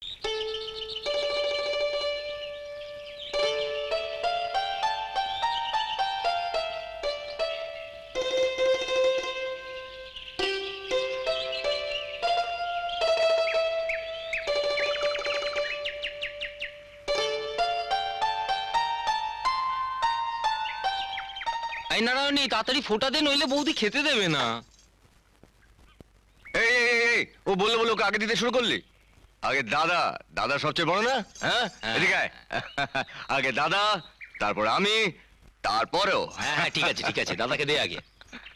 নারায়ণী তাড়াতাড়ি ফোঁটা দে, নইলে বৌদি খেতে দেবে না। এই ও বললো বললো ওকে আগে দিতে শুরু করলি? আগে দাদা, দাদা সবচেয়ে বড় না? হ্যাঁ এদিকে আয়। আগে দাদা, তারপর আমি, তারপরেও। হ্যাঁ ঠিক আছে ঠিক আছে, দাদাকে দে আগে।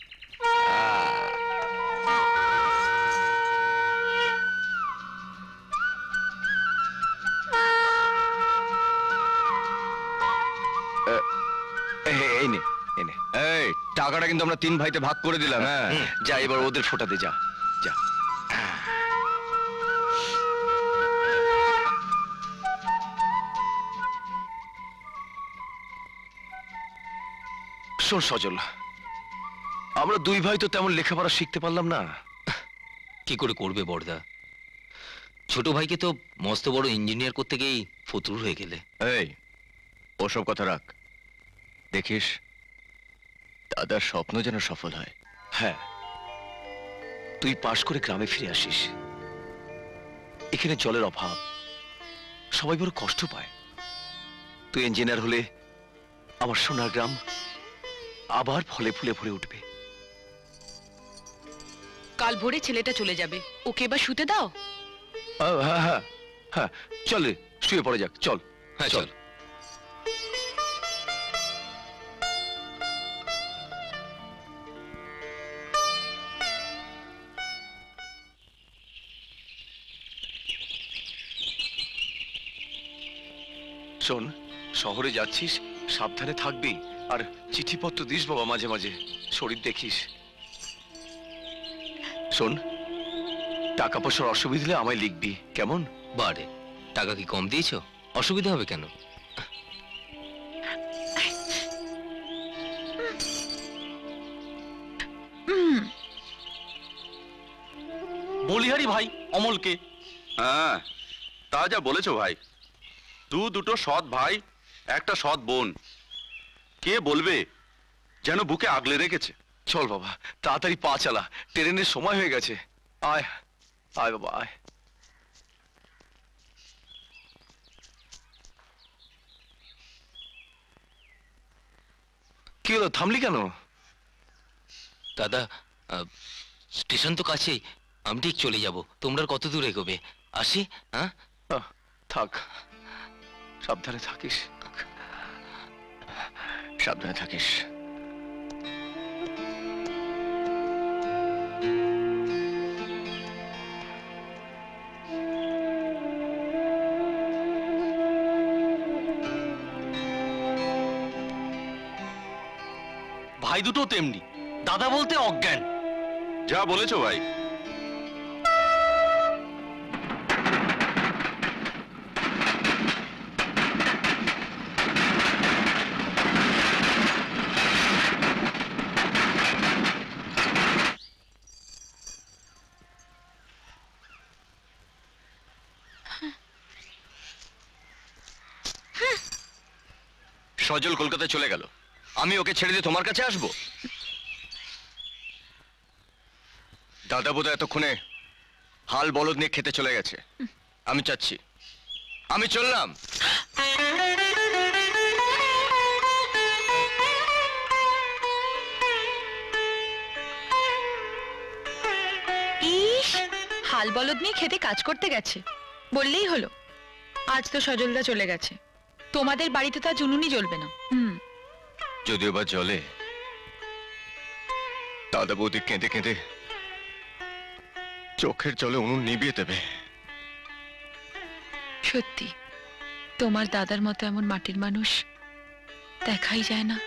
এই নে এই নে, এই টাকাটা কিন্তু আমরা 3 ভাইতে ভাগ করে দিলাম। হ্যাঁ যা এবার ওদের ফোঁটা দে, যা যা। শোন সজল, আমরা 2 ভাই তো তেমন লেখাপড়া শিখতে পারলাম না। কি করে করবে বড়দা? ছোট ভাইকে তো মস্ত বড় ইঞ্জিনিয়ার করতে গিয়েই ফতুর হয়ে গেলে। এই ওসব কথা রাখ, দেখিস দাদার স্বপ্ন যেন সফল হয়। হ্যাঁ, তুই পাশ করে গ্রামে ফিরে আসিস। এখানে জলের অভাব, সবাই বড় কষ্ট পায়। তুই ইঞ্জিনিয়ার হলে আমার সোনার গ্রাম আবার ফলে ফুলে ভরে উঠবে। কাল ভোরে ছেলেটা চলে যাবে, ওকে এবার শুতে দাও। হ্যাঁ হ্যাঁ হ্যাঁ, চল রে, শুয়ে পড়ে যাক, চল। হ্যাঁ চল। শোন, শহরে যাচ্ছিস, সাবধানে থাকবি, আর চিঠিপত্র দিস বাবা মাঝে মাঝে, শরীর দেখিস। শোন, টাকা পয়সার অসুবিধা হলে আমায় লিখবি, কেমন? বারে, টাকা কি কম দিয়েছ? অসুবিধা হবে কেন? বলিহারি ভাই অমলকে। হ্যাঁ, তা যা বলেছো ভাই। দুটো সৎ ভাই, একটা সৎ বোন, কে বলবে যেন বুকে আগলে রেখেছে। চল বাবা, তাড়াতাড়ি পা চালা, ট্রেনের সময় হয়ে গেছে। আয় আয় বাবা আয়। কি হলো, থামলি কেন? দাদা, স্টেশন তো কাছেই, আমি ঠিক চলে যাব। তোমরা কত দূর এগোবে? আসি। হ্যাঁ থাক, সাবধানে থাকিস, সাবধানে থাকিস। ভাই দুটো তেমনি, দাদা বলতে অজ্ঞান। যা বলেছো ভাই। সজল কলকাতায় চলে গেল, আমি ওকে ছেড়ে দিয়ে তোমার কাছে আসবো? দাদা বোধহয় এতক্ষণে হাল বলদ নিয়ে খেতে চলে গেছে। আমি চাচ্ছি, আমি চললাম। ইস, হাল বলদ নিয়ে খেতে কাজ করতে গেছে বললেই হলো। আজ তো সজলদা চলে গেছে, তোমাদের বাড়িতে তো আজ উনুনই জ্বলবে না। যদিও বা জলে, দাদা বৌদি কেঁদে কেঁদে চোখের জলে উনুন নিভিয়ে দেবে। সত্যি, তোমার দাদার মতো এমন মাটির মানুষ দেখাই যায় না।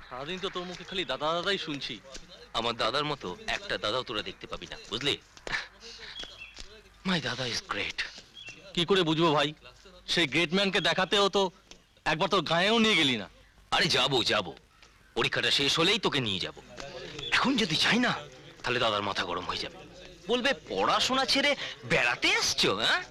সারাদিন তো তোর মুখে খালি দাদা দাদাই শুনছি। আমার দাদার মতো একটা দাদাও তোরা দেখতে পাবি না, বুঝলি? মাই দাদা ইজ গ্রেট। কি করে বুঝবো ভাই? সেই গ্রেট ম্যানকে দেখাতেও তো একবার তোর গায়েও নিয়ে গেলি না। আরে যাবো যাবো, পরীক্ষাটা শেষ হলেই তোকে নিয়ে যাব। এখন যদি যাই না তাহলে দাদার মাথা গরম হয়ে যাবে, বলবে পড়াশোনা ছেড়ে বেড়াতে এসছো। হ্যাঁ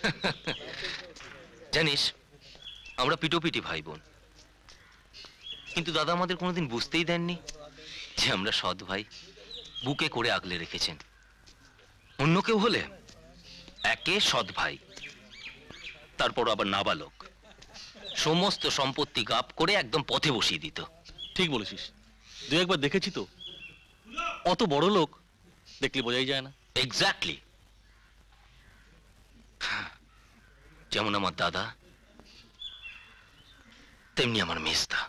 জানিস আমরা পিটোপিটি ভাই বোন, কিন্তু দাদা আমাদের কোনোদিন বুঝতেই দেননি যে আমরা সৎ ভাই। বুকে করে আগলে রেখেছেন। অন্য কেউ হলে একে সৎ ভাই, তারপর আবার নাবালক, সমস্ত সম্পত্তি গাপ করে একদম পথে বসিয়ে দিত। ঠিক বলেছিস, দু একবার দেখেছি তো। অত বড় লোক দেখলে বোঝাই যায় না। এক্স্যাক্টলি। যেমন আমার দাদা তেমনি আমার মেজদা।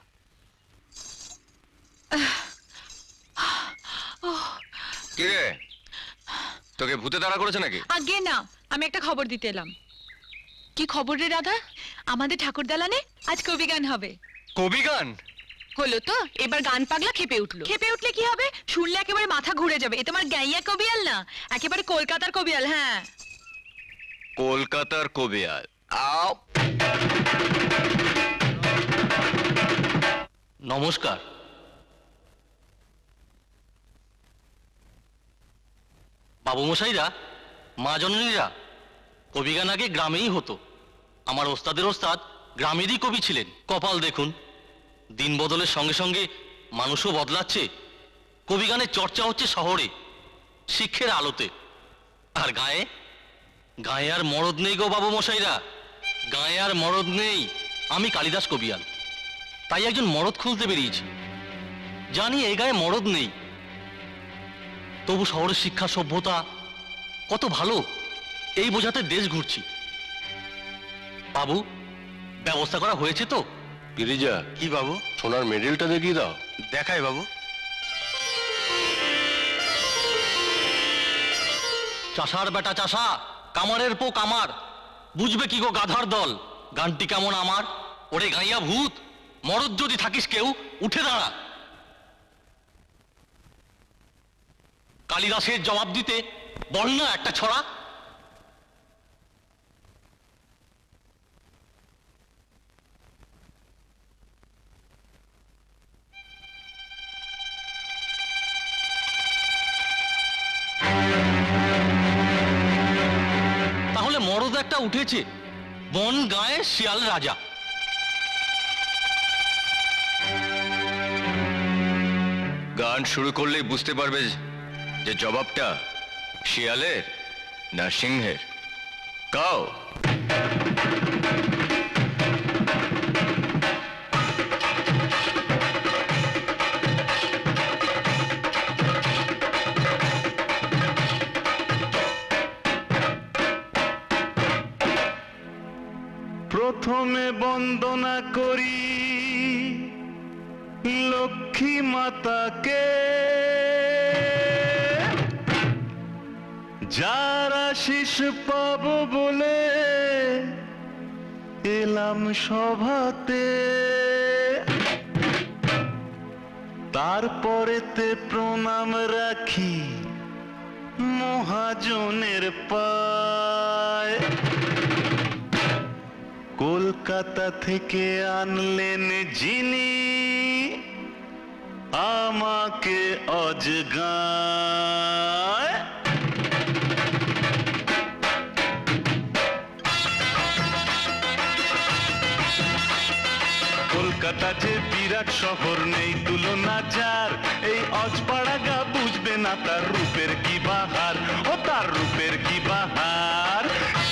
কি রে, তোকে ভূতে তাড়া করেছে নাকি? আগে না, আমি একটা খবর দিতে এলাম। কি খবর রে রাধা? আমাদের ঠাকুর দালানে আজ কবি গান হবে। কবি গান? হলো তো, এবার গান পাগলা খেপে উঠলো। খেপে উঠলে কি হবে? শুনলে একেবারে মাথা ঘুরে যাবে। এ তোমার গাইয়া কবিয়াল না, একেবারে কলকাতার কবিয়াল। হ্যাঁ, কলকাতার কবিয়াল। আও, নমস্কার। বাবু মশাইরা, মা জননীরা, কবি গান আগে গ্রামেই হতো। আমার ওস্তাদের ওস্তাদ গ্রামেরই কবি ছিলেন। কপাল দেখুন, দিন বদলের সঙ্গে সঙ্গে মানুষও বদলাচ্ছে। কবি গানের চর্চা হচ্ছে শহরে, শিক্ষের আলোতে। আর গায়ে গায়ে আর মরদ নেই গো বাবু মশাইরা, গায়ে আর মরদ নেই। আমি কালিদাস কবিয়াল, তাই একজন মরদ খুঁজতে বেরিয়েছি। জানি এই গায়ে মরদ নেই, তবু শহরের শিক্ষা সভ্যতা কত ভালো এই বোঝাতে দেশ ঘুরছি। বাবু, ব্যবস্থা করা হয়েছে তো? গিরিজা, কি বাবু? সোনার মেডেলটা দেখিয়ে দাও। দেখাই বাবু। চাষার বেটা চাষা, কামারের পো কামার, বুঝবে কি গো গাধার দল গানটি কেমন আমার? ওরে গাইয়া ভূত, মরদ যদি থাকিস কেউ উঠে দাঁড়া। কালিদাসের জবাব দিতে বল না একটা ছড়া। তাহলে মরদ একটা উঠেছে, বন গায়ে শিয়াল রাজা। গান শুরু করলেই বুঝতে পারবে যে জবাবটা শিয়ালের না সিংহের। গাও। প্রথমে বন্দনা করি লক্ষ্মী মাতাকে, যার আশিস পাব বলে এলাম সভাতে। তারপরেতে প্রণাম রাখি মহাজনের পায়। কলকাতা থেকে আনলেন যিনি আমাকে অজগায়। কলকাতা যে বিরাট শহর, নেই তুলনা যার। এই অজপাড়া গা বুঝবে না তার রূপের কি বাহার, ও তার রূপের কি বাহার।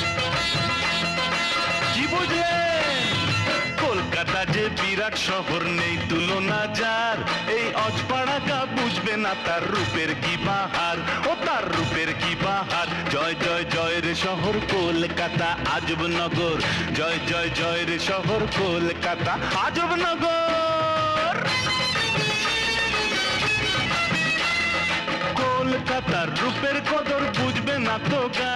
কি বুঝলেন? কলকাতা যে বিরাট শহর, নেই তুলনা যার। এই অজপাড়া গা বুঝবে না তার রূপের কি বাহার, ও তার রূপের কি বাহার। জয় জয় জয় রে শহর কলকাতা আজব নগর, জয় জয় জয় রে শহর কলকাতা আজব নগর। কলকাতার রূপের কদর বুঝবে না তো গা।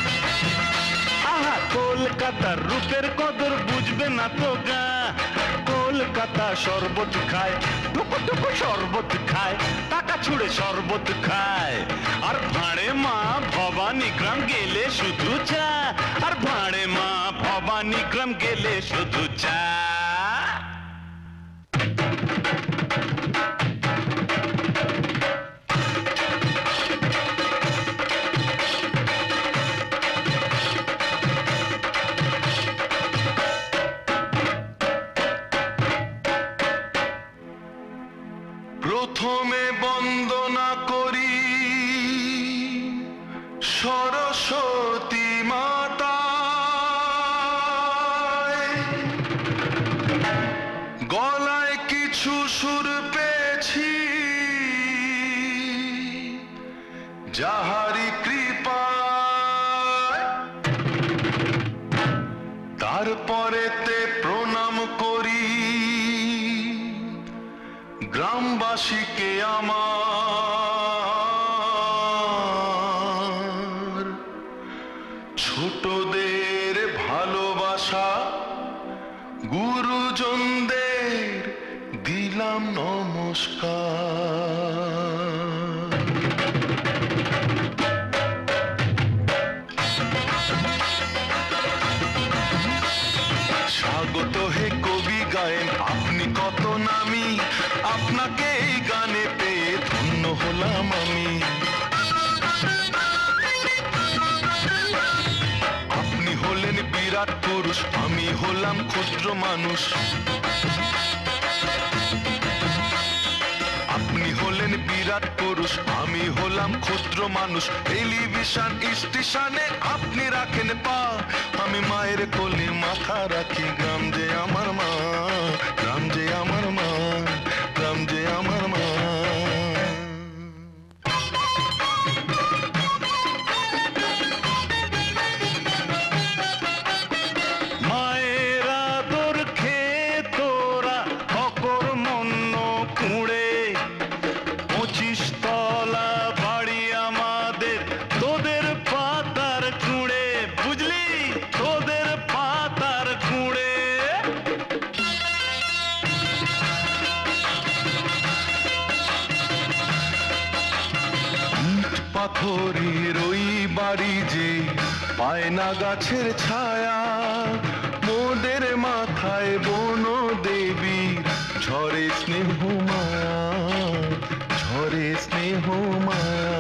আহা, কলকাতার রূপের কদর বুঝবে না তো গা। কলকাতা শরবত খায়, টুকু টুকু শরবত খায়, টাকা ছুড়ে শরবত খায়। আর ভাঁড়ে মা ভবানী গ্রাম গেলে শুধু চা, আর ভাঁড়ে মা ভবানী গ্রাম গেলে শুধু চা। প্রথমে বন্দনা করি সরস্বতী মাতা, গলায় কিছু সুর পেয়েছি যাহারি কৃপায়। তারপরেতে প্রণাম করি গ্রামবাসীকে আমার, ছোটদের ভালোবাসা গুরুজনদের দিলাম নমস্কার। স্বাগত হে কবি গায়েন, আপনি কত নামী, আপনাকে এই গানে পেয়ে ধন্য হলাম আমি। আপনি হলেন বিরাট পুরুষ, আমি হলাম ক্ষুদ্র মানুষ। আপনি হলেন বিরাট পুরুষ, আমি হলাম ক্ষুদ্র মানুষ। টেলিভিশন স্টেশনে আপনি রাখেন পা, আমি মায়ের কোলে মাথা রাখি। গ্রাম যে আমার মা, গ্রাম যে আমার মা, গ্রাম যে আমার মা। মায়ের আদর খেয়ে তোরা অকর্মণ্য কুঁড়ে, 25 তলা বাড়ি আমাদের তোদের পাতার কুঁড়ে, বুঝলি, তোদের পাতার কুঁড়ে। ইট পাথরের ওই বাড়ি যে পায় না গাছের ছায়া, মোদের মাথায় বন দেবী ঝরে স্নেহ মায়া, ঝরে স্নেহ মায়া।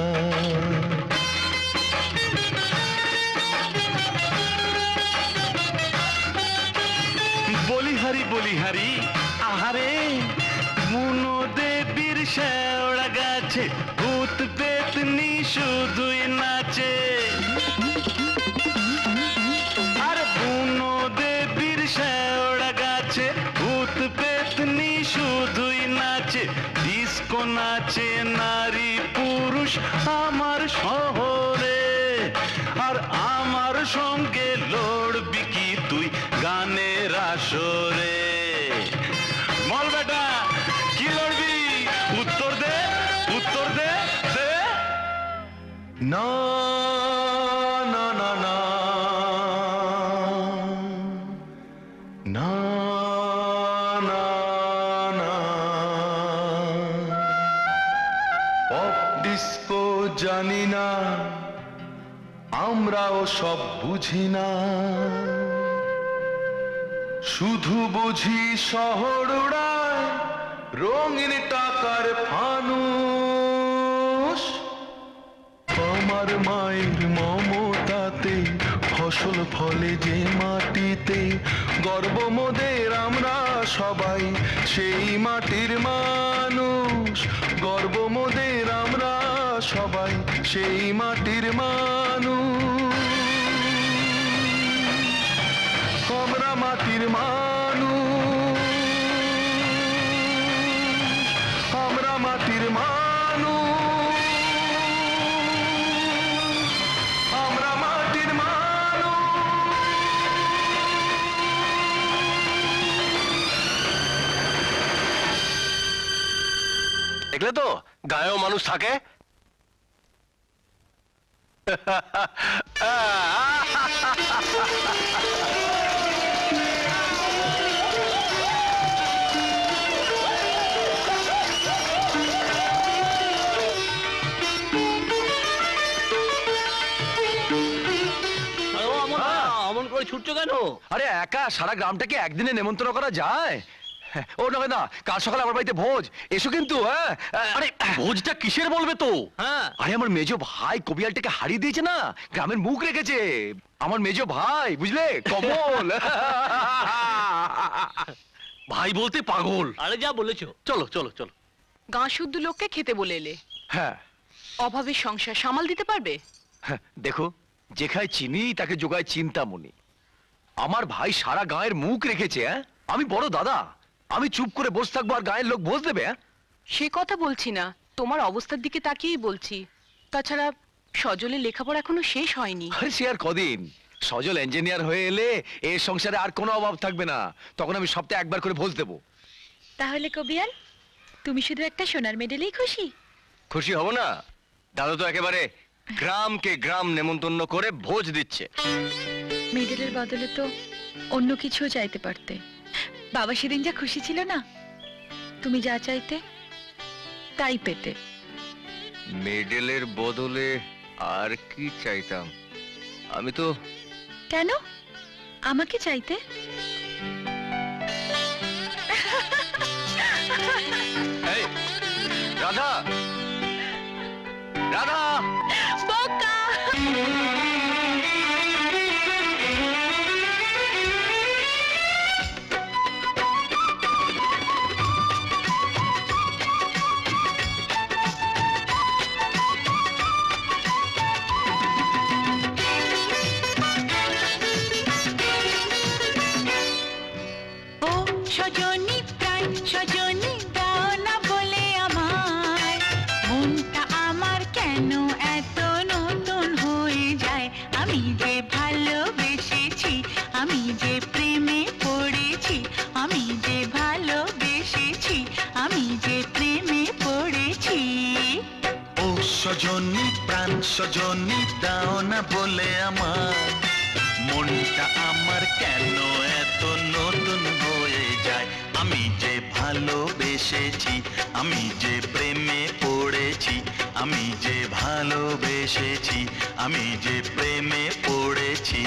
বলিহারি বলিহারি আহারে, বুনো দেবীর শেওড়া গাছে ভূত পেতনি শুধুই নাচে। আর বুনো দেবীর শেওড়া গাছে ভূত পেতনি শুধুই নাচে। ডিস্কো নাচে নারী পুরুষ আমার শহরে, আর আমার সঙ্গে লড়বি কি তুই গানের আসরে? বল বেটা, কি লড়বি? উত্তর দে, উত্তর দে, দে। না না না না না না না, পপ ডিস্কো জানি না, আমরাও সব বুঝি না, শুধু বুঝি শহর উড়ায় রঙিন টাকার ফানুষ। আমার মায়ের মমতাতে ফসল ফলে যে মাটিতে, গর্ব মোদের আমরা সবাই সেই মাটির মানুষ। গর্ব মোদের আমরা সবাই সেই মাটির মানুষ। আমরা মাটির মানুষ, আমরা মাটির মানুষ, আমরা মাটির মানুষ। দেখলে তো গায়েও মানুষ থাকে। ছুটছো কেন? আরে একা সারা গ্রামটাকে একদিনে নেমন্তন্ন করা যায়? ও না, কাল সকালে আমার বাড়িতে ভোজ, এসো কিন্তু। হ্যাঁ, আরে ভোজটা কিসের বলবে তো? হ্যাঁ, আরে আমার মেজো ভাই কবিয়ালটাকে হারিয়ে দিয়েছে না, গ্রামের মুখ রেখেছে। আমার মেজো ভাই, বুঝলে, কমল। ভাই বলতে পাগল। আরে যা বলেছো। চলো চলো চলো। গাঁ শুদ্ধ লোককে খেতে বলে এলে, হ্যাঁ অভাবের সংসার সামাল দিতে পারবে? হ্যাঁ, দেখো, যেখায় চিনি তাকে যোগায় চিন্তামণি। আমার ভাই সারা গাঁয়ের মুখ রেখেছে। হ্যাঁ, আমি বড় দাদা, আমি চুপ করে বসে থাকবো আর গাঁয়ের লোক ভোজ দেবে? সে কথা বলছি না, তোমার অবস্থার দিকে তাকিয়েই বলছি। তাছাড়া সজলের লেখাপড়া এখনো শেষ হয়নি। আরে সে আর কদিন, সজল ইঞ্জিনিয়ার হয়ে এলে এই সংসারে আর কোনো অভাব থাকবে না। তখন আমি সপ্তাহে একবার করে ভোজ দেবো। তাহলে কবিয়াল, তুমি শুধু একটা সোনার মেডেলেই খুশি? খুশি হব না? দাদু তো একেবারে গ্রামকে গ্রাম নেমন্তন্ন করে ভোজ দিচ্ছে। মেডেলের বদলে তো অন্য কিছুও চাইতে পারতে। বাবা সেদিন যা খুশি ছিল না, তুমি যা চাইতে তাই পেতে। মেডেলের বদলে আর কি চাইতাম? আমি তো কেন আমাকে চাইতে? এই, রাধা, রাধা, বোকা! ও সজনী প্রাণ সজনী দাও না বলে আমার মনটা আমার কেন এত নতুন হয়ে যায়। আমি যে ভালোবেসেছি, আমি যে প্রেমে পড়েছি, আমি যে ভালোবেসেছি, আমি যে প্রেমে পড়েছি। ও সজনী প্রাণ সজনী দাও না বলে আমার মনটা আমার কেন এত নতুন হয়ে যায়। আমি যে ভালোবেসেছি, আমি যে প্রেমে পড়েছি, আমি যে ভালোবেসেছি, আমি যে প্রেমে পড়েছি।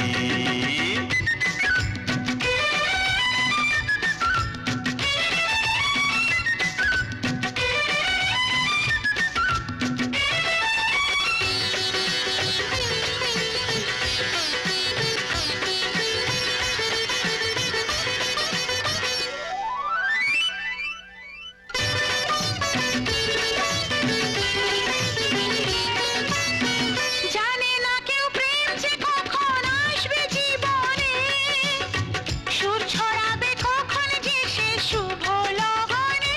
জানে না কেউ প্রেম যে কখন আসবে জীবনে, সুর ছড়াবে কখন যে সে শুভ লগনে।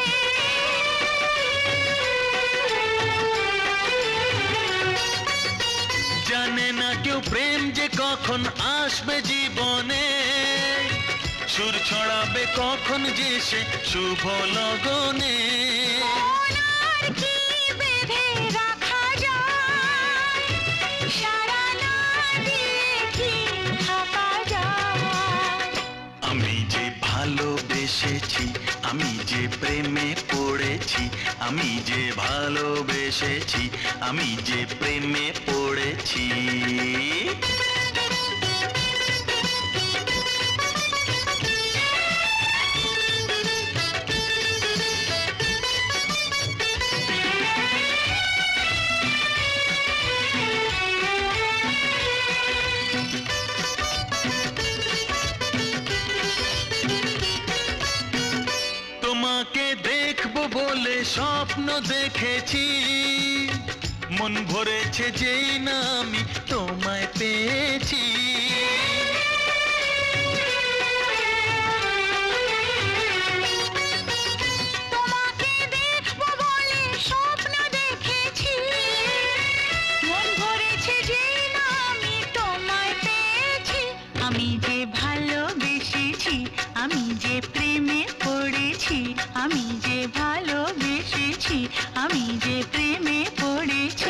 জানে না কেউ প্রেম যে কখন আসবে জীবনে, সুর ছড়াবে কখন যে সে শুভ লগনে। মন আর কি বেঁধে রাখা যায়, সারা না দিয়ে কি থাকা যায়। আমি যে ভালোবেসেছি, আমি যে প্রেমে পড়েছি, আমি যে ভালোবেসেছি, আমি যে প্রেমে পড়েছি। তোমাকে দেখবো বলে স্বপ্ন দেখেছি, মন ভরেছে যেই না আমি তোমায় পেয়েছি। তোমাকে দেখবো বলে স্বপ্ন দেখেছি, মন ভরেছে যে না আমি তোমায় পেয়েছি। আমি যে ভালোবেসেছি, আমি যে প্রেমে পড়েছি, আমি যে ভালোবেসেছি, আমি যে প্রেমে পড়েছি।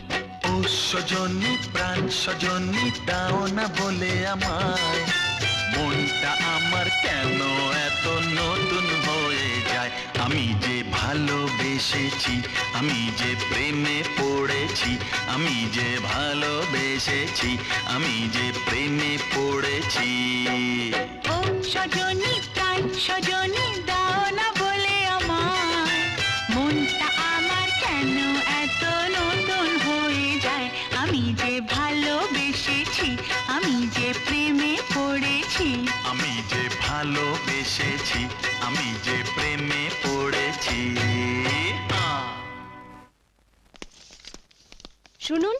ও সজনী প্রাণ সজনী দাও না বলে আমায় মনটা আমার কেন এত নতুন হয়ে যায়। আমি যে ভালোবেসেছি, আমি যে প্রেমে পড়েছি, আমি যে ভালোবেসেছি, আমি যে প্রেমে পড়েছি। ও সজনী প্রাণ সজনী দাও না বলে আমার মনটা আমার কেন এত নতুন হয়ে যায়। আমি যে ভালোবেসেছি, আমি যে প্রেমে পড়েছি। আমি যে ভালোবেসেছি, আমি যে প্রেমে পড়েছি। শুনুন,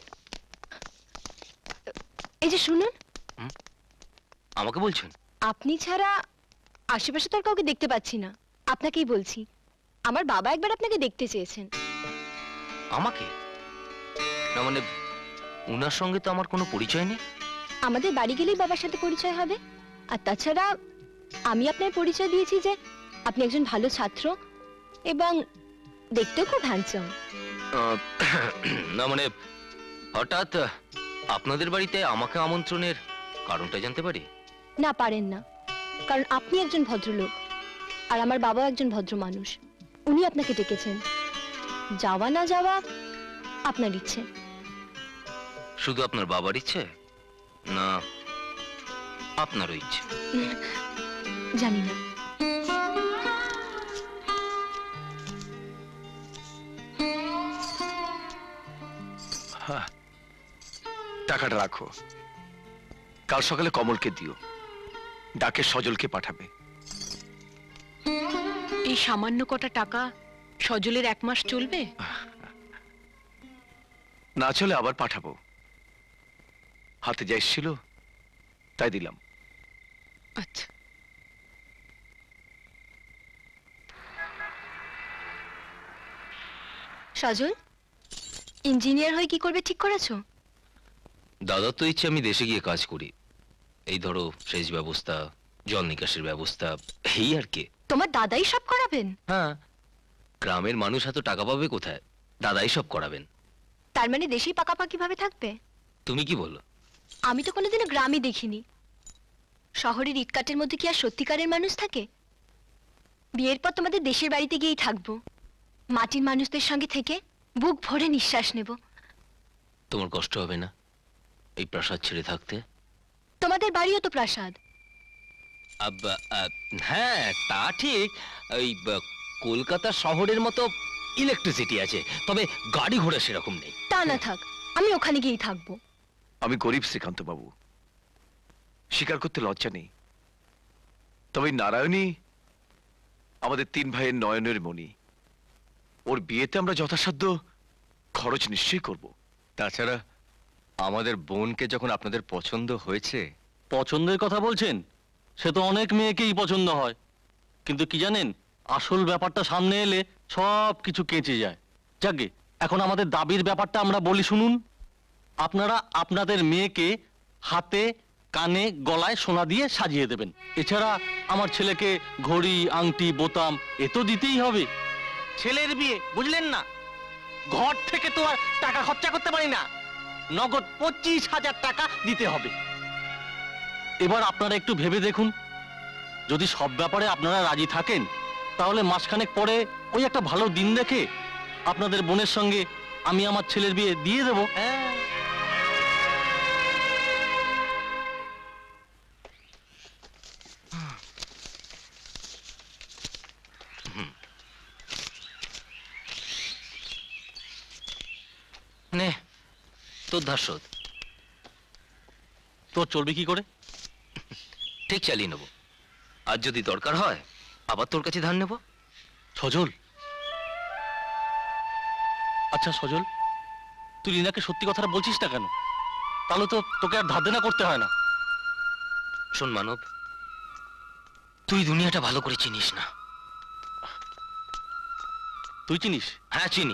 এই যে শুনুন, আমাকে বলছেন? আপনি ছাড়া আশেপাশে তো আর কাউকে দেখতে পাচ্ছি না, আপনাকেই বলছি। আমার বাবা একবার আপনাকে দেখতে চেয়েছেন। আমাকে? না মানে উনার সঙ্গে তো আমার কোনো পরিচয় নেই। আমাদের বাড়ি গেলেই বাবার সাথে পরিচয় হবে। আর তাছাড়া আমি আপনার পরিচয় দিয়েছি যে আপনি একজন ভালো ছাত্র এবং দেখতেও খুব হ্যান্ডসাম। না মানে হঠাৎ আপনাদের বাড়িতে আমাকে আমন্ত্রণের কারণটা জানতে পারি? না, পারেন না, কারণ আপনি একজন ভদ্রলোক আর আমার বাবাও একজন ভদ্র মানুষ। উনি আপনাকে ডেকেছেন। যাওয়া না যাওয়া আপনার ইচ্ছে। শুধু আপনার বাবার ইচ্ছে না আপনারও ইচ্ছে? জানি না। টাকাটা রাখো, কাল সকালে কমলকে দিও, ডাকে সজলকে পাঠাবে। এই সামান্য কটা টাকা সজলের 1 মাস চলবে? না চলে আবার পাঠাবো। হাতে যা এসেছিল তাই দিলাম। আচ্ছা। সজল, ইঞ্জিনিয়ার হয়ে কি করবে ঠিক করেছো? দাদার তো ইচ্ছে আমি দেশে গিয়ে কাজ করি। এই ধরো সেচ ব্যবস্থা, জল নিকাশের ব্যবস্থা, এই আর কি। তোমার দাদাই সব করাবেন? হ্যাঁ, গ্রামের মানুষ এত টাকা পাবে কোথায়? দাদাই সব করাবেন। তার মানে দেশেই পাকাপাকি ভাবে থাকবে? তুমি কি বলো? আমি তো কোনোদিনও গ্রামে দেখিনি। শহরের ইটকাটের মধ্যে কি আর সত্যিকারের মানুষ থাকে? বিয়ের পর তোমাদের দেশের বাড়িতে গিয়েই থাকবো, মাটির মানুষদের সঙ্গে থেকে বুক ভরে নিঃশ্বাস নেব। তোমার কষ্ট হবে না এই প্রাসাদ ছেড়ে থাকতে? তোমাদের বাড়িও তো প্রাসাদ। হ্যাঁ তা ঠিক। ওই কলকাতা শহরের মতো ইলেকট্রিসিটি আছে, তবে গাড়ি ঘোড়া সেরকম নেই। তা না থাক, আমি ওখানে গিয়েই থাকবো। আমি গরিব শ্রীকান্ত বাবু, স্বীকার করতে লজ্জা নেই। তবে নারায়ণী আমাদের 3 ভাইয়ের নয়নের মণি। ওর বিয়েতে আমরা যথাসাধ্য খরচ নিশ্চয়ই করব। তাছাড়া আমাদের বোনকে যখন আপনাদের পছন্দ হয়েছে। পছন্দের কথা বলছেন, সে তো অনেক মেয়েকেই পছন্দ হয়, কিন্তু কি জানেন, আসল ব্যাপারটা সামনে এলে সব কিছু কেঁচে যায়। যাকে এখন আমাদের দাবির ব্যাপারটা আমরা বলি শুনুন। আপনারা আপনাদের মেয়েকে হাতে, কানে, গলায় সোনা দিয়ে সাজিয়ে দেবেন। এছাড়া আমার ছেলেকে ঘড়ি, আংটি, বোতাম এ তো দিতেই হবে। ছেলের বিয়ে বুঝলেন না, ঘর থেকে তো আর টাকা খরচা করতে পারি না, নগদ 25,000 টাকা দিতে হবে। এবার আপনারা একটু ভেবে দেখুন, যদি সব ব্যাপারে আপনারা রাজি থাকেন তাহলে মাসখানেক পরে ওই একটা ভালো দিন দেখে আপনাদের বোনের সঙ্গে আমি আমার ছেলের বিয়ে দিয়ে দেব। নে তোর ধার শোধ। তোর চলবে কি করে? ঠিক চালিয়ে নেবো, আর যদি দরকার হয় আবার তোর কাছে ধার নেব। সজল, আচ্ছা সজল, তুই রিনাকে সত্যি কথাটা বলছিস না কেন? তাহলে তো তোকে আর ধার দেনা করতে হয় না। শোন মানব, তুই দুনিয়াটা ভালো করে চিনিস না। তুই চিনিস? হ্যাঁ চিনি,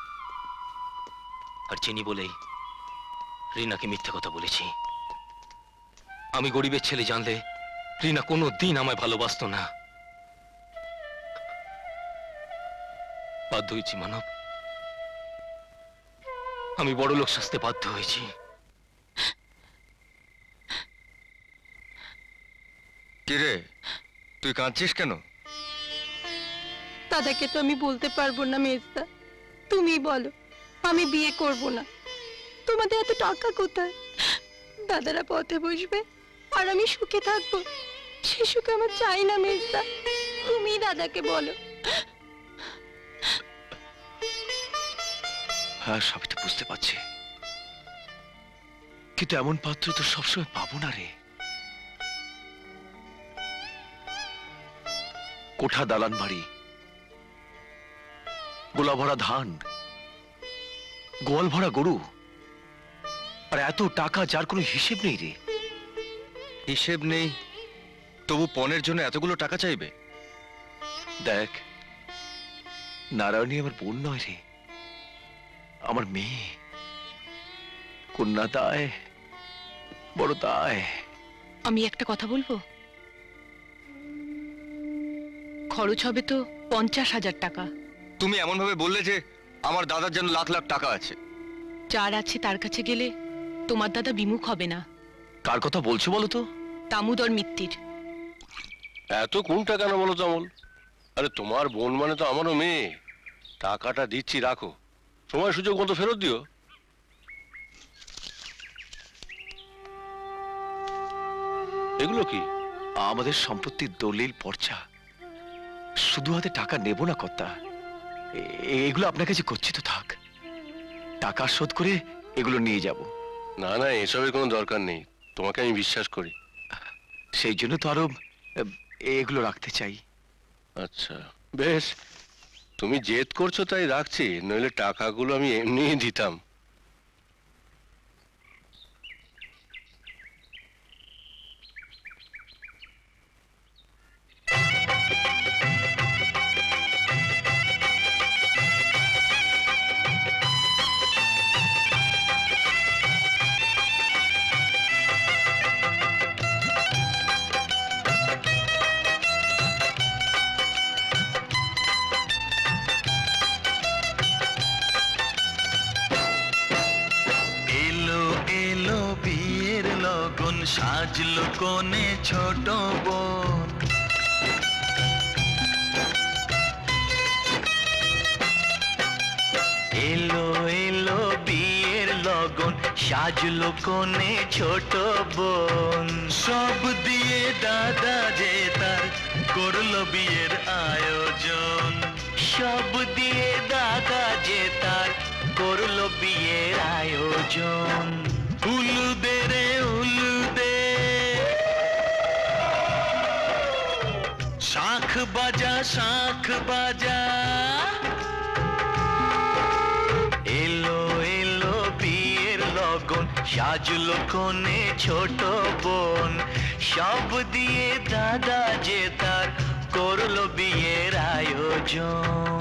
আর চিনি বলেই রিনাকে মিথ্যে কথা বলেছি। আমি গরিবের ছেলে জানলে রিনা কোনো দিন আমায় ভালোবাসতো না। বাধ্য হয়েছি মানব, আমি বড় লোক সাজতে বাধ্য হয়েছি। কিরে, তুই কাঁদছিস কেন? দাদাকে তো আমি বলতে পারবো না মেজদা, তুমি বলো আমি বিয়ে করব না। তোমাদের এত টাকা কোথায়? দাদারা পথে বসবে আর আমি সুখে থাকবো, সে সুখ আমার চাই না মেজদা, তুমি দাদাকে বলো। হ্যাঁ, সবই তো বুঝতে পারছি, কিন্তু এমন পাত্র তো সবসময় পাবো না রে। কোঠা, দালান বাড়ি, গোলা ভরা ধান, গোয়াল ভরা গরু, আর এত টাকা যার কোনো হিসেব নেই রে। হিসেব নেই, তবু পণের জন্য এতগুলো টাকা চাইবে? দেখ, নারায়ণী আমার বোন নয় রে, আমার মেয়ে। কন্যা দায়, বড় দায়। আমি একটা কথা বলবো, খরচ হবে তো 50,000 টাকা। তুমি এমন ভাবে বললে যে আমার দাদার যেন লাখ লাখ টাকা আছে। যার আছে তার কাছে গেলে তোমার দাদা বিমুখ হবে না। কার কথা বলছো বলো তো? দামোদর মিত্তির। এত কোনটা কেন বলো তো অমল? আরে তোমার বোন মানে তো আমারও মেয়ে। টাকাটা দিচ্ছি, রাখো, সময় সুযোগ মতো ফেরত দিও। এগুলো কি? আমাদের সম্পত্তির দলিল পর্চা। শুধু হাতে টাকা নেব না কর্তা, এগুলো আপনার কাছে গচ্ছিত থাক। টাকা শোধ করে এগুলো নিয়ে যাব। না না, এসবের কোনো দরকার নেই, তোমাকে আমি বিশ্বাস করি। সেই জন্য তো আরো এগুলো রাখতে চাই। আচ্ছা বেশ, তুমি জেদ করছো তাই রাখছি, নইলে টাকাগুলো আমি এমনিই দিতাম। এলো এলো বিয়ের লগন, সাজলো কোণে ছোট বোন। এলো এলো বিয়ের লগন, সাজলো কোণে ছোট বোন। সব দিয়ে দাদা যে তার করলো বিয়ের আয়োজন। সব দিয়ে দাদা যে তার করলো বিয়ের আয়োজন। উলুদে রে উলুদে, শাঁখ বাজা শাঁখ বাজা। এলো এলো বিয়ের লগন, সাজলো কোণে ছোট বোন। সব দিয়ে দাদা যে তার করলো বিয়ের আয়োজন।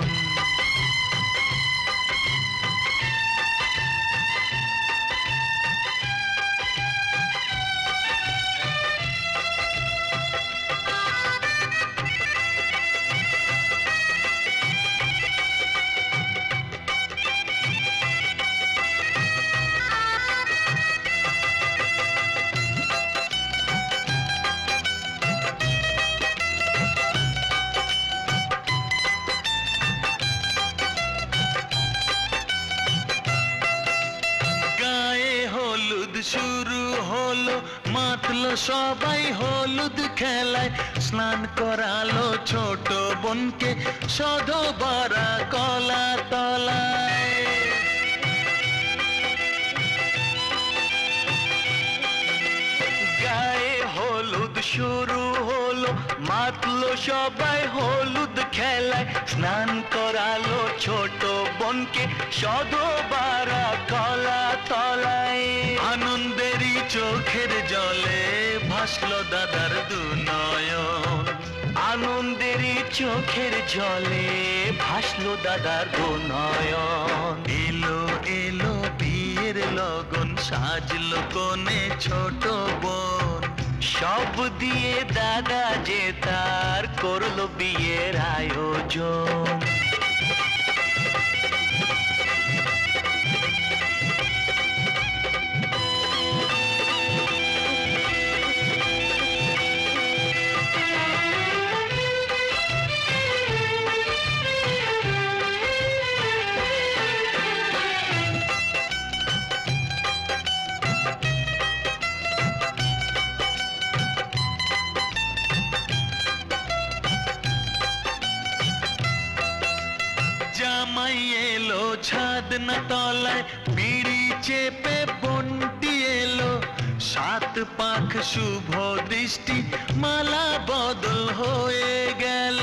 শুরু হলো, মাতলো সবাই হলুদ খেলায়। স্নান করালো ছোট বোনকে সধবারা কলা তলায়। গায়ে হলুদ শুরু হলো, মাতলো সবাই হলুদ খেলায়। স্নান করালো ছোট বোনকে সধবারা কলা তলায়। আনন্দেরই চোখের জলে ভাসলো দাদার দুনয়ন। আনন্দেরই চোখের জলে ভাসলো দাদার দুনয়ন। এলো এলো বিয়ের লগন, সাজলো কোণে ছোট বোন। সব দিয়ে দাদা যে তার করলো বিয়ের আয়োজন। জামাই এলো ছাদ না তলায় বিড়ি চেপে বন্টি এলো, 7 পাখ শুভ দৃষ্টি মালা বদল হয়ে গেল।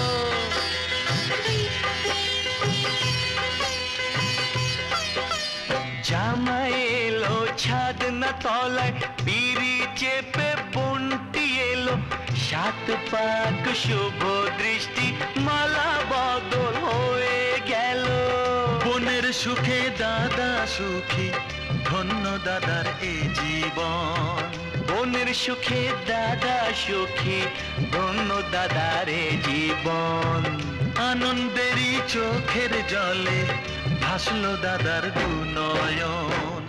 জামাই এলো ছাদ না তলায় বিড়ি চেপে বন্টি এলো, 7 পাক শুভ দৃষ্টি মালা বদল হয়ে গেল। বোনের সুখে দাদা সুখী, ধন্য দাদার এ জীবন। বোনের সুখে দাদা সুখী, ধন্য দাদার এ জীবন। আনন্দেরই চোখের জলে ভাসলো দাদার দুনয়ন।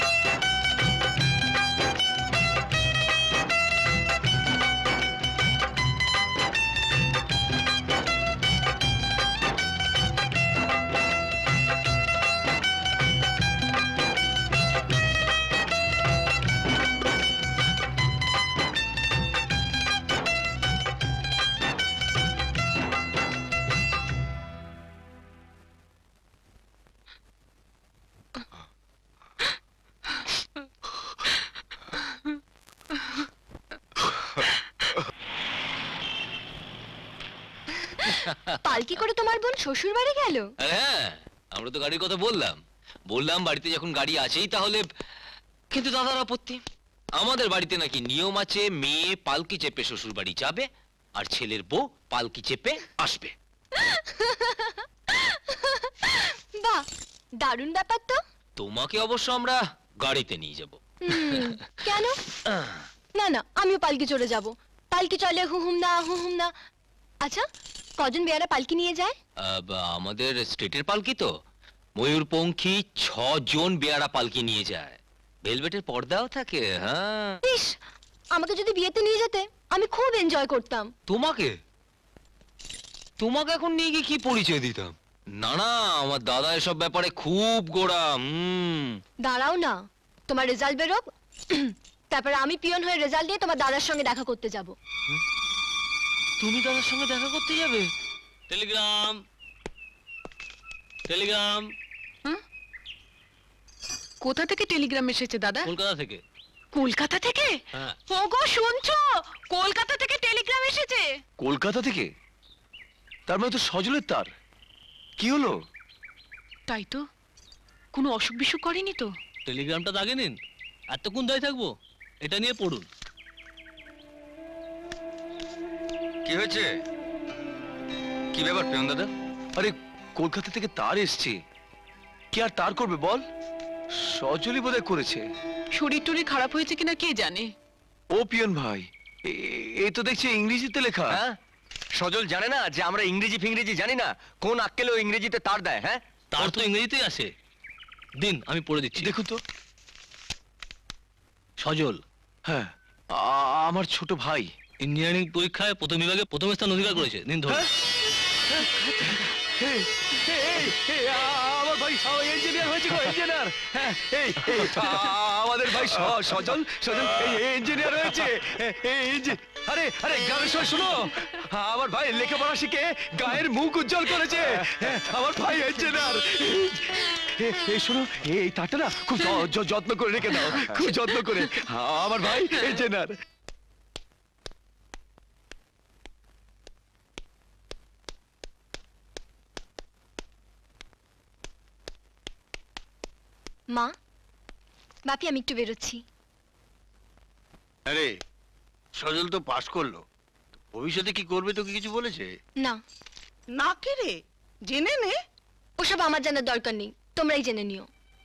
পালকি করে তোমার বোন শ্বশুর বাড়ি গেল? আরে হ্যাঁ, আমরা তো গাড়ির কথা বললাম বাড়িতে যখন গাড়ি আছেই তাহলে। কিন্তু দাদার আপত্তি। আমাদের বাড়িতে নাকি নিয়ম আছে, মেয়ে পালকি চেপে শ্বশুর বাড়ি যাবে আর ছেলের বউ পালকি চেপে আসবে। বাহ, দারুণ ব্যাপার তো। তোমাকে অবশ্য আমরা গাড়িতে নিয়ে যাব। কেন? না না, আমিও পালকি চড়ে যাব। পালকি চলে হুহুম না। আচ্ছা, কজন বেয়ারা পালকি নিয়ে যায়? আমাদের স্টেটের পালকি তো ময়ূরপঙ্খী 6 জন বেয়ারা পালকি নিয়ে যায়। ভেলভেটের পর্দাও থাকে। হ্যাঁ, ইস, আমাকে যদি বিয়েতে নিয়ে যেতে আমি খুব এনজয় করতাম। তোমাকে এখন নিয়ে গিয়ে কি পরিচয় দিতাম? না না, আমার দাদা এসব ব্যাপারে খুব গোড়া। দাঁড়াও না, তোমার রেজাল্ট বেরোক, তারপরে আমি পিয়ন হয়ে রেজাল্ট দিয়ে তোমার দাদার সঙ্গে দেখা করতে যাব। তুমি দাদার সঙ্গে দেখা করতে যাবে? Telegram telegram. কোথা থেকে টেলিগ্রাম এসেছে দাদা? কলকাতা থেকে। কলকাতা থেকে? হ্যাঁ। ওগো শুনছো, কলকাতা থেকে টেলিগ্রাম এসেছে। কলকাতা থেকে? তার মানে তো সজলের তার। কি হলো? তাই তো, কোনো অসুখ বিসুখ করেনি তো? টেলিগ্রামটা দাগে নিন, এতক্ষণ দাঁড়িয়ে থাকবো? এটা নিয়ে পড়ুন। কি হয়েছে? কি ব্যাপার প্রিয়ন দাদা? আরে কলকাতা থেকে তার এসছে। কি আর তার করবে বল? সজলই বোধহয় করেছে। শরীর টরীর খারাপ হয়েছে কিনা কে জানে। ও পিয়ন ভাই, এই তো দেখছি ইংরেজিতে লেখা। হ্যাঁ, সজল জানে না যে আমরা ইংরেজি ফিংরেজি জানি না? কোন আক্কেলে ও ইংরেজিতে তার দেয়? হ্যাঁ, তার তো ইংরেজিতেই আসে। দিন আমি পড়ে দিচ্ছি। দেখুন তো। সজল, হ্যাঁ, আমার ছোট ভাই ইঞ্জিনিয়ারিং পরীক্ষায় প্রথম বিভাগে প্রথম স্থান অধিকার করেছে। দিন ধরুন। আমার ভাই ইঞ্জিনিয়ার হয়েছে গো, ইঞ্জিনিয়ার। আমাদের ভাই সজল ইঞ্জিনিয়ার হয়েছে। আরে আরে গ্রামের সবাই শুনো, আমার ভাই লেখাপড়া শিখে গায়ের মুখ উজ্জ্বল করেছে। আমার ভাই ইঞ্জিনিয়ার। এই শোনো, এই তারটা না খুব যত্ন করে রেখে দাও, খুব যত্ন করে। আমার ভাই ইঞ্জিনিয়ার। মা, বাপি আমি একটু বেরোচ্ছি। আরে সজল তো পাস করলো, ভবিষ্যতে কি করবে তোকে কিছু বলেছে? না না কে রে, জেনে নে। ওসব আমার জানার দরকার নেই, তোমরাই জেনে নিও।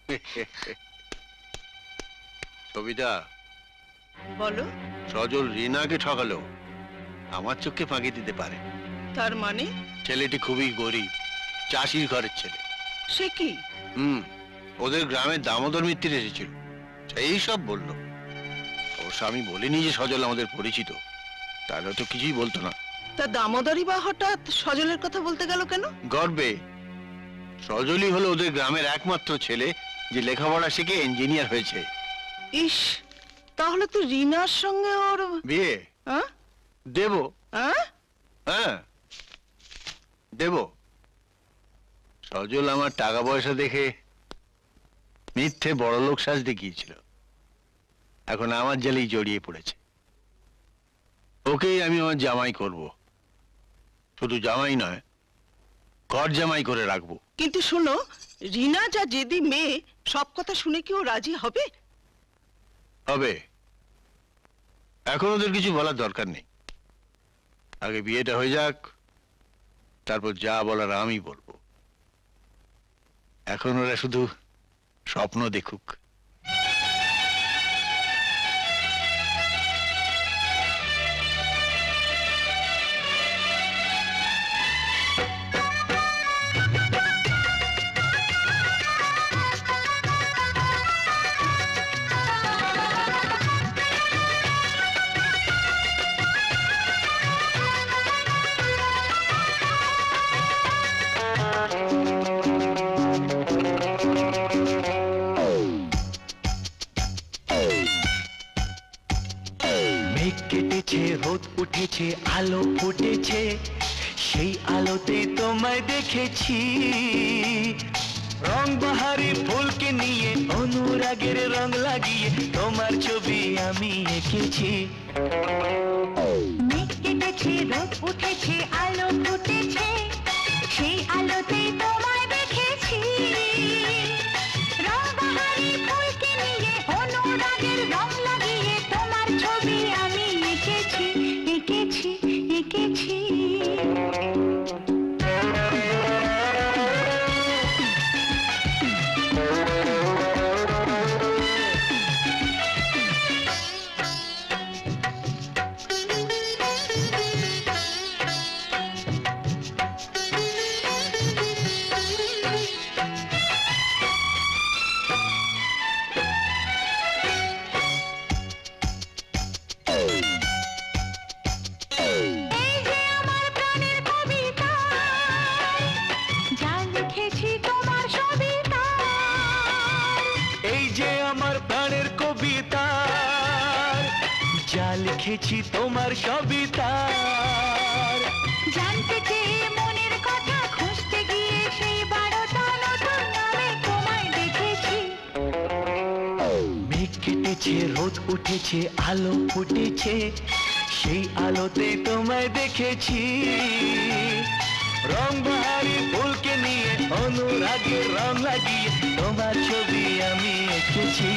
সবিতা, বলো। সজল রিনাকে ঠকালো, আমার চোখে ফাঁকি দিতে পারে। তার মানে? ছেলেটি খুবই গরিব, চাষির ঘরের ছেলে। সে কি? ওদের গ্রামে দামোদর মিত্তির এসেছিল, সেই সব বললো। অবশ্য আমি বলিনি যে সজল আমাদের পরিচিত, তাহলে তো কিছুই বলতো না। তা দামোদরই বা হঠাৎ সজলের কথা বলতে গেল কেন? গর্বে। সজলই হলো ওদের গ্রামের একমাত্র ছেলে যে লেখাপড়া শিখে ইঞ্জিনিয়ার হয়েছে। ইস, তাহলে তো রিনার সঙ্গে ওর বিয়ে হ্যাঁ দেব। হ্যাঁ? হ্যাঁ দেব। সজল আমার টাকা পয়সা দেখে মিথ্যে বড়লোক সাজ দেখিয়েছিল, এখন আমার জালেই জড়িয়ে পড়েছে। ওকেই আমি আমার জামাই করব, শুধু জামাই নয়, ঘর জামাই করে রাখবো। কিন্তু শোনো, রিনা যা জেদি মেয়ে, সব কথা শুনে কি ও রাজি হবে? হবে। এখন ওদের কিছু বলার দরকার নেই, আগে বিয়েটা হয়ে যাক, তারপর যা বলার আমি বলবো। এখন ওরা শুধু স্বপ্ন দেখুক। মেঘ কেটেছে, রোদ উঠেছে, আলো ফুটেছে, সেই আলোতে তোমায় দেখেছি। রং বাহারি ফুলকে নিয়ে অনুরাগের রং লাগিয়ে তোমার ছবি আমি এঁকেছি। মেঘ কেটেছে, রোদ উঠেছে, আলো ফুটেছে, সেই আলোতে তোমায় দেখেছি। রং বাহারি ফুলকে নিয়ে অনুরাগের রং লাগিয়ে তোমার ছবি আমি এঁকেছি, এঁকেছি, এঁকেছি। এই যে আমার প্রাণের কবিতা, যা লিখেছি তোমার কবিতা। জানতে চেয়ে মনের কথা, খুঁজতে গিয়ে সেই 12টা নতুন নামে তোমায় দেখেছি। মেঘ কেটেছে, রোদ উঠেছে, আলো ফুটেছে, সেই আলোতে তোমায় দেখেছি। রং বাহারি ফুলকে নিয়ে অনুরাগের রং লাগিয়ে তোমার ছবি আমি এঁকেছি।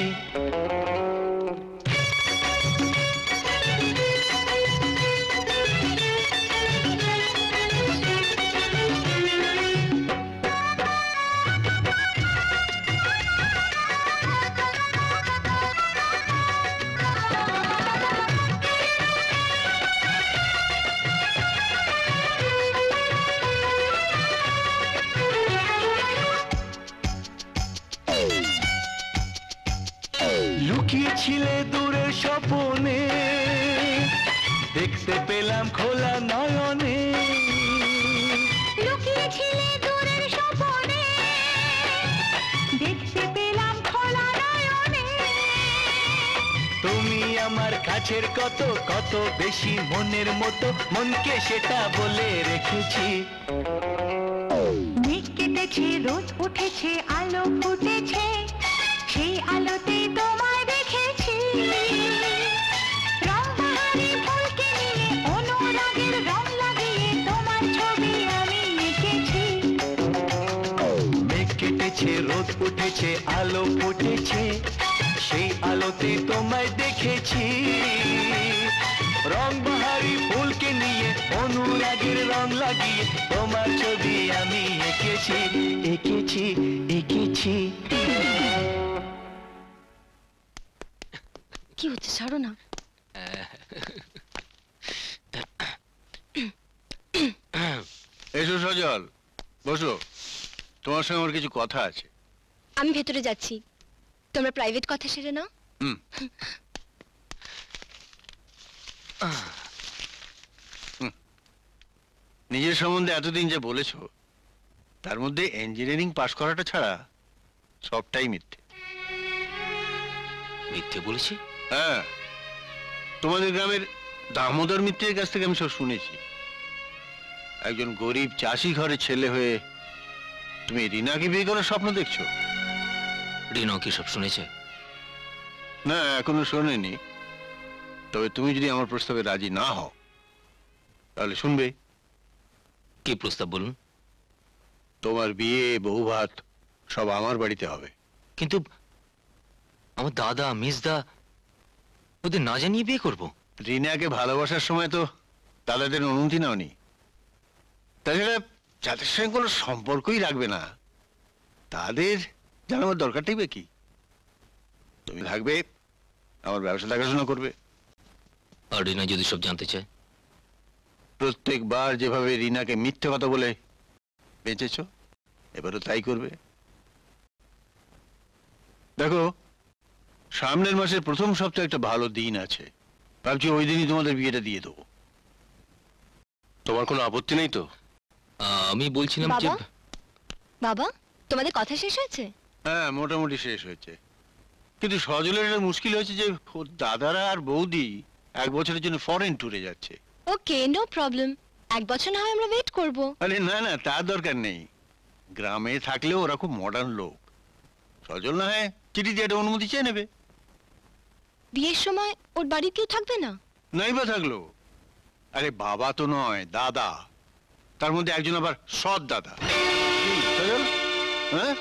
লুকিয়েছিলে দূরের স্বপনে, দেখতে পেলাম খোলা নয়নে। লুকিয়েছিলে দূরের স্বপনে, দেখতে পেলাম খোলা নয়নে। তুমি আমার কাছের কত কত বেশি মনের মতো, মনকে সেটা বলে রেখেছি। মেঘ কেটেছে, রোদ উঠেছে, আলো ফুটেছে, সেই আলোতেই তোমায় দেখেছি। রং বাহারি ফুলকে নিয়ে অনুরাগের রং লাগিয়ে তোমার ছবি আমি এঁকেছি। মেঘ কেটেছে, রোদ উঠেছে, আলো ফুটেছে, সেই আলোতে তোমায় দেখেছি। রং বাহারি ফুলকে নিয়ে অনুরাগের রং লাগিয়ে তোমার ছবি আমি এঁকেছি, এঁকেছি, এঁকেছি। কি হচ্ছে, ছাড়ো না। এসো সজল, বসো, তোমার সঙ্গে আমার কিছু কথা আছে। আমি ভেতরে যাচ্ছি, তোমরা প্রাইভেট কথা সেরে নাও। হুম। নিজের সম্বন্ধে এতদিন যা বলেছো, তার মধ্যে ইঞ্জিনিয়ারিং পাশ করাটা ছাড়া সবটাই মিথ্যে। মিথ্যে বলেছি? হ্যাঁ, তোমাদের গ্রামের দামোদর মিত্রের কাছ থেকে আমি সব শুনেছি। একজন গরিব চাষি ঘরের ছেলে হয়ে তুমি রিনাকে বিয়ে করার স্বপ্ন দেখছো? রিনাও কি সব শুনেছে? না, এখনো শোনেনি। তবে তুমি যদি আমার প্রস্তাবে রাজি না হও তাহলে শুনবে। কি প্রস্তাব বলুন? তোমার বিয়ে, বউ ভাত সব আমার বাড়িতে হবে। কিন্তু আমার দাদা মিসদা ওদের না জানিয়ে বিয়ে করব? রিনাকে ভালোবাসার সময় তো দাদাদের অনুমতি নাওনি। তাছাড়া যাদের সঙ্গে কোনো সম্পর্কই রাখবে না তাদের জানাবার দরকারটাই বা কি? তুমি থাকবে, আমার ব্যবসা দেখাশোনা করবে। আর রিনা যদি সব জানতে চায়? প্রত্যেকবার যেভাবে রিনাকে মিথ্যে কথা বলে বেঁচেছ, এবারও তাই করবে। দেখো, সামনের মাসের প্রথম সপ্তাহে একটা ভালো দিন আছে, ভাবছি ওই দিনই তোমাদের বিয়েটা দিয়ে দেবো। তোমার কোনো আপত্তি নেই তো? আমি বলছিলাম যে বাবা বাবা তোমাদের কথা শেষ হয়েছে? হ্যাঁ, মোটামুটি শেষ হয়েছে। কিন্তু সজলের এটা মুশকিল হয়েছে যে ওর দাদারা আর বৌদি 1 বছরের জন্য ফরেন ট্যুরে যাচ্ছে। ওকে, নো প্রবলেম। 1 বছর না হয় আমরা ওয়েট করব। আরে না না, তার দরকার নেই। গ্রামে থাকলেও ওরা খুব মডার্ন লোক। সজল না হয় চিঠি দিয়ে একটা অনুমতি চেয়ে নেবে। বিয়ের সময় ওর বাড়ির কেউ থাকবে না? নাই বা থাকলো, আরে বাবা তো নয়, দাদা। তার মধ্যে একজন আবার সৎ দাদা। কি, সজল? হ্যাঁ,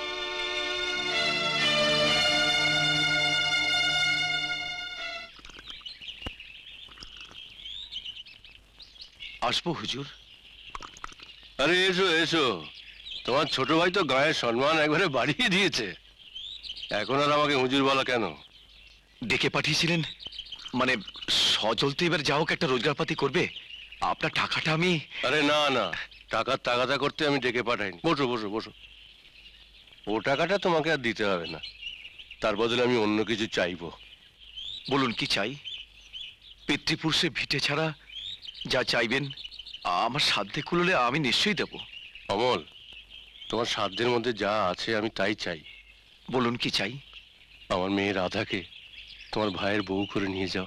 আসবো হুজুর। আরে এসো এসো, তোমার ছোট ভাই তো গায়ের সম্মান একবারে বাড়িয়ে দিয়েছে। এখন আর আমাকে হুজুর বলা কেন? ডেকে পাঠিয়েছিলেন মানে সজল তো এবার যা হোক একটা রোজগারপাতি করবে, আপনার টাকাটা আমি। আরে না না, টাকার তাগাদা করতে আমি ডেকে পাঠাইনি। বসো বসো বসো। ও টাকাটা তোমাকে আর দিতে হবে না, তার বদলে আমি অন্য কিছু চাইবো। বলুন কি চাই? পিতৃপুরুষের ভিটে ছাড়া যা চাইবেন আমার সাধ্যে কুলোলে আমি নিশ্চয়ই দেব। অমল, তোমার সাধ্যের মধ্যে যা আছে আমি তাই চাই। বলুন কি চাই? আমার মেয়ে রাধাকে তোমার ভাইয়ের বউ করে নিয়ে যাও।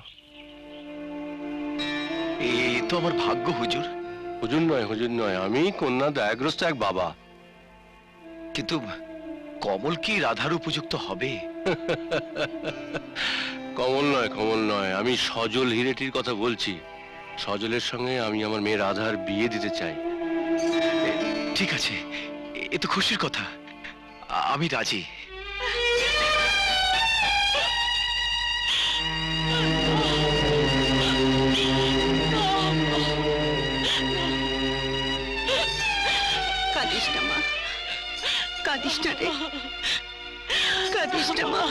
এ তো আমার ভাগ্য হুজুর। হুজুর নয়, হুজুর নয়, আমি কন্যা দায়গ্রস্ত এক বাবা। কিন্তু কমল কি রাধার উপযুক্ত হবে? কমল নয়, কমল নয়, আমি সজল হিরেটির কথা বলছি। সজলের সঙ্গে আমি আমার মেয়ে রাধার বিয়ে দিতে চাই। ঠিক আছে, এ তো খুশির কথা, আমি রাজি। কাঁদিস না মা, কাঁদিস না রে, কাঁদিস না মা।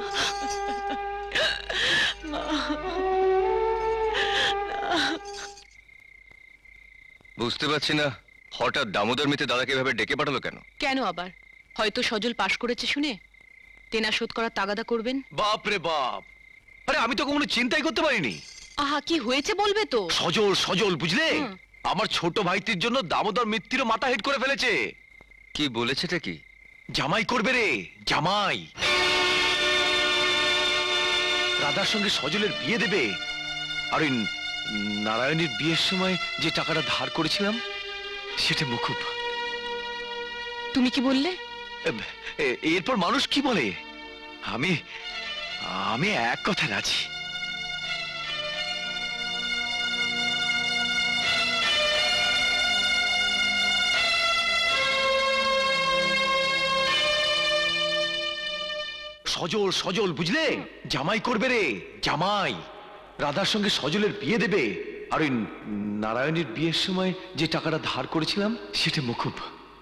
বুঝতে পারছি না হঠাৎ দামোদর মিতে দাদাকে এভাবে ডেকে পাঠালো কেন? কেন আবার? হয়তো সজল পাশ করেছে শুনে দেনা শোধ করার তাগাদা করবেন। বাপ রে বাপ, আরে আমি তো কোনো চিন্তাই করতে পারিনি। আহা, কি হয়েছে বলবে তো? সজল সজল বুঝলে, আমার ছোট ভাইটির জন্য দামোদর মিত্তিরও মাথা হেট করে ফেলেছে। কি বলেছেটা কি? জামাই করবে রে, জামাই। রাধার সঙ্গে সজলের বিয়ে দেবে, আর ওই নারায়ণীর বিয়ের সময় যে টাকাটা ধার করেছিলাম সেটা মুকুব। তুমি কি বললে? এরপর মানুষ কি বলে, আমি আমি এক কথা রাজি। সজল সজল বুঝলে, জামাই করবে রে, জামাই। রাধার সঙ্গে সজলের বিয়ে দেবে, আর ওই নারায়ণীর বিয়ের সময় যে টাকাটা ধার করেছিলাম সেটা মুকুব।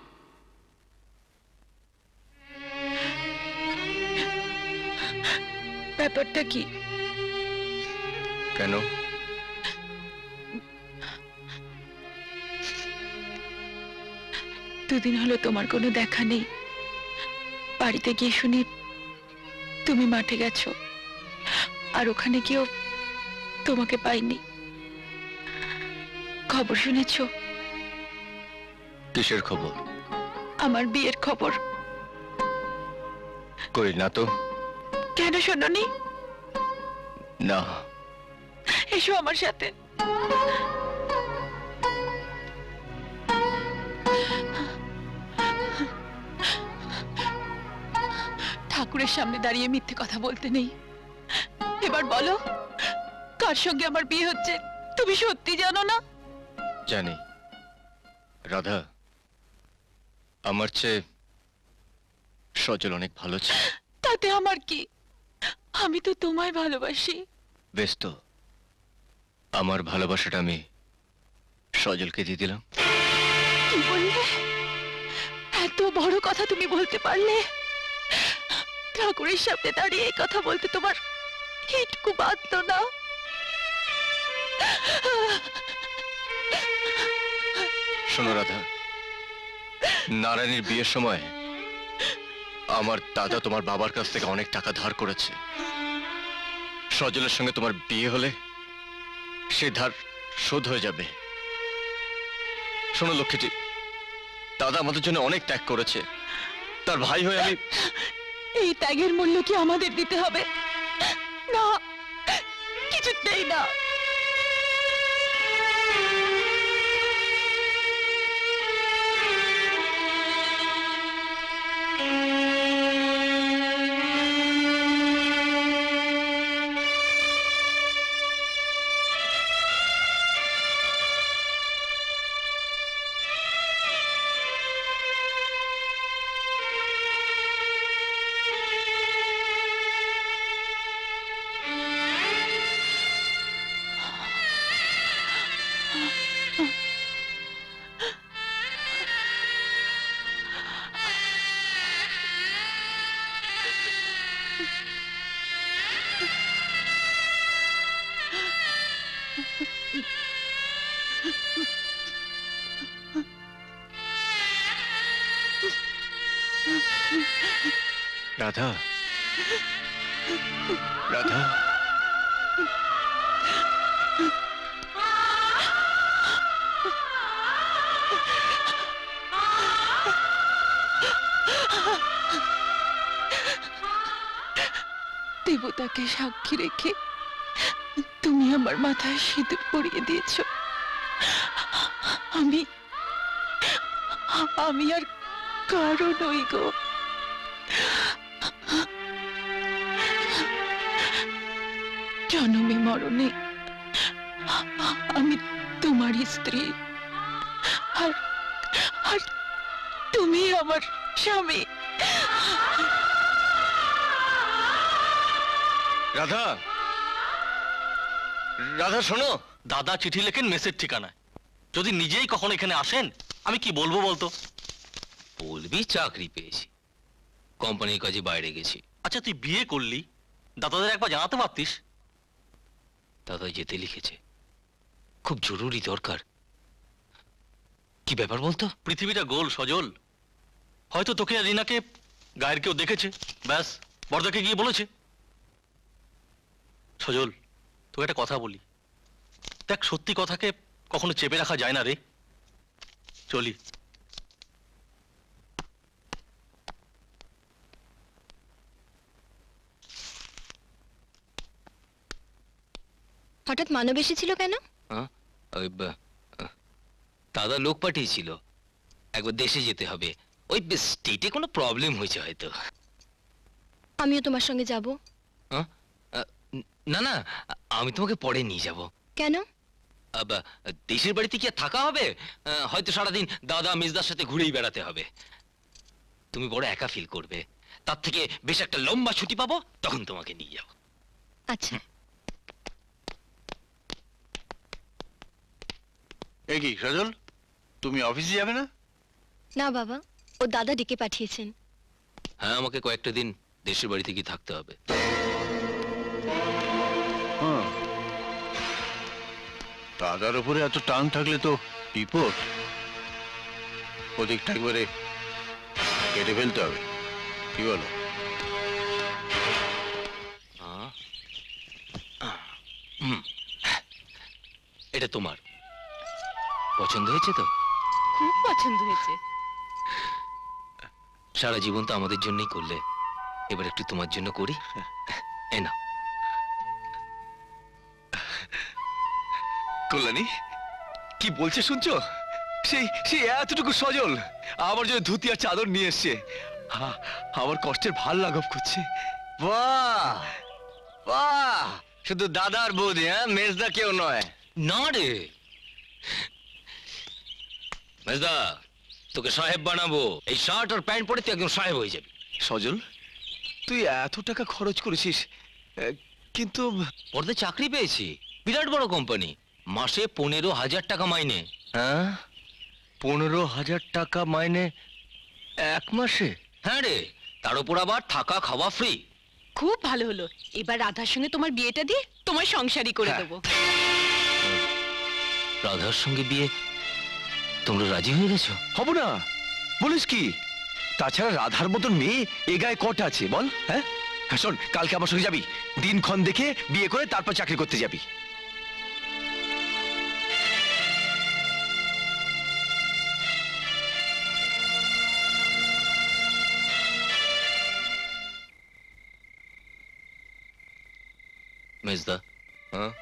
ব্যাপারটা কি? কেন? দুদিন হলো তোমার কোনো দেখা নেই। বাড়িতে গিয়ে শুনি তুমি মাঠে গেছো, আর ওখানে গিয়েও তোমাকে পাইনি। খবর শুনেছো? কিসের খবর? আমার বিয়ের খবর। কই না তো। কেন শোনোনি? না। এসো আমার সাথে। ঠাকুরের সামনে দাঁড়িয়ে মিথ্যে কথা বলতে নেই। এবার বলো, কার সঙ্গে আমার বিয়ে হচ্ছে তুমি সত্যি জানো না? জানি রাধা, আমার চেয়ে সজল অনেক ভালো ছিল। তাতে আমার কি? আমি তো তোমায় ভালোবাসি। বেশ তো, আমার ভালোবাসাটা আমি সজলকে দিয়ে দিলাম। কি বললে? এত বড় কথা তুমি বলতে পারলে? ঠাকুরের সামনে দাঁড়িয়ে এই কথা বলতে তোমার হিটকু বাঁধতো না? শোনো রাধা, নারায়ণীর বিয়ের সময় আমার দাদা তোমার বাবার কাছ থেকে অনেক টাকা ধার করেছে। সজলের সঙ্গে তোমার বিয়ে হলে সে ধার শোধ হয়ে যাবে। শোনো লক্ষ্মীটি, দাদা আমাদের জন্য অনেক ত্যাগ করেছে, তার ভাই হয়ে আমি। এই ত্যাগের মূল্য কি আমাদের দিতে হবে? না, কিছুতেই না। রাধা, রাধা, দেবতাকে সাক্ষী রেখে তুমি আমার মাথায় সিঁদুর পরিয়ে দিয়েছ। আমি আর কারো নই গো। জন্মে মরণে আমি তোমারই স্ত্রী, আর আর তুমি আমার স্বামী। রাধা, রাধা শোনো। দাদা চিঠি লেখেন মেসের ঠিকানায়। যদি নিজেই কখন এখানে আসেন আমি কি বলবো বলতো? বলবি চাকরি পেয়েছি, কোম্পানির কাজে বাইরে গেছি। আচ্ছা তুই বিয়ে করলি, দাদাদের একবার জানাতে পারতিস। দাদা যেতে লিখেছে, খুব জরুরি দরকার। কি ব্যাপার বলতো? পৃথিবীটা গোল সজল, হয়তো তোকে আর রিনাকে গায়ের কেউ দেখেছে, ব্যাস বড়দাকে গিয়ে বলেছে। সজল, তোকে একটা কথা বলি, দেখ সত্যি কথাকে কখনো চেপে রাখা যায় না রে। চলি। হঠাৎ মানব এসেছিল কেন? দাদা লোক পাঠিয়েছিল, একবার দেশে যেতে হবে, ওই স্টেটে কোনো প্রবলেম হয়েছে হয়তো। আমিও তোমার সঙ্গে যাব। না না, আমি তোমাকে পরে নিয়ে যাব। কেন? দেশের বাড়িতে কি আর থাকা হবে? হয়তো সারাদিন দাদা মিসদার সাথে ঘুরেই বেড়াতে হবে। তুমি বড় একা ফিল করবে, তার থেকে বেশ একটা লম্বা ছুটি পাবো, তখন তোমাকে নিয়ে যাব। আচ্ছা। এ কি সজল, তুমি অফিসে যাবে না? না বাবা, ও দাদা ডেকে পাঠিয়েছেন। হ্যাঁ, আমাকে কয়েকটা দিন দেশের বাড়িতে গিয়ে থাকতে হবে। দাদার উপরে এত টান থাকলে তো বিপদ। ওদিকটা একবারে কেটে ফেলতে হবে, কি বলো? এটা তোমার পছন্দ হয়েছে তো? খুব পছন্দ হয়েছে। সারা জীবন তো আমাদের জন্যই করলে, এবার একটু তোমার জন্য করি। এ না কল্যাণী, কি বলছে শুনছো? সেই সেই এতটুকু সজল আমার জন্য ধুতি আর চাদর নিয়ে এসছে, আমার কষ্টের ভাল লাঘব করছে। বাহ বাহ, শুধু দাদার বৌদি, হ্যাঁ, মেজদা কেউ নয়। না রে মেজদা, তোকে সাহেব বানাবো। এই শার্ট আর প্যান্ট পরে তুই একদম সাহেব হয়ে যাবি। সজল, তুই এত টাকা খরচ করেছিস, কিন্তু পরে চাকরি পেয়েছি, বিরাট বড় কোম্পানি, মাসে 15,000 টাকা মাইনে। হ্যাঁ, 15,000 টাকা মাইনে এক মাসে? হ্যাঁ রে, তার উপর আবার থাকা খাওয়া ফ্রি। খুব ভালো হলো, এবার রাধার সঙ্গে তোমার বিয়েটা দিয়ে তোমার সংসারই করে দেবো। রাধার সঙ্গে বিয়ে? তোমরা রাজি হয়ে গেছো? হব না বলিস কি? তাছাড়া রাধার মতন মেয়ে এ গায়ে কটা আছে বল? হ্যাঁ, শোন, কালকে আমার সঙ্গে যাবি, দিনক্ষণ দেখে বিয়ে করে তারপর চাকরি করতে যাবি। মেজদা, হ্যাঁ,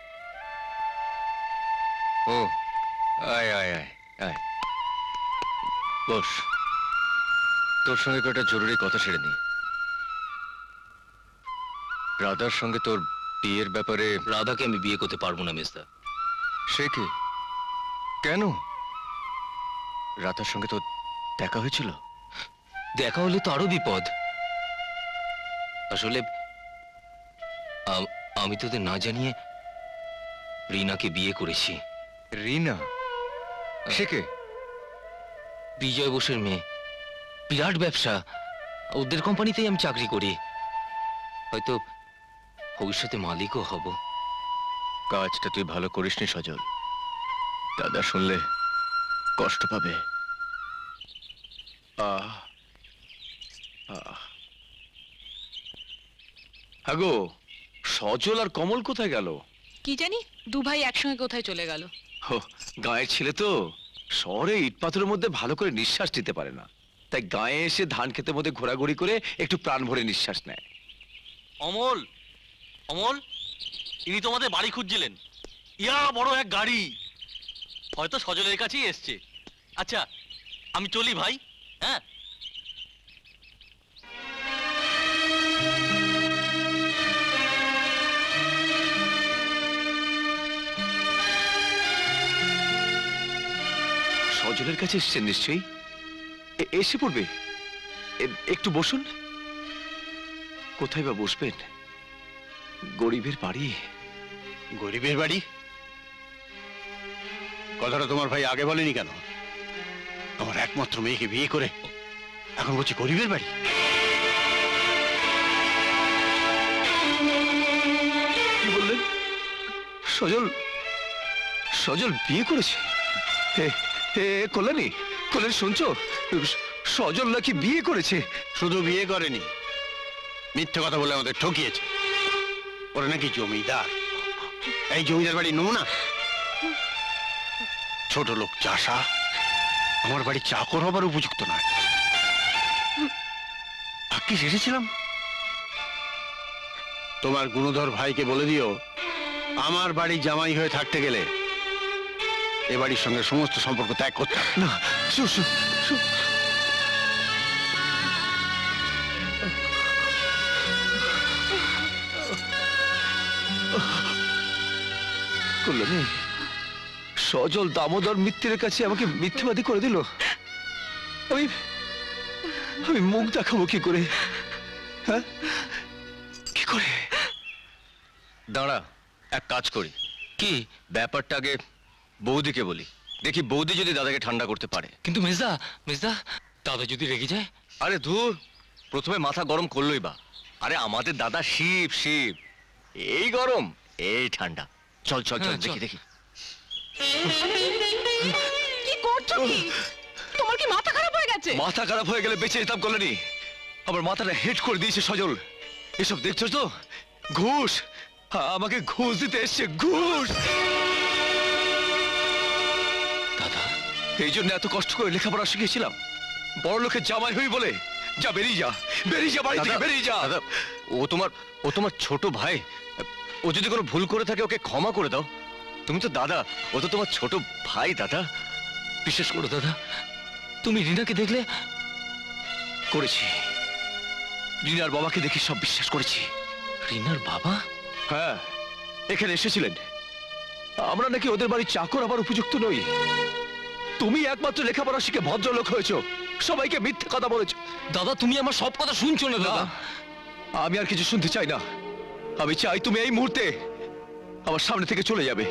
ও আয় আয় আয় আয়, বস। তোর সঙ্গে কয়েকটা জরুরি কথা সেরে নি। রাধার সঙ্গে তোর বিয়ের ব্যাপারে। রাধাকে আমি বিয়ে করতে পারবো না মেজদা। সে কি? কেন? রাধার সঙ্গে তোর দেখা হয়েছিল? দেখা হলে তো আরো বিপদ। আসলে আমি তোদের না জানিয়ে রিনাকে বিয়ে করেছি। রিনা? সে কে? বিজয় বোসের মেয়ে, বিরাট ব্যবসা, ওদের কোম্পানিতেই আমি চাকরি করি, হয়তো ভবিষ্যতে মালিকও হব। কাজটা তুই ভালো করিসনি সজল, দাদা শুনলে কষ্ট পাবে। হাগো, সজল আর কমল কোথায় গেল? কি জানি, দু ভাই একসঙ্গে কোথায় চলে গেল। গায়ের ছেলে তো শহরে ইট পাথরের মধ্যে ভালো করে নিঃশ্বাস নিতে পারে না, তাই গায়ে এসে ধান ক্ষেতের মধ্যে ঘোরাঘুরি করে একটু প্রাণ ভরে নিঃশ্বাস নেয়। অমল, অমল, ইনি তোমাদের বাড়ি খুঁজছিলেন। ইয়া বড় এক গাড়ি, হয়তো সজলের কাছেই এসছে। আচ্ছা, আমি চলি ভাই। হ্যাঁ, সজলের কাছে এসছেন নিশ্চয়ই, এসে পড়বে। একটু বসুন। কোথায় বা বসবেন? গরিবের বাড়ি। গরিবের বাড়ি? কথাটা তোমার ভাই আগে বলেনি কেন? আমার একমাত্র মেয়েকে বিয়ে করে এখন বলছি গরিবের বাড়ি। কি বললেন? সজল, সজল বিয়ে করেছে? কল্যাণী, কল্যাণী শুনছো? সজল নাকি বিয়ে করেছে? শুধু বিয়ে করেনি, মিথ্যে কথা বলে আমাদের ঠকিয়েছে। ওরা নাকি জমিদার, এই জমিদার বাড়ি নমুনা। ছোট লোক চাষা, আমার বাড়ি চাকর হবার উপযুক্ত নয়। ভাগ্যে এসেছিলাম। তোমার গুণধর ভাইকে বলে দিও, আমার বাড়ি জামাই হয়ে থাকতে গেলে এ বাড়ির সঙ্গে সমস্ত সম্পর্ক ত্যাগ করতে হবে। না, কল্যাণী, সজল দামোদর মিত্রের কাছে আমাকে মিথ্যেবাদী করে দিল। আমি মুখ দেখাবো কি করে? হ্যাঁ, কি করে? দাঁড়া, এক কাজ করি। কি ব্যাপারটা আগে বৌদিকে বলি, দেখি বৌদি যদি দাদাকে ঠান্ডা করতে পারে। কিন্তু মেজদা, মেজদা, দাদা যদি রেগে যায়? আরে ধুর, প্রথমে মাথা গরম করলোই বা। আরে আমাদের দাদা শিব শিব, এই গরম এই ঠান্ডা। চল চল চল, দেখি দেখি। কি করছো কি? তোমার কি মাথা খারাপ হয়ে গেছে? মাথা খারাপ হয়ে গেলে বেঁচে যেতাম কল্যাণী, আমার মাথাটা হেড করে দিয়েছে সজল। এসব দেখছো তো? ঘুষ, আমাকে ঘুষ দিতে এসছে, ঘুষ। দাদা, এই জন্য এত কষ্ট করে লেখাপড়া শিখেছিলাম, বড় লোকের জামাই হই বলে। যা, বেরিয়ে যা, বেরিয়ে যা বাড়ি থেকে, বেরিয়ে যা। দাদা, ও তোমার ছোট ভাই, ও যদি কোনো ভুল করে থাকে ওকে ক্ষমা করে দাও। তুমি তো দাদা, ও তো তোমার ছোট ভাই দাদা। বিশেষ করে দাদা, তুমি রিনাকে দেখলে? করেছি, রিনার বাবাকে দেখে সব বিশ্বাস করেছি। রিনার বাবা? হ্যাঁ, এখানে এসেছিলেন। আমরা নাকি ওদের বাড়ির চাকর আবার উপযুক্ত নই। তুমি একমাত্র লেখাপড়া শিখে ভদ্রলোক হয়েছো, সবাইকে মিথ্যে কথা বলেছো। দাদা তুমি আমার সব কথা শুনছো না দাদা? আমি আর কিছু শুনতে চাই না। আমি চাই তুমি এই মুহূর্তে আমার সামনে থেকে চলে যাবে।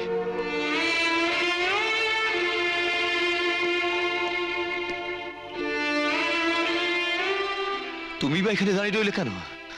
তুমি বা এখানে দাঁড়িয়ে রইলে কেন?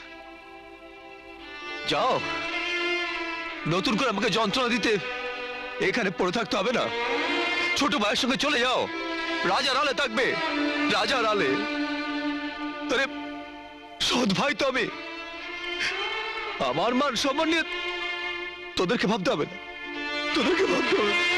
যাও, নতুন করে আমাকে যন্ত্রণা দিতে এখানে পড়ে থাকতে হবে না। ছোট ভাইয়ের সঙ্গে চলে যাও, রাজার আলে থাকবে, রাজার আলে। আরে সৎ ভাই তো আমি, আমার মান সম্মান নিয়ে তোদেরকে ভাবতে হবে না, তোদেরকে ভাবতে হবে না।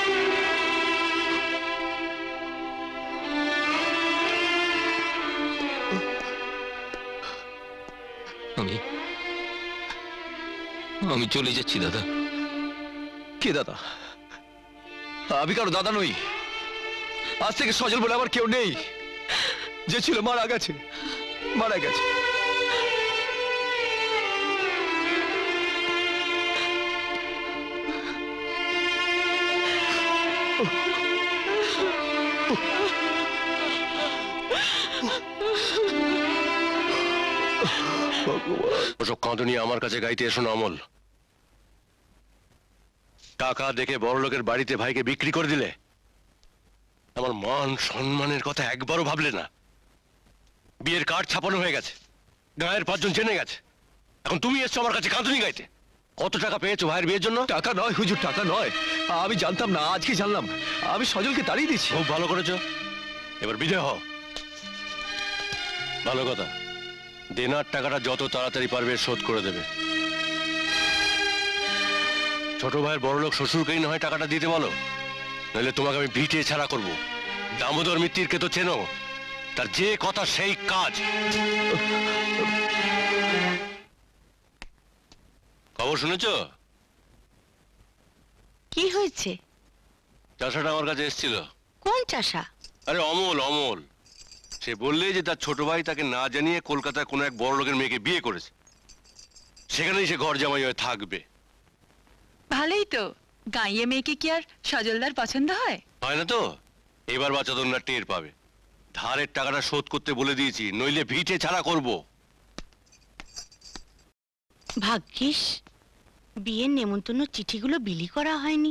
আমি চলে যাচ্ছি দাদা। কে দাদা? আমি কারো দাদা নই। আজ থেকে সজল বলে আমার কেউ নেই। যে ছিল মারা গেছে, মারা গেছে। ওসব কাঁদুনি আমার কাছে গাইতে এসো না অমল। টাকা দেখে বড় লোকের বাড়িতে ভাইকে বিক্রি করে দিলে, আমার মান সম্মানের কথা একবারও ভাবলে না। বিয়ের কার্ড ছাপানো হয়ে গেছে, গায়ের 5 জন জেনে গেছে, এখন তুমি এসছো আমার কাছে কাঁদুনি গাইতে। কত টাকা পেয়েছো ভাইয়ের বিয়ের জন্য? টাকা নয় হুজুর, টাকা নয়। আমি জানতাম না, আজকে জানলাম। আমি সজলকে তাড়িয়ে দিচ্ছি। খুব ভালো করেছো, এবার বিদায় হও। ভালো কথা, দেনার টাকাটা যত তাড়াতাড়ি পারবে শোধ করে দেবে। ছোট ভাইয়ের বড়লোক শ্বশুরকেই না হয় টাকাটা দিতে বলো, নইলে তোমাকে আমি ভিটে ছাড়া করব। দামোদর মিত্তিরকে তো চেনো, তার যে কথা সেই কাজ। খবর শুনেছো? কি হয়েছে? চাষাটা আমার কাছে এসেছিল। কোন চাষা? আরে অমল, অমল। সে বললে যে তার ছোট ভাই তাকে না জানিয়ে কলকাতায় কোনো এক বড় লোকের মেয়েকে বিয়ে করেছে, সেখানেই সে ঘর জামাই হয়ে থাকবে। ভালোই তো, গাঁয়ে মেয়েকে কি আর সজলদার পছন্দ হয়? হয় না তো? এবার বাচ্চাদনরা টের পাবে। ধারের টাকাটা শোধ করতে বলে দিয়েছি, নইলে ভিটে ছাড়া করব। ভাগ্যিস বিয়ের নেমন্তন্ন চিঠিগুলো বিলি করা হয়নি।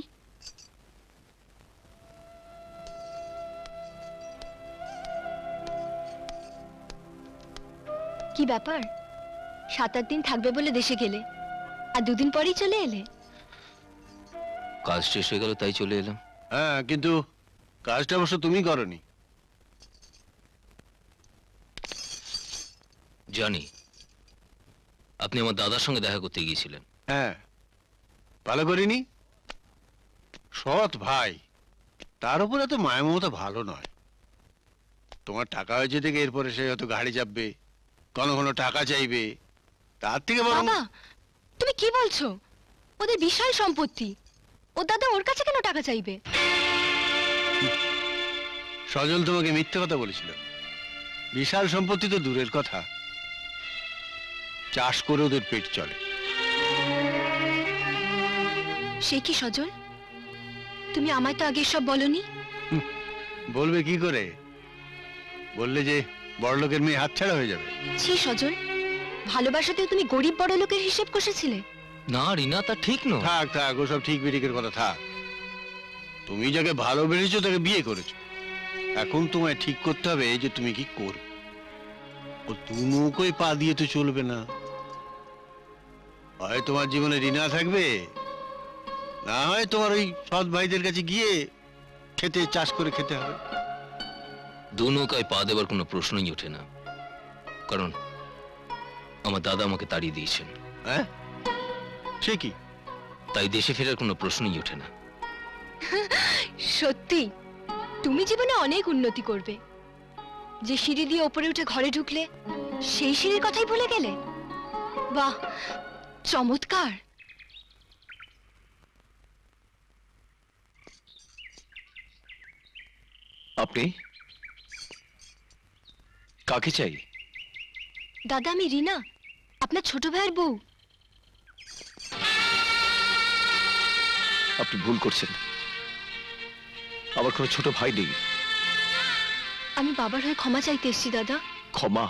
কি ব্যাপার? 7-8 দিন থাকবে বলে দেশে গেলে, আর 2 দিন পরেই চলে এলে। কাজ শেষ হয়ে গেল তাই চলে এলাম। হ্যাঁ, কিন্তু কাজটা অবশ্য তুমি করনি। জানি আপনি আমার দাদার সঙ্গে দেখা করতে গিয়েছিলেন। হ্যাঁ, ভালো করিনি। সৎ ভাই, তার উপরে তো মায়া মমতা ভালো নয়। তোমার টাকা হয়েছে দেখে এরপরে সে হয়তো গাড়ি চাপবে, কোনো কোনো টাকা চাইবে। তার থেকে বরং বাবা, তুমি কি বলছো? ওদের বিশাল সম্পত্তি, ও দাদা ওর কাছে কেন টাকা চাইবে? সজল তোমাকে মিথ্যে কথা বলেছিল। বিশাল সম্পত্তি তো দূরের কথা, চাষ করে ওদের পেট চলে। সে কি সজল? তুমি আমায় তো আগে সব বলনি। বলবে কি করে? বললে যে বড়লোকের মেয়ে হাতছাড়া হয়ে যাবে। ছি সজল, ভালোবাসাতেও তুমি গরিব বড় লোকের হিসেব কষেছিলে। না রিনা, তা ঠিক নয়। থাক থাক, ওসব ঠিক বিঠিকের কথা থাক। তুমি যাকে ভালোবেসেছো তাকে বিয়ে করেছো, এখন তোমায় ঠিক করতে হবে যে তুমি কি করবে। ও দু নৌকোয় পা দিয়ে তো চলবে না। হয় তোমার জীবনে রিনা থাকবে, না হয় তোমার ওই সৎ ভাইদের কাছে গিয়ে খেতে চাষ করে খেতে হবে। দু নৌকায় পা দেবার কোনো প্রশ্নই ওঠে না, কারণ আমার দাদা আমাকে তাড়িয়ে দিয়েছেন। হ্যাঁ, সে কি? তাই দেশে ফেরার কোনো প্রশ্নই ওঠে না। সত্যি তুমি জীবনে অনেক উন্নতি করবে। যে সিঁড়ি দিয়ে ওপরে উঠে ঘরে ঢুকলে সেই সিঁড়ির কথাই ভুলে গেলে। বাহ, চমৎকার। আপনি? কাকে চাই? দাদা আমি রিনা, আপনার ছোট ভাইয়ের বউ। আপনি ভুল করছেন, আমার কোনো ছোট ভাই নেই। আমি বাবার হয়ে ক্ষমা চাইতে এসেছি দাদা। ক্ষমা?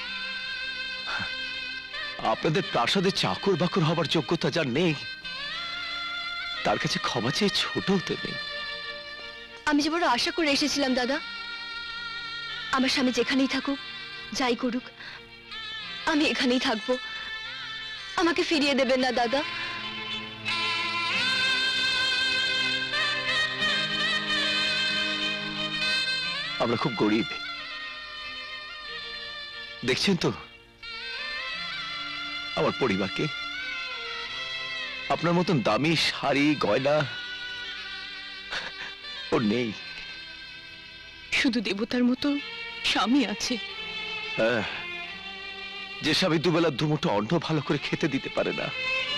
আপনাদের প্রাসাদে চাকর বাকর হবার যোগ্যতা যার নেই, তার কাছে ক্ষমা চেয়ে ছোট হতে নেই। আমি যে বড় আশা করে এসেছিলাম দাদা, আমার স্বামী যেখানেই থাকুক, যাই করুক, আমি এখানেই থাকবো। আমাকে ফিরিয়ে দেবেন না দাদা। আমরা খুব গরিব, দেখছেন তো আমার পরিবারকে। আপনার মতন দামি শাড়ি গয়না ওর নেই। শুধু দেবতার মতো স্বামী আছে। হ্যাঁ, যে স্বামী দুবেলা দুমুঠো অন্ন ভালো করে খেতে দিতে পারে না।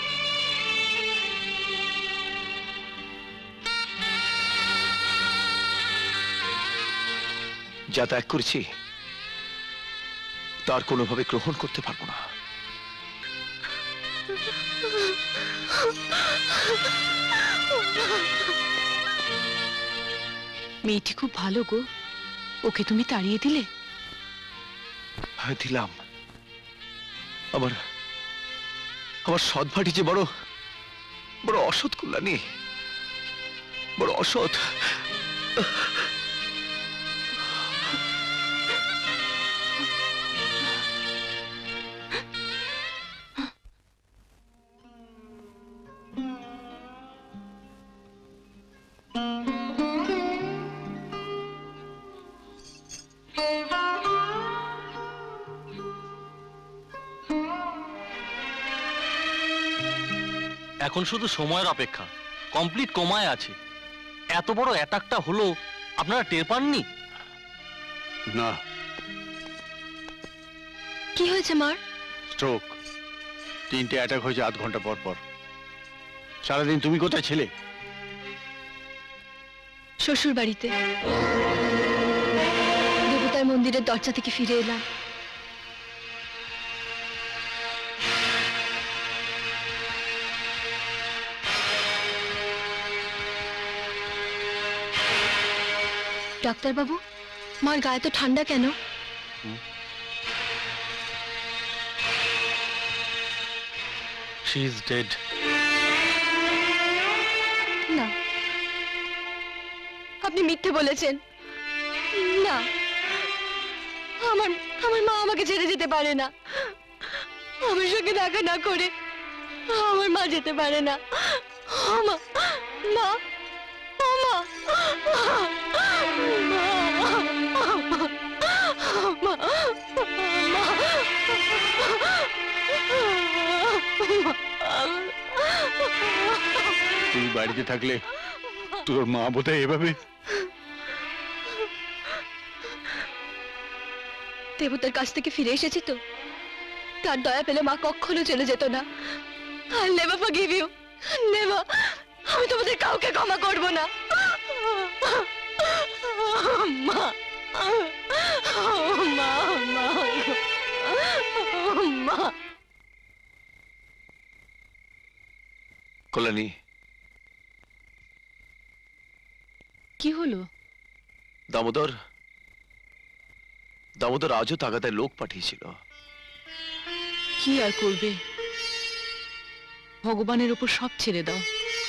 যা ত্যাগ করেছি তার কোনোভাবে গ্রহণ করতে পারবো না। মেয়েটি খুব ভালো গো, ওকে তুমি তাড়িয়ে দিলে? হ্যাঁ দিলাম। আমার আমার সৎ ভাটি যে বড় বড় অসৎ কল্যাণী, বড় অসৎ। এখন শুধু সময়ের অপেক্ষা, কমপ্লিট কোমায় আছে। এত বড় অ্যাটাকটা হলো, আপনারা টের পাননি? না। কি হয়েছে মার? স্ট্রোক। 3টে অ্যাটাক হয়েছে 8 ঘন্টা পর পর। সারাদিন তুমি কোথায় ছিলে? শ্বশুর বাড়িতে, দেবতার মন্দিরের দরজা থেকে ফিরে এলাম। ডাক্তারবাবু, মার গায়ে তো ঠান্ডা কেন? She is dead. না, আপনি মিথ্যে বলেছেন। না, আমার আমার মা আমাকে ছেড়ে যেতে পারে না। আমার সঙ্গে দেখা না করে আমার মা যেতে পারে না। মা, মা, মা, তুই বাড়িতে থাকলে তোর মা বোধহয় এভাবে। দেবতার কাছ থেকে ফিরে এসেছি তো, তার দয়া পেলে মা কখনো চলে যেত না। I'll never forgive you. Never. আমি তোমাদের কাউকে ক্ষমা করব না। মা, মা, মা, মা। কল্যাণী, কি হলো? দামোদর দামোদর আজও তাগাদায় লোক পাঠিয়েছিল। কি আর করবে, ভগবানের উপর সব ছেড়ে দাও।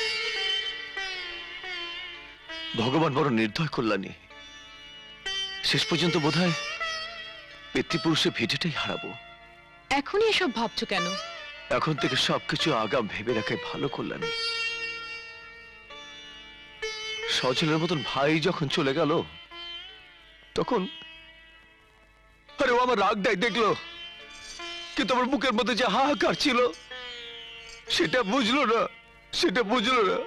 ভগবান বড় নির্দয় কল্যাণী। শেষ পর্যন্ত বোধহয় পিতৃপুরুষের ভিটেটাই হারাবো। এখনই এসব ভাবছো কেন? এখন থেকে সবকিছু আগাম ভেবে রাখাই ভালো কল্যাণী। সজলের মতন ভাই যখন চলে গেল, তখন আরে ও আমার রাগটাই দেখলো, কিন্তু আমার বুকের মধ্যে যে হাহাকার ছিল সেটা বুঝলো না, সেটা বুঝলো না।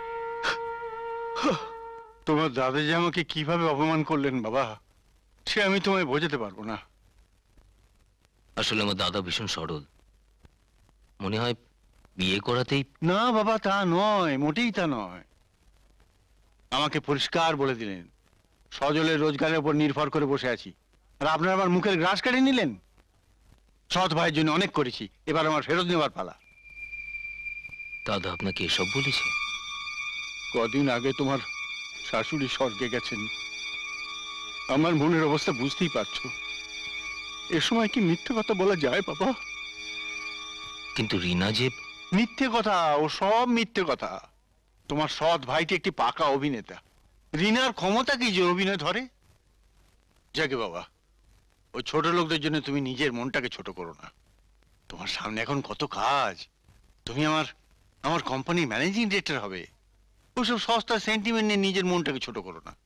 তোমার দাদা যে আমাকে কিভাবে অপমান করলেন বাবা, সে আমি তোমায় বোঝাতে পারবো না। আসলে আমার দাদা ভীষণ সরল, মনে হয় বিয়ে করাতেই। না বাবা, তা নয়, মোটেই তা নয়। আমাকে পরিষ্কার বলে দিলেন সজলের রোজগারের উপর নির্ভর করে বসে আছি, আর আপনারা আমার মুখের গ্রাস কেড়ে নিলেন। সৎ ভাইয়ের জন্য অনেক করেছি, এবার আমার ফেরত নেবার পালা। দাদা আপনাকে এসব বলেছে? কদিন আগে তোমার শাশুড়ি স্বর্গে গেছেন, আমার মনের অবস্থা বুঝতেই পারছো। এ সময় কি মিথ্যে কথা বলা যায় বাবা? কিন্তু রিনা যে... মিথ্যে কথা, ও সব মিথ্যে কথা। তোমার সৎ ভাইটি একটি পাকা অভিনেতা, রিনার ক্ষমতা কি যে অভিনয় ধরে? যাকে বাবা, ওই ছোট লোকদের জন্য তুমি নিজের মনটাকে ছোট করো না। তোমার সামনে এখন কত কাজ। তুমি আমার কোম্পানির ম্যানেজিং ডিরেক্টর হবে। ওসব সস্তা সেন্টিমেন্ট নিয়ে নিজের মনটাকে ছোট করো না।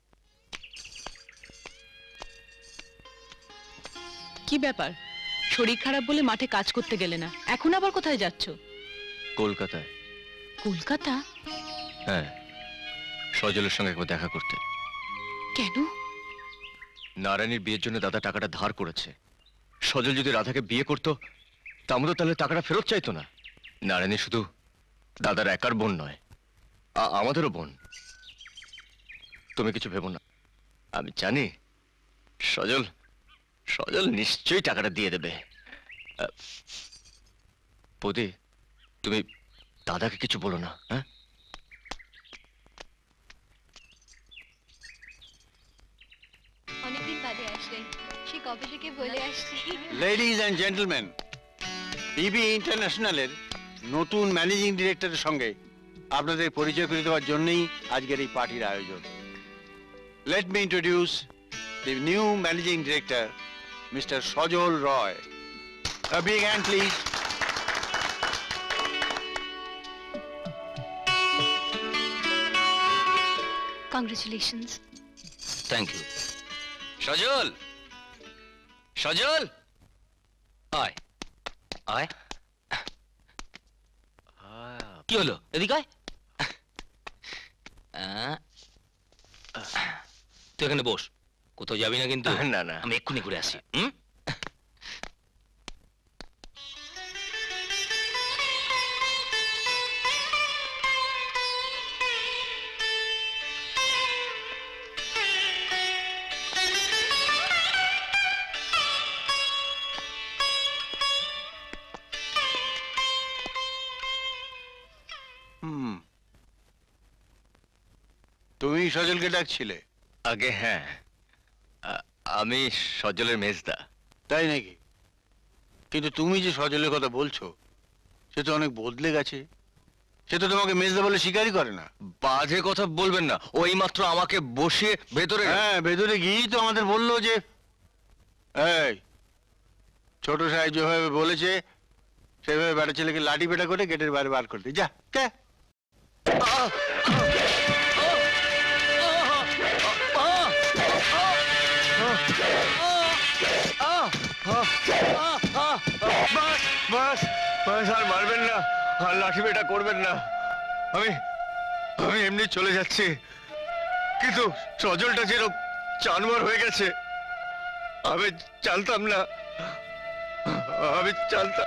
কি ব্যাপার, শরীর খারাপ বলে মাঠে কাজ করতে গেলে না, এখন আবার কোথায় যাচ্ছ? কলকাতায়। কলকাতা? হ্যাঁ, সজলের সঙ্গে একবার দেখা করতে। কেন? নারায়ণীর বিয়ের জন্য দাদা টাকাটা ধার করেছে। সজল যদি রাধাকে বিয়ে করতো তাহলে তাহলে টাকাটা ফেরত চাইতো না। নারায়ণী শুধু দাদার একার বোন নয়, আমাদেরও বোন। তুমি কিছু ভেবো না, আমি জানি সজল সজল নিশ্চয়ই টাকাটা দিয়ে দেবে। বৌদি, তুমি দাদাকে কিছু বলো না, হ্যাঁ? অনেকদিন বাদে আসলেন, সে কবে থেকে বলে আসছি। লেডিজ অ্যান্ড জেন্টলম্যান, পিবি ইন্টারন্যাশনালের নতুন ম্যানেজিং ডিরেক্টরের সঙ্গে আপনাদের পরিচয় করে দেওয়ার জন্যই আজকের এই পার্টির আয়োজন। Let me introduce the new managing director, mister Sajal Roy. A big hand, please. Congratulations. Thank you. Sajal, Sajal, আয় আয়। কি হলো, এদিকে আয়। তুই এখানে বস, কোথাও যাবি না কিন্তু। না না, আমি এক্ষুনি ঘুরে আসি। হুম? তুমি সজলকে ডাকছিলে? আগে হ্যাঁ, আমি সজলের মেজদা। তাই নাকি? কিন্তু তুমি যে সজলের কথা বলছো সে তো অনেক বদলে গেছে। সে তো তোমাকে মেজদা বলে স্বীকারই করে না। বাজে কথা বলবেন না, ওই মাত্র আমাকে বসিয়ে ভেতরে... হ্যাঁ, ভেতরে গিয়েই তো আমাদের বললো যে এই ছোট সাহেব যেভাবে বলেছে সেভাবে বেটা ছেলেকে লাঠি পেটা করে গেটের বাইরে বার করতে যা। কে? আর মারবেন না, আর লাঠি পেটা করবেন না। আমি এমনি চলে যাচ্ছি, কিন্তু সজলটা যেরকম জানোয়ার হয়ে গেছে আমি জানতাম না। আমি জানতাম।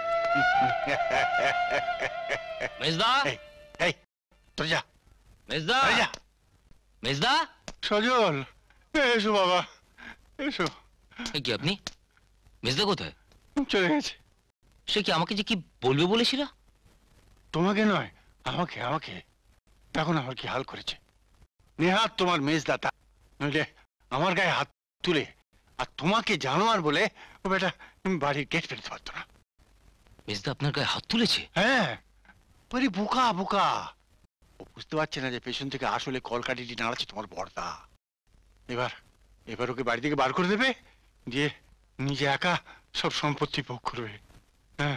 মেজদা, এই তোর যা। মেজদা, যা। মেজদা। সজল, এসো বাবা, এসো। কি আপনি? মেজদা কোথায়? চলে গেছে। সে কি আমাকে যে কি বলবে বলেছিল? তোমাকে নয়, আমাকে আমাকে। এখন আমার কি হাল করেছে। নেহাত তোমার মেজদাতা, নইলে আমার গায়ে হাত তুলে আর তোমাকে জানোয়ার বলে ও বেটা বাড়ির গেট ফেলতে পারতো না। মেজদা আপনার গায়ে হাত তুলেছে? হ্যাঁ, ওরে বোকা বোকা। ও বুঝতে পারছে না যে পেছন থেকে আসলে কলকাঠিটি নাড়াচ্ছে তোমার বড়দা। এবার ওকে বাড়ি থেকে বার করে দেবে, দিয়ে নিজে একা সব সম্পত্তি ভোগ করবে। হ্যাঁ।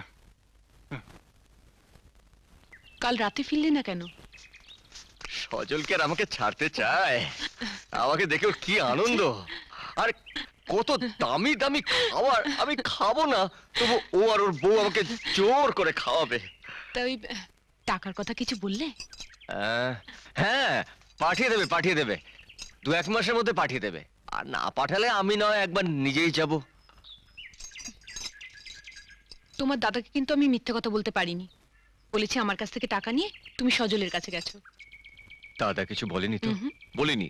কাল রাতে ফিরলে না কেন? সজলকে আর আমাকে ছাড়তে চায়, আমাকে দেখে ওর কি আনন্দ। আর কত দামি দামি খাবার আমি খাবো না, তবু ও আর ওর বউ আমাকে জোর করে খাওয়াবে। তা ওই টাকার কথা কিছু বললে? হ্যাঁ, পাঠিয়ে দেবে 2-1 মাসের মধ্যে পাঠিয়ে দেবে। আর না পাঠালে আমি নয় একবার নিজেই যাব। তোমার দাদাকে কিন্তু আমি মিথ্যে কথা বলতে পারিনি। বলেছি আমার কাছ থেকে টাকা নিয়ে তুমি সজলের কাছে গেছো। দাদা কিছু বলেনি তো? বলিনি,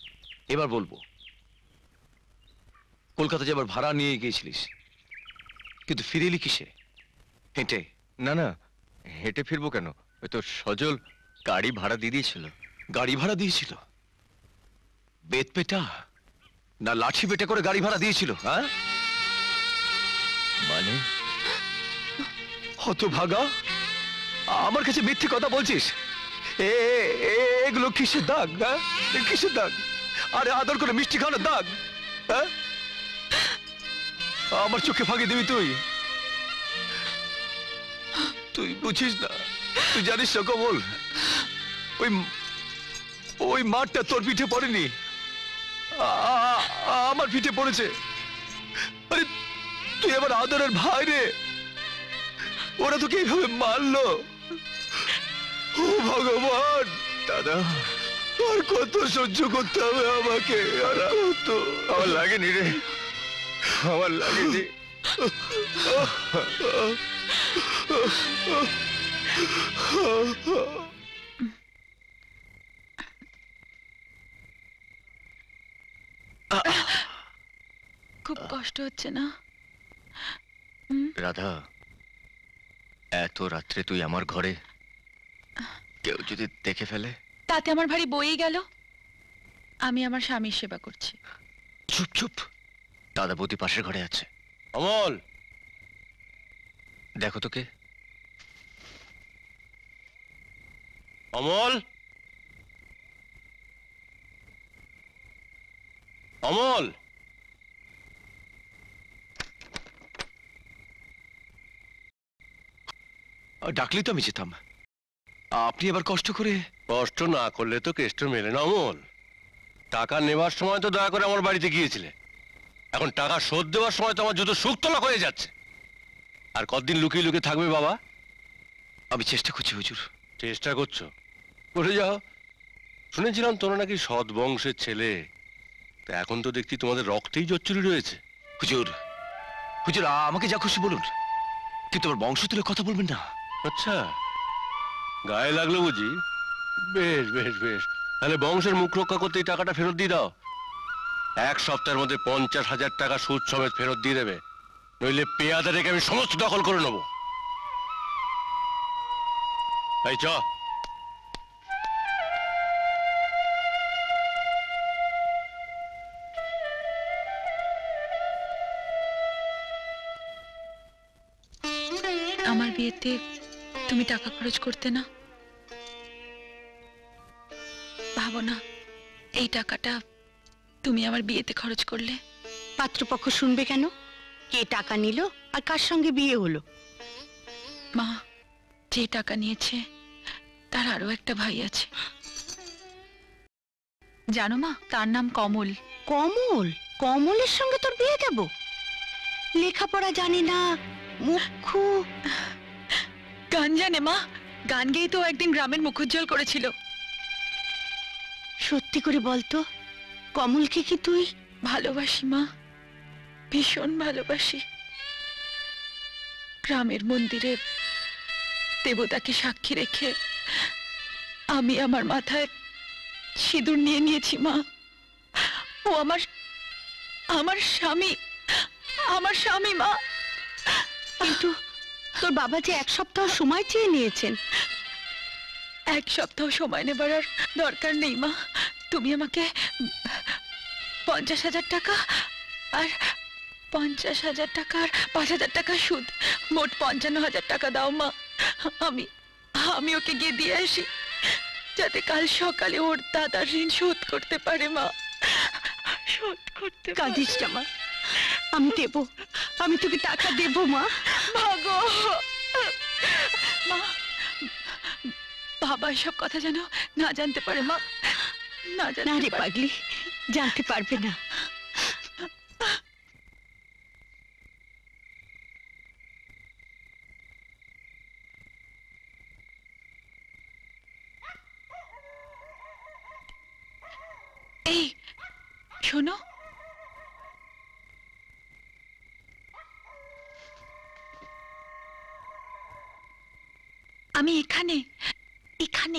এবার বলবো। কলকাতা যাবার ভাড়া নিয়ে গিয়েছিলিস, কিন্তু ফিরে এলি কিসে? হেঁটে? না না, হেঁটে ফিরবো কেন? ওই তো সজল গাড়ি ভাড়া দিয়ে দিয়েছিল। গাড়ি ভাড়া দিয়েছিল? বেত পেটা না লাঠি পেটা করে গাড়ি ভাড়া দিয়েছিল? হ্যাঁ, মানে হতভাগা, আমার কাছে মিথ্যে কথা বলছিস? এগুলো কিসের দাগ? হ্যাঁ, কিসের দাগ? আরে আদর করে মিষ্টি খাওয়ানোর দাগ? হ্যাঁ, আমার চোখে ফাঁকি দিবি তুই? তুই বুঝিস না, তুই জানিস না কমল, ওই ওই মাঠটা তোর পিঠে পড়েনি, আমার পিঠে পড়েছে। আরে তুই আমার আদরের ভাই রে, ওরা তোকে এইভাবে মারলো। ও ভগবান, দাদা আর কত সহ্য করতে হবে আমাকে? আর কত? আমার লাগেনি রে, আমার লাগেনি। খুব কষ্ট হচ্ছে না? রাধা, এত রাত্রে তুই আমার ঘরে, কেউ যদি দেখে ফেলে? তাতে আমার ভারী বই গেল। আমি আমার স্বামীর সেবা করছি। চুপ চুপ, দাদা বৌদি পাশের ঘরে আছে। অমল, দেখো তোকে। অমল, অমল, ডাকলি তো আমি যেতাম, আপনি আবার কষ্ট করে। কষ্ট না করলে তো কেষ্ট মেলে না অমল। টাকা নেবার সময় তো দয়া করে আমার বাড়িতে গিয়েছিলে, এখন টাকা শোধ দেওয়ার সময় তো আমার জুতো শুকতলা হয়ে যাচ্ছে। আর কতদিন লুকিয়ে লুকিয়ে থাকবে বাবা? আমি চেষ্টা করছি হুজুর। চেষ্টা করছো? করে যাও। শুনেছিলাম তোমরা নাকি সৎ বংশের ছেলে, তা এখন তো দেখছি তোমাদের রক্তেই জচ্চুরি রয়েছে। হুজুর, হুজুর আমাকে যা খুশি বলুন, কিন্তু আমার বংশ তুলে কথা বলবেন না। আচ্ছা, গায়ে লাগলো বুঝি? বেশ বেশ বেশ, তাহলে বংশের মুখ রক্ষা করতে এই টাকাটা ফেরত দিয়ে দাও। 1 সপ্তাহের মধ্যে 50,000 টাকা সুদ সমেত ফেরত দিয়ে দেবে, নইলে পেয়াদা রেখে আমি সমস্ত দখল করে নেব। এই চ। আমার বিয়েতে তুমি টাকা খরচ করতে না? ভাবো না, এই টাকাটা তুমি আমার বিয়েতে খরচ করলে। পাত্রপক্ষ শুনবে কেন? কে টাকা নিল আর কার সঙ্গে বিয়ে হলো? মা, যে টাকা নিয়েছে তার আরো একটা ভাই আছে, জানো মা? তার নাম কমল। কমল? কমলের সঙ্গে তোর বিয়ে দেব? লেখাপড়া জানে না, মুখ্য। গান জানে মা, গান গেয়ে তো একদিন গ্রামের মুখোজ্জ্বল করেছিল। সত্যি করে বলতো, কমলকে কি তুই? ভালোবাসি মা, ভীষণ ভালোবাসি। গ্রামের মন্দিরে দেবতাকে সাক্ষী রেখে আমি আমার মাথায় সিঁদুর নিয়ে নিয়েছি মা। ও আমার আমার স্বামী, আমার স্বামী মা। কিন্তু তোর বাবা যে 1 সপ্তাহ সময় চেয়ে নিয়েছেন। 1 সপ্তাহ সময় নেবার আর দরকার নেই মা। তুমি আমাকে 50,000 টাকা আর 50,000 টাকা আর 5,000 টাকা সুদ, মোট 55,000 টাকা দাও মা। আমি ওকে গিয়ে দিয়ে আসি, যাতে কাল সকালে ওর দাদার ঋণ শোধ করতে পারে মা। শোধ করতে কাঁদিস না মা, আমি দেব, আমি তোকে টাকা দেব মা। ভাগো মা, বাবা এসব কথা যেন না জানতে পারে মা। না রে পাগলি, জানতে পারবে না। এই শোনো, আমি এখানে এখানে।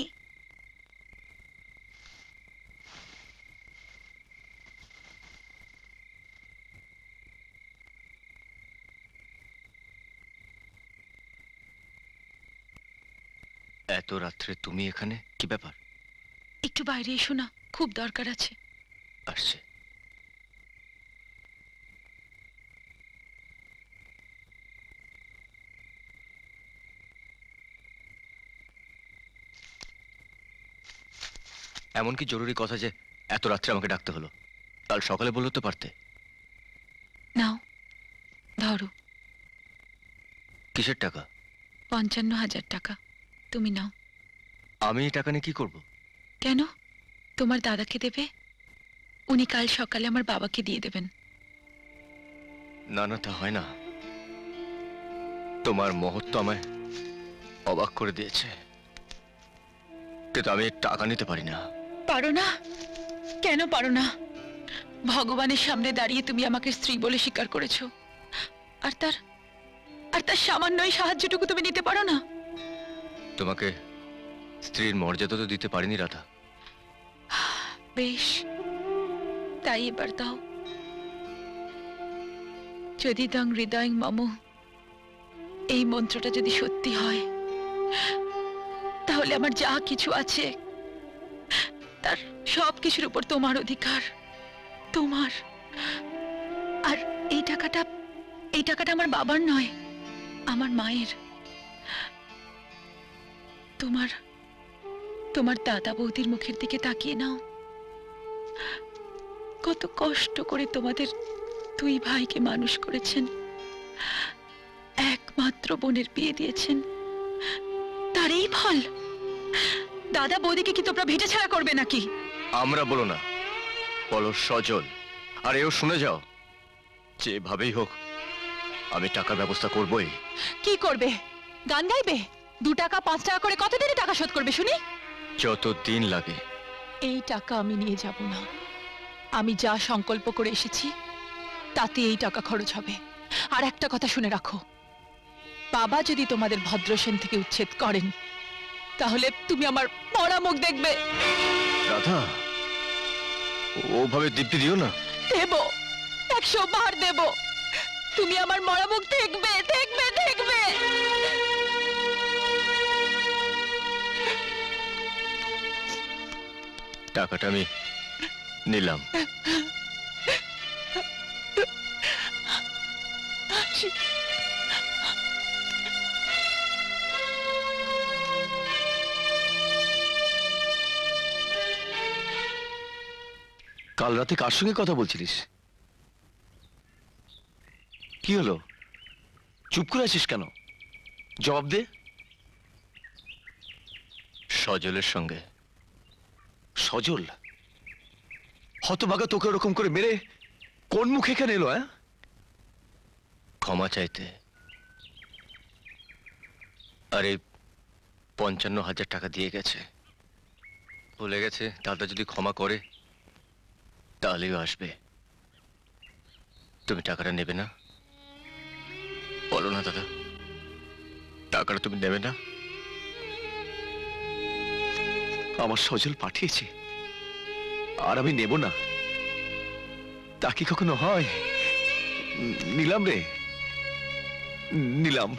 এত রাত্রে তুমি এখানে, কি ব্যাপার? একটু বাইরে এসো না, খুব দরকার আছে। আসছে। এমন কি জরুরি কথা যে এত রাত্রে আমাকে ডাকতে হলো? কাল সকালে বললে তো পারতে। নাও, ধরো। কিসের টাকা? ৫৫,০০০ টাকা, তুমি নাও। আমি এই টাকা নিয়ে কি করব? কেন? তোমার দাদাকে দেবে, উনি কাল সকালে আমার বাবাকে দিয়ে দেবেন। না না, তা হয় না। তোমার মহত্ব আমায় অবাক করে দিয়েছে, কিন্তু আমি টাকা নিতে পারি না। পারো না? কেন পারো না? ভগবানের সামনে দাঁড়িয়ে তুমি আমাকে স্ত্রী বলে স্বীকার করেছো, আর তার সামান্য এই সাহায্যটুকু তুমি নিতে পারো না? তোমাকে স্ত্রীর মর্যাদা তো দিতে পারিনি রাধা। বেশ, তাই এবার দাও। যদি দং হৃদয় মম, এই মন্ত্রটা যদি সত্যি হয়, তাহলে আমার যা কিছু আছে তার সব কিছুর উপর তোমার অধিকার, তোমার। আর এই টাকাটা আমার বাবার নয়, আমার মায়ের। তোমার দাদা বৌদির মুখের দিকে তাকিয়ে নাও। কত কষ্ট করে তোমাদের দুই ভাইকে মানুষ করেছেন, একমাত্র বোনের বিয়ে দিয়েছেন, তার এই ফল। দাদা বৌদিকে কি তোমরা ভিটে ছাড়া করবে নাকি? আমরা বলো না, বলো সজল। আর এও শুনে যাও, যেভাবেই হোক আমি টাকার ব্যবস্থা করবই। কি করবে? গান গাইবে? 2 টাকা 5 টাকা করে কতদিনে টাকা শোধ করবে শুনি? যত দিন লাগে। এই টাকা আমি নিয়ে যাব না। আমি যা সংকল্প করে এসেছি তাতে এই টাকা খরচ হবে। আর একটা কথা শুনে রাখো, বাবা যদি তোমাদের ভদ্রসেন থেকে উচ্ছেদ করেন, তাহলে তুমি আমার মরা মুখ দেখবে। রাধা, ওভাবে দীপ্তি দিও না। দেব, 100 বার দেব। তুমি আমার মরা মুখ দেখবে, দেখবে, দেখবে। টাকাটা আমি নিলাম। কাল রাতে কার সঙ্গে কথা বলছিলিস? কি হলো? চুপ করে আছিস কেন? জবাব দে। সজলের সঙ্গে। সজল? হতভাগা তোকে ওরকম করে মেরে কোন মুখে এখানে এলো? ক্ষমা চাইতে। আরে 55,000 টাকা দিয়ে গেছে, বলে গেছে দাদা যদি ক্ষমা করে তাহলেও আসবে। তুমি টাকাটা নেবে না? বলো না দাদা, টাকাটা তুমি নেবে না? আমার সজল পাঠিয়েছে আর আমি নেব না, তা কি কখনো হয়? নিলাম রে, নিলাম।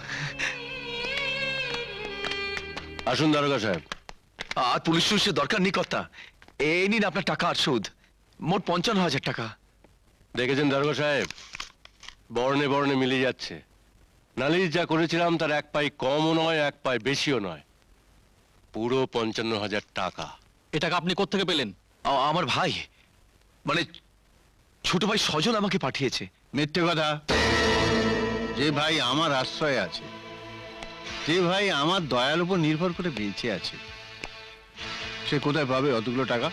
আসুন দারোগা সাহেব। আর পুলিশ টুলিশের দরকার নেই কর্তা, এই নিন আপনার টাকা আর সুদ, মোট 55,000 টাকা। দেখেছেন দারোগা সাহেব, বর্ণে বর্ণে মিলে যাচ্ছে। নালিশ যা করেছিলাম তার 1 পাই কমও নয়, 1 পাই বেশিও নয়, পুরো 55,000 টাকা। এ টাকা আপনি কোত্থেকে পেলেন? আমার ভাই, মানে ছোট ভাই সজল আমাকে পাঠিয়েছে। মিথ্যে কথা। যে ভাই আমার আশ্রয় আছে, যে ভাই আমার দয়ার উপর নির্ভর করে বেঁচে আছে, সে কোথায় পাবে অতগুলো টাকা?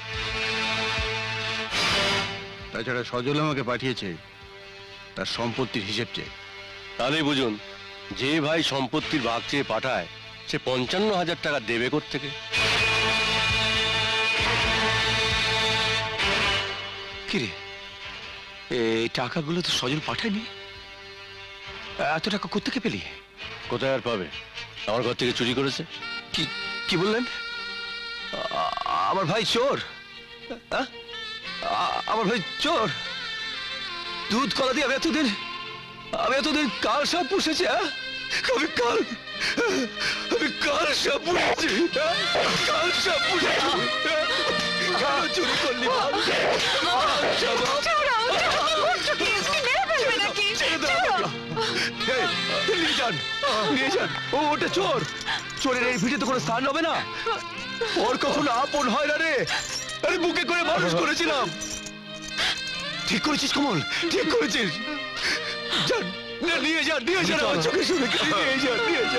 তাছাড়া সজল আমাকে পাঠিয়েছে তার সম্পত্তির হিসেব চেয়ে। তাহলেই বুঝুন, যে ভাই সম্পত্তির ভাগ চেয়ে পাঠায় সে 55,000 টাকা দেবে কোত্থেকে? কিরে, এই টাকাগুলো তো সজল পাঠায়নি, এত টাকা কোত্থেকে পেলি? কোথায় আর পাবে? আমার ঘর থেকে চুরি করেছে। কি কি বললেন? আমার ভাই চোর? আমার ভাই চোর? দুধ কলা দিয়ে আমি এতদিন আমি এতদিন কাল সাপ পুষেছি, হ্যাঁ? আমি কাল সাপ পুষেছি, হ্যাঁ? কাল সাপ পুষেছি, হ্যাঁ? কেন চুরি করলি বল? আচ্ছা বাপ। এই, নিয়ে যান। ও ওটা চোর। চোরের এই ভিটে তো কোনো স্থান হবে না। ওর কখনো আপন হয় না রে। আরে বুকে করে মানুষ করেছিলাম। ঠিক করেছিস কমল, ঠিক করেছিস। যান, না নিয়ে যান আমার চোখে শুনে নিয়ে যান।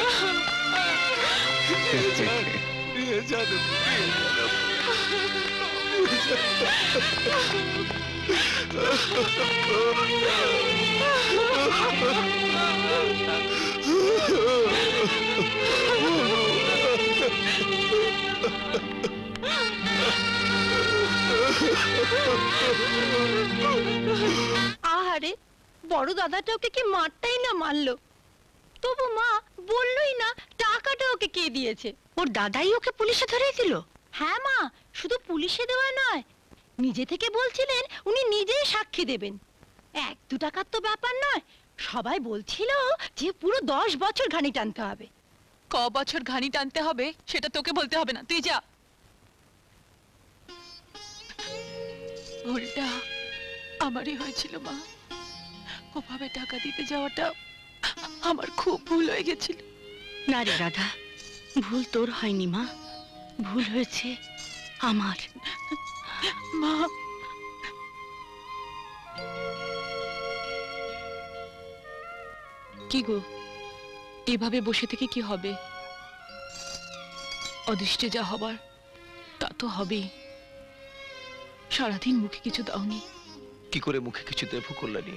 আহারে, বড় দাদাটা ওকে কি মারটাই না মারলো, তবু মা বললই না টাকাটা ওকে কে দিয়েছে। ওর দাদাই ওকে পুলিশে ধরিয়ে দিল? হ্যাঁ মা, শুধু পুলিশে দেওয়া নয়, নিজে থেকে বলছিলেন উনি নিজেই সাক্ষী দেবেন। 1-2 টাকার তো ব্যাপার নয়, সবাই বলছিল যে পুরো 10 বছর ঘানি টানতে হবে। ক বছর ঘানি টানতে হবে সেটা তোকে বলতে হবে না, তুই যা। ভুলটা আমারই হয়েছিল মা, ওভাবে টাকা দিতে যাওয়াটা আমার খুব ভুল হয়ে গেছিল। না রে রাধা, ভুল তোর হয়নি মা, ভুল হয়েছে আমার। মা, কি গো, এভাবে বসে থেকে কি হবে? অদৃষ্টে যা হবার তা তো হবেই। সারাদিন মুখে কিছু দাওনি। কি করে মুখে কিছু দেব কল্যাণী?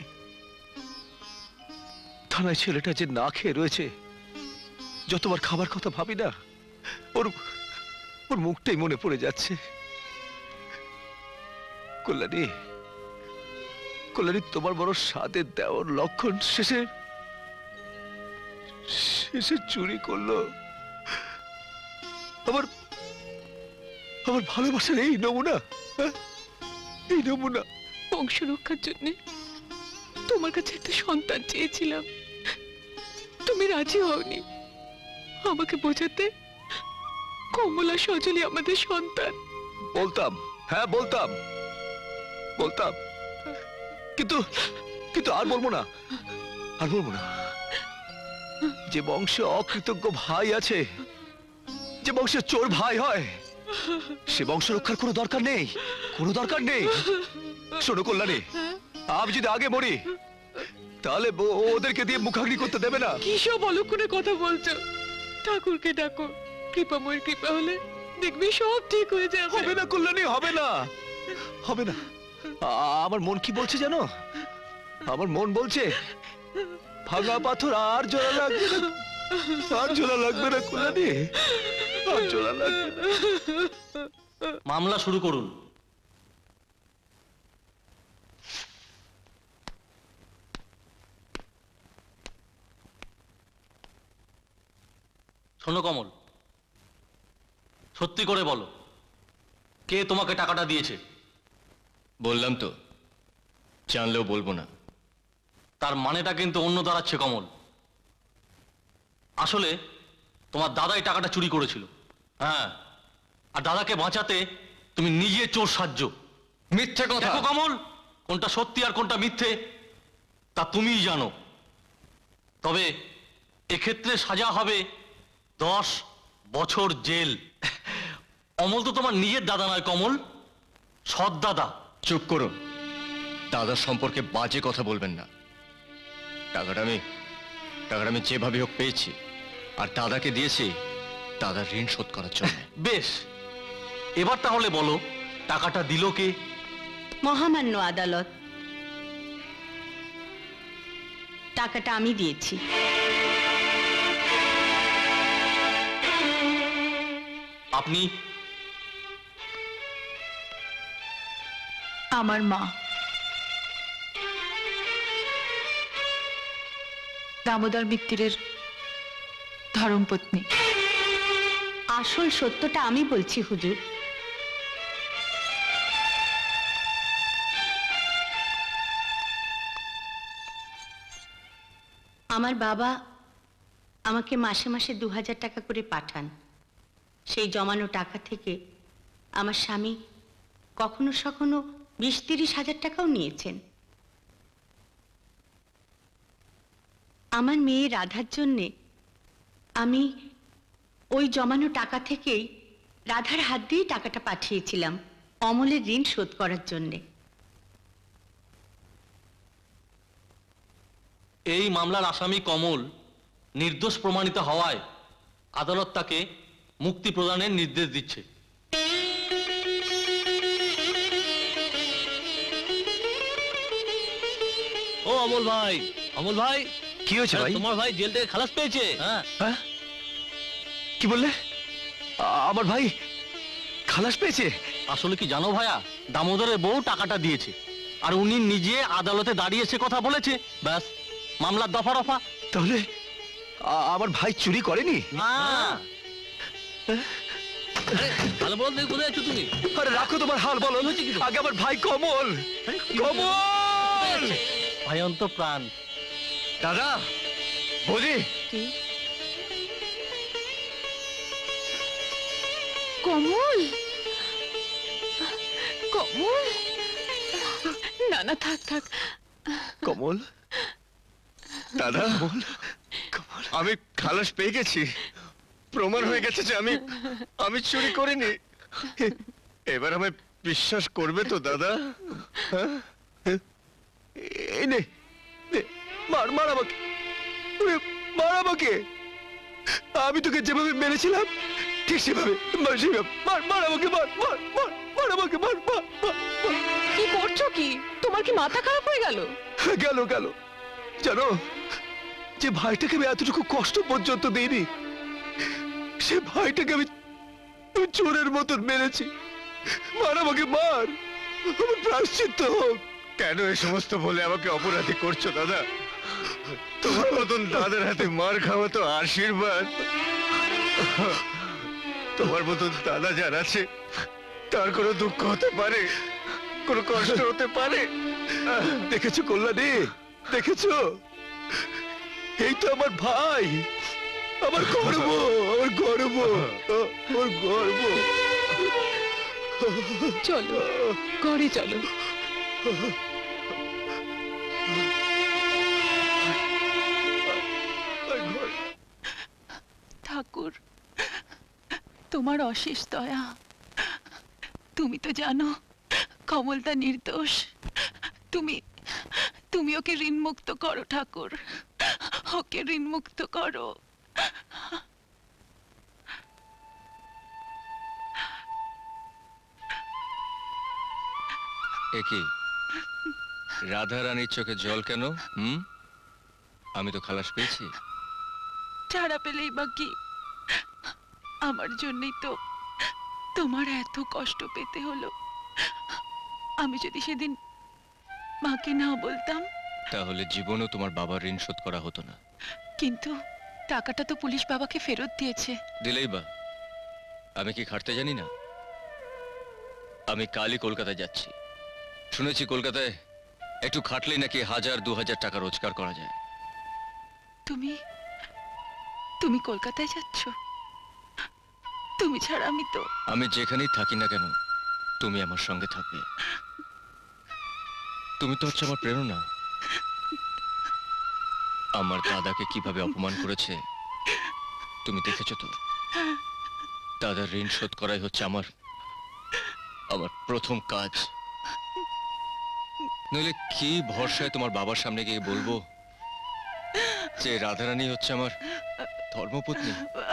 থানায় ছেলেটা যে না খেয়ে রয়েছে, যতবার খাবার কথা ভাবি না, ওর মুখটাই মনে পড়ে যাচ্ছে। কল্যাণী, তোমার বড় স্বাদের দেওয়ার লক্ষণ শেষে চুরি করলো আমার ভালোবাসার এই নমুনা, এই নমুনা। বংশ রক্ষার জন্য তোমার কাছে একটা সন্তান চেয়েছিলাম, তুমি রাজি হওনি আমাকে বোঝাতে। কমলা সজলি আমাদের সন্তান। বলতাম, হ্যাঁ বলতাম, কিন্তু আর বলবো না, যে বংশে অকৃতজ্ঞ ভাই আছে, যে বংশে চোর ভাই হয়, সে বংশ রক্ষার কোনো দরকার নেই। শোনো কল্যাণী, আমি যদি আগে মরি তাহলে ওদেরকে দিয়ে মুখাগ্নি করতে দেবে না। কি সব অলক্ষণে কথা বলছো? ঠাকুরকে ডাকো, কৃপাময়ের কৃপা হলে দেখবি সব ঠিক হয়ে যাবে। হবে না কল্যাণী, হবে না। আমার মন কি বলছে জানো? আমার মন বলছে ভাঙা পাথর আর জোড়া লাগবে না কল্যাণী, আর জোড়া লাগবে না। মামলা শুরু করুন। শোনো কমল, সত্যি করে বলো, কে তোমাকে টাকাটা দিয়েছে? বললাম তো, জানলেও বলবো না। তার মানেটা কিন্তু অন্য দাঁড়াচ্ছে কমল। আসলে তোমার দাদাই টাকাটা চুরি করেছিল। হ্যাঁ, আর দাদাকে বাঁচাতে তুমি নিজে চোর সাহায্য। মিথ্যে কথা। দেখো কমল, কোনটা সত্যি আর কোনটা মিথ্যে তা তুমিই জানো। তবে এক্ষেত্রে সাজা হবে 10 বছর জেল। অমল তো তোমার নিজের দাদা নয় কমল, সৎ দাদা। চুপ করুন, দাদার সম্পর্কে বাজে কথা বলবেন না। টাকাটা আমি যেভাবে হোক পেয়েছি, আর দাদাকে দিয়েছি দাদার ঋণ শোধ করার জন্য। বেশ, এবার তাহলে বলো টাকাটা দিল কে? মহামান্য আদালত, টাকাটা আমি দিয়েছি। আপনি? আমার মা দামোদর মিত্তিরের ধর্মপত্নী। আসল সত্যটা আমি বলছি হুজুর। আমার বাবা আমাকে মাসে মাসে 2000 টাকা করে পাঠান। সেই জমানো টাকা থেকে আমার স্বামী কখনো সখনো 20-30 হাজার টাকাও নিয়েছেন। আমার মেয়ে রাধার জন্যে আমি ওই জমানো টাকা থেকেই রাধার হাত দিয়ে টাকাটা পাঠিয়েছিলাম অমলের ঋণ শোধ করার জন্যে। এই মামলার আসামি কমল নির্দোষ প্রমাণিত হওয়ায় আদালত তাকে মুক্তি প্রদানের নির্দেশ দিচ্ছে। ও অমল ভাই, অমল ভাই, কি হয়েছে ভাই? তোমার ভাই জেল থেকে খালাস পেয়েছে। হ্যাঁ, হ্যাঁ? কি বললে? আমার ভাই খালাস পেয়েছে? আসলে কি জানো ভাইয়া, দামোদরের বউ টাকাটা দিয়েছে আর উনি নিজে আদালতে দাঁড়িয়ে সে কথা বলেছে। ব্যাস, মামলার দফা রফা। তাহলে আমার ভাই চুরি করেনি? না। ভালো বল, কোথায় আছো তুমি? আরে রাখো তোমার হাল, বলো আগে আমার ভাই কমল। কমল ভয়ন্ত প্রাণ। দাদা, বৌদি, কমল, কমল, না না থাক থাক। কমল, দাদা, আমি খালাস পেয়ে গেছি। প্রমাণ হয়ে গেছে যে আমি চুরি করিনি। এবার আমায় বিশ্বাস করবে তো দাদা? এই নে, মার মার আমাকে, মার আমাকে। আমি তোকে যেভাবে মেরেছিলাম ঠিক সেভাবে মার, মার আমাকে, মার মার মার মার আমাকে, মার মার মার। কি করছো কি? তোমার কি মাথা খারাপ হয়ে গেল? গেল গেল। জানো, যে ভাইটাকে আমি এতটুকু কষ্ট পর্যন্ত দিইনি, সে ভাইটাকে আমি চোরের মতন মেরেছি। মার আমাকে, মার, আমার প্রায়শ্চিত্ত হোক। কেন এই সমস্ত বলে আমাকে অপরাধী করছো দাদা? তোমার মতন দাদার হাতে মার খাওয়া তো আশীর্বাদ। তোমার মতন দাদা যার আছে তার কোনো দুঃখ হতে পারে, কোনো কষ্ট হতে পারে। দেখেছো কল্যাণী, দেখেছো? এই তো আমার ভাই, আমার গর্ব, আমার গর্ব, আমার গর্ব। চলো ঘরে চলো। ঠাকুর, তোমার অশেষ দয়া। তুমি তো জানো কমলদা নির্দোষ। তুমি তুমি ওকে ঋণ মুক্ত করো ঠাকুর, ওকে ঋণ মুক্ত করো। একি রাধা রানীর চোখে জল কেন? আমি তো খালাস পেয়েছি। ছাড়া পেলেই বা কি? আমার জন্যই তো তোমার এত কষ্ট পেতে হলো। আমি যদি সেদিন মাকে না বলতাম, তাহলে জীবনও তোমার বাবার ঋণ শোধ করা হতো না। কিন্তু টাকাটা তো পুলিশ বাবাকে ফেরত দিয়েছে। দিলেই বা, আমি কি খাটতে জানি না? আমি কালই কলকাতায় যাচ্ছি। শুনেছি কলকাতায় একটু খাটলেই নাকি 1000-2000 টাকা রোজগার করা যায়। তুমি তুমি কলকাতায় যাচ্ছ? তুমি ছাড়া আমি তো... আমি যেখানেই থাকি না কেন তুমি আমার সঙ্গে থাকবে। তুমি তো হচ্ছে আমার প্রেরণা। আমার দাদাকে কিভাবে অপমান করেছে তুমি দেখেছো তো? দাদার ঋণ শোধ করাই হচ্ছে আমার প্রথম কাজ। নইলে কি ভরসায় তোমার বাবার সামনে গিয়ে বলবো যে রাধারানী হচ্ছে আমার ধর্মপত্নী?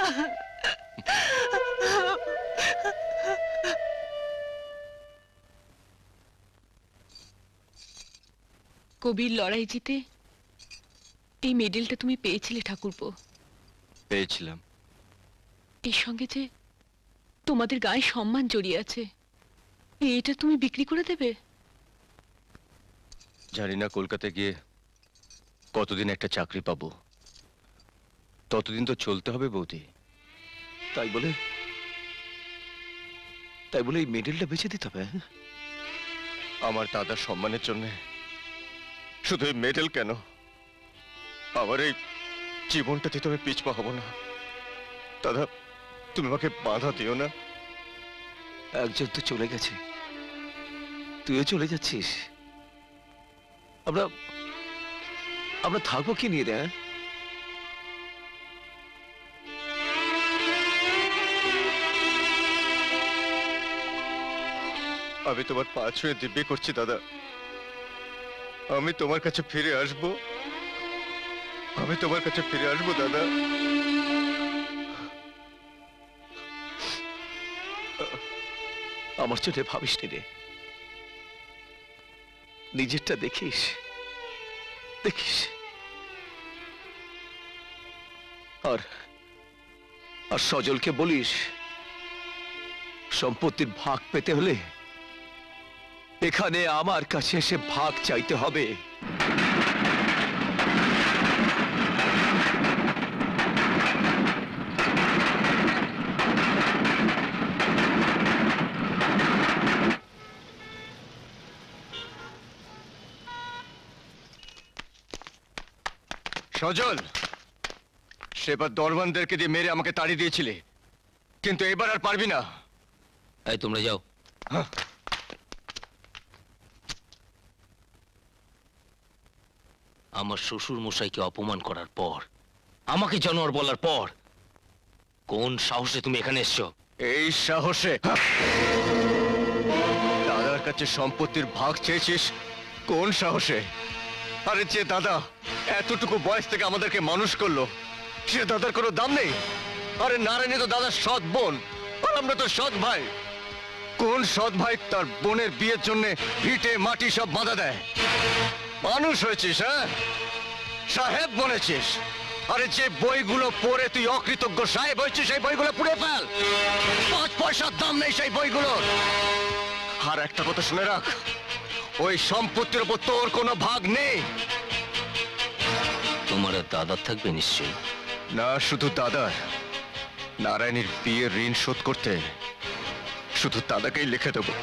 কবির লড়াই জিতে এই মেডেলটা তুমি পেয়েছিলে ঠাকুরপো। পেয়েছিলাম। এর সঙ্গে যে তোমাদের গায়ে সম্মান জড়িয়ে আছে, এটা তুমি বিক্রি করে দেবে? জানি না কলকাতায় গিয়ে কতদিন একটা চাকরি পাবো। ততদিন তো চলতে হবে বৌদি। তাই বলে এই মেডেলটা বেঁচে দিতে হবে? আমার দাদার সম্মানের জন্য শুধু এই মেডেল কেন, আমার এই জীবনটাতে তুমি পিছপা হব না। দাদা, তুমি আমাকে বাধা দিও না। একজন তো চলে গেছে, তুইও চলে যাচ্ছিস। আমরা আমরা থাকবো কি নিয়ে রে? আমি তোমার পা ছুঁয়ে দিব্য করছি দাদা, আমি তোমার কাছে ফিরে আসবো, আমি তোমার কাছে ফিরে আসবো দাদা। আমার চোখে ভাবিস রে, নিজেরটা দেখিস দেখিস। আর আর সজলকে বলিস সম্পত্তির ভাগ পেতে হলে এখানে আমার কাছে এসে ভাগ চাইতে হবে। সজল, সেবার দরবানদেরকে দিয়ে মেরে আমাকে তাড়িয়ে দিয়েছিলে, কিন্তু এবার আর পারবি না। এই তোমরা যাও। আমার শ্বশুর মশাইকে অপমান করার পর, আমাকে জানোয়ার বলার পর, কোন সাহসে তুমি এখানে এসছো? এই সাহসে দাদার কাছে সম্পত্তির ভাগ চেয়েছিস? কোন সাহসে? আরে যে দাদা এতটুকু বয়স থেকে আমাদেরকে মানুষ করলো, সে দাদার কোনো দাম নেই? আরে নারায়ণী তো দাদার সৎ বোন, আর আমরা তো সৎ ভাই। কোন সৎ ভাই তার বোনের বিয়ের জন্য ভিটে মাটি সব বাঁধা দেয়? মানুষ হয়েছিস, হ্যাঁ, সাহেব বলেছিস। আরে যে বইগুলো পড়ে তুই অকৃতজ্ঞ সাহেব হয়েছিস, সেই বইগুলো পুড়ে ফেল। 5 পয়সার দাম নেই সেই বইগুলোর। আর একটা কথা শুনে রাখ, ওই সম্পত্তির উপর তোর কোনো ভাগ নেই। তোমার আর দাদার থাকবে নিশ্চয়ই। না, শুধু দাদার। নারায়ণীর বিয়ের ঋণ শোধ করতে শুধু দাদাকেই লিখে দেবো।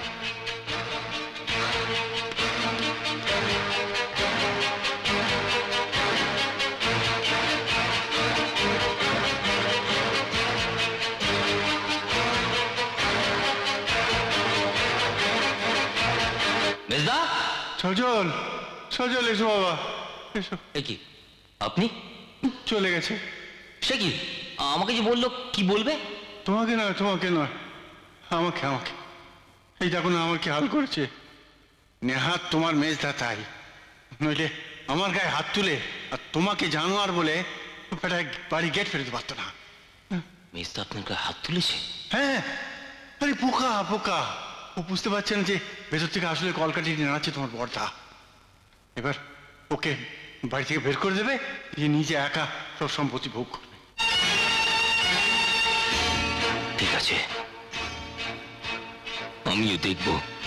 মেজদা, সজল, সজল এসো বাবা, এসো। এ কি আপনি? চলে গেছে। সে কি? আমাকে যে বললো, কি বলবে? তোমাকে নয়, তোমাকে নয়, আমাকে আমাকে। এই দেখো না আমার কি হাল করেছে। নেহাত তোমার মেজদা তাই, নইলে আমার গায়ে হাত তুলে আর তোমাকে জানোয়ার বলে বাড়ি গেট ফেরতে পারতো না। মেজদা আপনার গায়ে হাত তুলেছে? হ্যাঁ, আরে পোকা পোকা, ও বুঝতে পারছে না যে ভেতর থেকে আসলে কলকাঠি নাড়াচ্ছে তোমার বর্দা। এবার ওকে বাড়ি থেকে বের করে দেবে, নিজে একা সব সম্পত্তি ভোগ করবে। ঠিক আছে, আমিও দেখব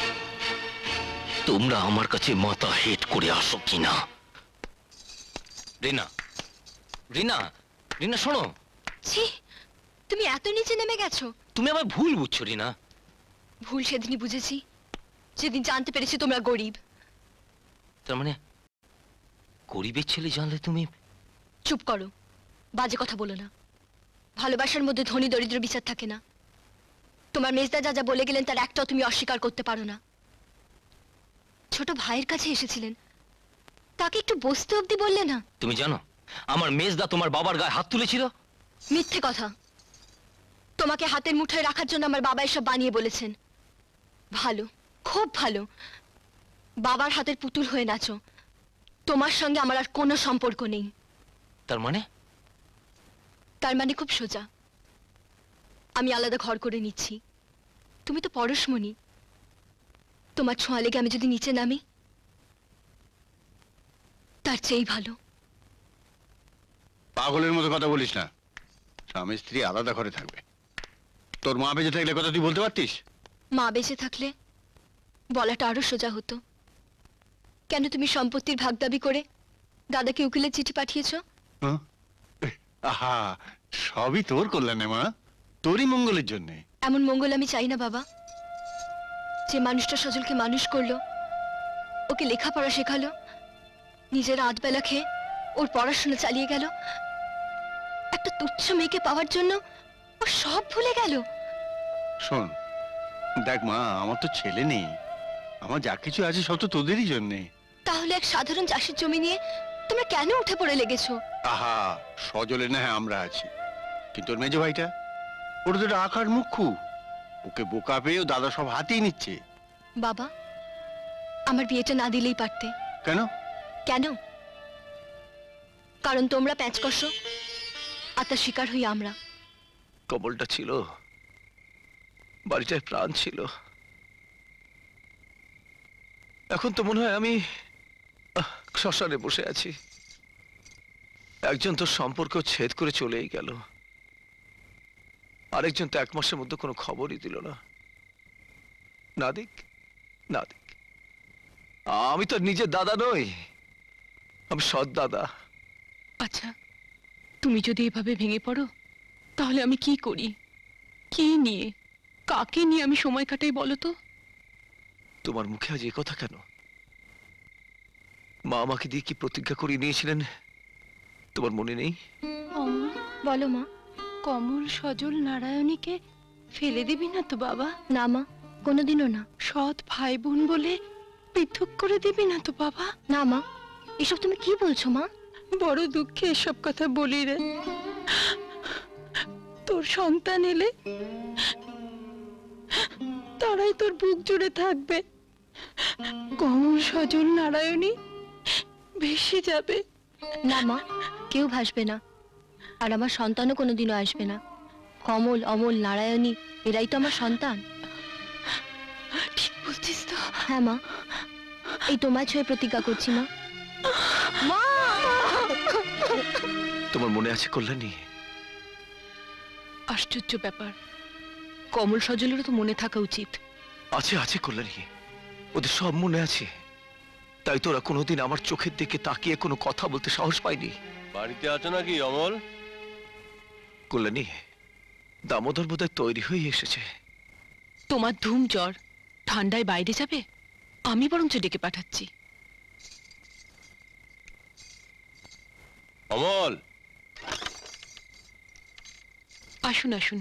তোমরা আমার কাছে মাথা হেট করে আসো কিনা। রিনা, রিনা, রিনা শোনো। ছি, তুমি এত নিচে নেমে গেছো। তুমি আমার ভুল বুঝছো রিনা। ভুল সেদিনই বুঝেছি, যেদিন জানতে পেরেছি তোমরা গরিব। তার মানে গরিবের ছেলে জানলে তুমি? চুপ করো, বাজে কথা বলো না। ভালোবাসার মধ্যে ধনী দরিদ্র বিচার থাকে না। তোমার মেজদা যা যা বলে গেলেন তার একটাও তুমি অস্বীকার করতে পারো না। ছোট ভাইয়ের কাছে এসেছিলেন, তাকে একটু বসতে অবধি বললে না। তুমি জানো আমার মেজদা তোমার বাবার গায়ে হাত তুলেছিল? মিথ্যে কথা। তোমাকে হাতের মুঠোয় রাখার জন্য আমার বাবা এসব বানিয়ে বলেছেন। ভালো, খুব ভালো। বাবার হাতের পুতুল হয়ে নাচো। তোমার সঙ্গে আমার আর কোনো সম্পর্ক নেই। তার মানে? তার মানে খুব সোজা, আমি আলাদা ঘর করে নিচ্ছি। তুমি তো পরশমণি, তোমার ছোঁয়া লেগে আমি যদি নিচে নামি, তার চেয়েই ভালো। পাগলের মতো কথা বলিস না। স্বামী স্ত্রী আলাদা ঘরে থাকবে। তোর মা বেঁচে থাকলে কথা তুই বলতে পারতিস? মা বেঁচে থাকলে বলাটা আরো সোজা হতো। কেন তুমি সম্পত্তির ভাগ দাবি করে দাদাকে উকিলের চিঠি পাঠিয়েছো? আহা, সবই তোর কল্যাণে মা, তোরই মঙ্গলের জন্য। এমন মঙ্গল আমি চাই না বাবা। যে মানুষটা সজলকে মানুষ করলো, ওকে লেখাপড়া শেখালো, নিজের আধবেলা খেয়ে ওর পড়াশোনা চালিয়ে গেল, তুচ্ছ মেয়েকে পাওয়ার জন্য ও সব ভুলে গেল। শোন দেখ মা, আমার তো ছেলে নেই, আমার যা কিছু আছে সব তো তোদেরই জন্যে। তাহলে এক সাধারণ চাষের জমি নিয়ে তোমরা কেন উঠে পড়ে লেগেছো? আহা, সজলে না হয় আমরা আছি, কিন্তু ওর মেজো ভাইটা, ওর তো আকার মুখ্যু, ওকে বোকা পেয়ে ও দাদা সব হাতিয়ে নিচ্ছে। বাবা, আমার বিয়েটা না দিলেই পারতে। কেন? কেন? কারণ তোমরা প্যাঁচ কষো আর তার শিকার হই আমরা। কমলটা ছিল, বাড়িটায় প্রাণ ছিল। এখন তো মনে হয় আমি শ্মশানে বসে আছি। একজন তো সম্পর্ক ছেদ করে চলেই গেল, আরেকজন তো 1 মাসের মধ্যে কোনো খবরই দিল না। না দিক না দিক, আমি তো নিজের দাদা নই, আমি সৎ দাদা। আচ্ছা, তুমি যদি এভাবে ভেঙে পড়ো তাহলে আমি কি করি? কি নিয়ে, কাকে নিয়ে আমি সময় কাটাই বলো তো? তোমার মুখে আজ এ কথা কেন? মা আমাকে দিয়ে কি প্রতিজ্ঞা করিয়ে নিয়েছিলেন, তোমার মনে নেই? বলো মা। কমল সজল নারায়ণীকে ফেলে দিবি না তো বাবা? না মা, কোনোদিনও না। সৎ ভাই বোন বলে পৃথক করে দিবি না তো বাবা? না মা, এসব তুমি কি বলছো মা? বড় দুঃখে এসব কথা বলি রে। তোর সন্তান এলে তারাই তোর বুক জুড়ে থাকবে, কমল সজল নারায়ণী ভেসে যাবে। না মা, কেউ ভাসবে না, আর আমার সন্তানও কোনোদিনও আসবে না। কমল, অমল, নারায়ণী এরাই তো আমার সন্তান। ঠিক বলছিস তো? হ্যাঁ মা, এই তোমার ছয়ে প্রতিজ্ঞা করছি মা। মা! তোমার মনে আছে কল্যাণী? আশ্চর্য ব্যাপার, কমল সজলেরও তো মনে থাকা উচিত। আছে আছে কল্যাণী, ওদের সব মনে আছে, তাই তোরা কোনোদিন আমার চোখের দিকে তাকিয়ে কোনো কথা বলতে সাহস পাইনি। বাড়িতে আছো নাকি অমল? কল্যাণী, দামোদর বোধহয় তৈরি হয়ে এসেছে। তোমার ধুম জ্বর, ঠান্ডায় বাইরে যাবে, আমি বরঞ্চ ডেকে পাঠাচ্ছি। অমল, আসুন আসুন।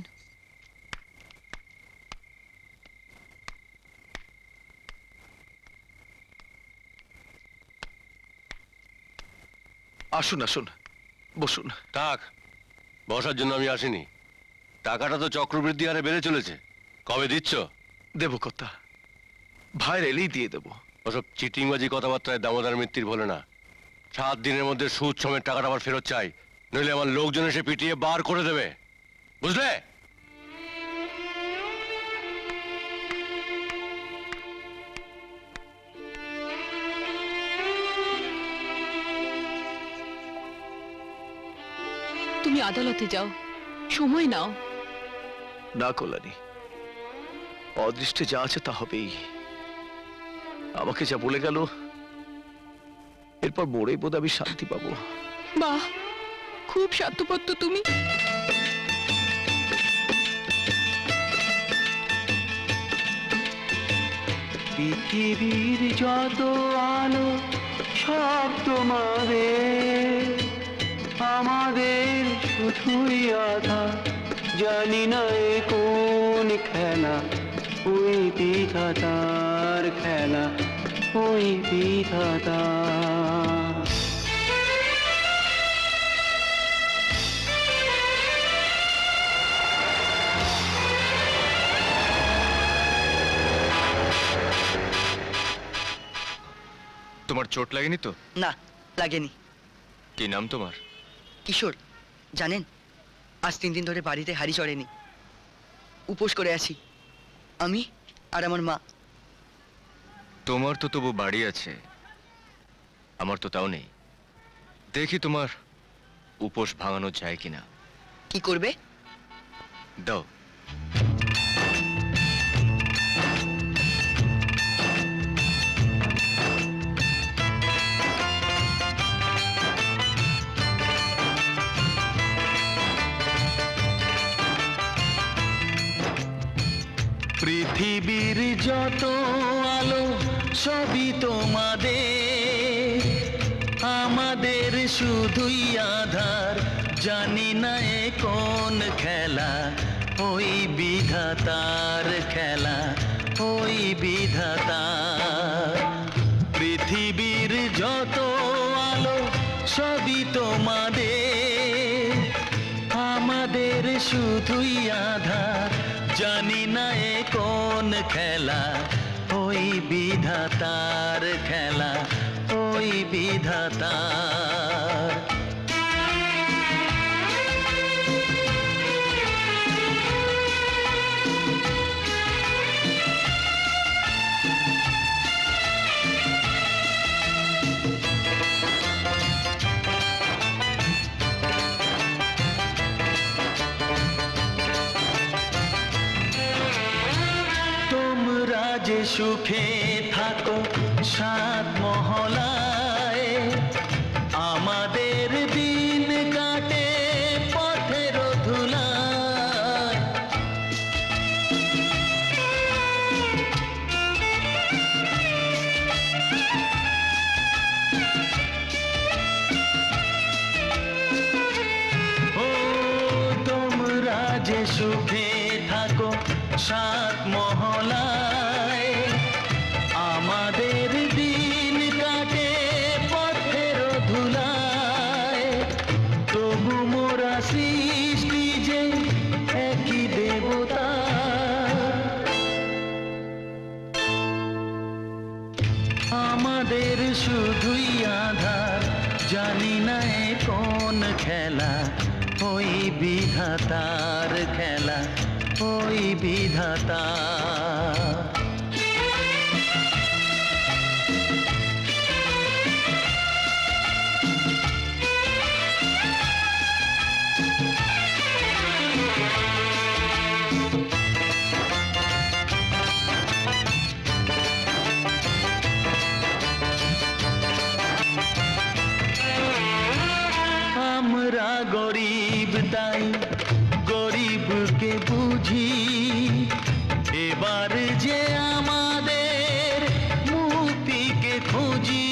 আসুন আসুন, বসুন। থাক, বসার জন্য আমি আসিনি। টাকাটা তো চক্রবৃদ্ধি হারে বেড়ে চলেছে, কবে দিচ্ছ? দেব কথা, ভাইয়ের এলেই দিয়ে দেব। ওসব চিটিংবাজি কথাবার্তায় দামোদর মিত্তির বলে না। 7 দিনের মধ্যে সুদ সমেত টাকাটা আবার ফেরত চাই, নইলে আমার লোকজন এসে পিটিয়ে বার করে দেবে, বুঝলে? তুমি আদালতে যাও, সময় নাও। না কল্যাণী, অদৃষ্টে যা আছে তা হবেই। আমাকে যা বলে গেল, এরপর মোড়ে বোধ আমি শান্তি পাবো। বাহ, খুব স্বার্থপর তো তুমি। পৃথিবীর যত আলো সব তোমাদের, আমাদের শুধুই আধার। জানি না এ কোন খেলা, ওই বিধাতার খেলা, ওই বিধাতা। তোমার চোট লাগেনি তো? না, লাগেনি। কি নাম তোমার? কিশোর। জানেন, আজ 3 দিন ধরে বাড়িতে হাড়ি চড়েনি, উপোস করে আছি, আমি আর আমার মা। তোমার তো তবু বাড়ি আছে, আমার তো তাও নেই। দেখি তোমার উপোস ভাঙানো যায় কিনা। কি করবে? দাও। পৃথিবীর যত আলো সবই তোমাদের, আমাদের শুধুই আধার। জানি না এ কোন খেলা, ওই বিধাতার খেলা, ওই বিধাতার। পৃথিবীর যত আলো সবই তোমাদের, আমাদের শুধুই আধার। জানি না এ কোন খেলা, ওই বিধাতার খেলা, ওই বিধাতার। তোমরা যে সুখে থাকো সাত মহলায়, আমাদের দিন কাটে পথের ধুলায়। ও তোমরা যে সুখে থাকো সাত মহলায়, আমাদের দিন কাটে পথের ধুলায়। তবু মোরা সৃষ্টি যে একই দেবতা, আমাদের শুধুই আধার। জানি না এ কোন খেলা, ওই বিধাতার খেলা, ওই বিধাতা। আমরা গরিব তাই গরিবকে বুঝি, এবার যে আমাদের মুক্তিকে খুঁজি।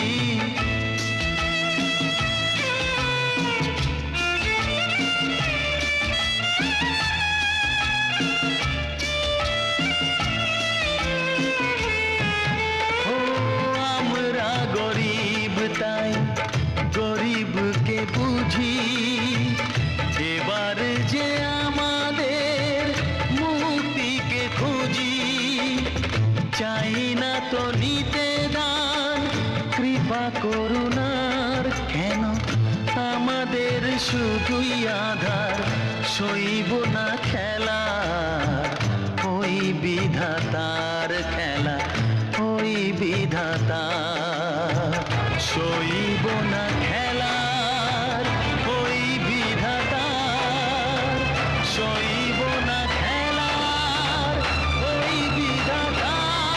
ও আমরা গরিব তাই গরিবকে বুঝি, এবার যে আমাদের মুক্তিকে খুঁজি। চাই না তো নিতে দান কৃপা করুণার, কেন আমাদের শুধুই আধার। সইব না খেলা, ওই বিধাতার খেলা, ওই বিধাতা। সইব না খেলার, ওই বিধাতার। সইব না খেলার, ওই বিধাতা।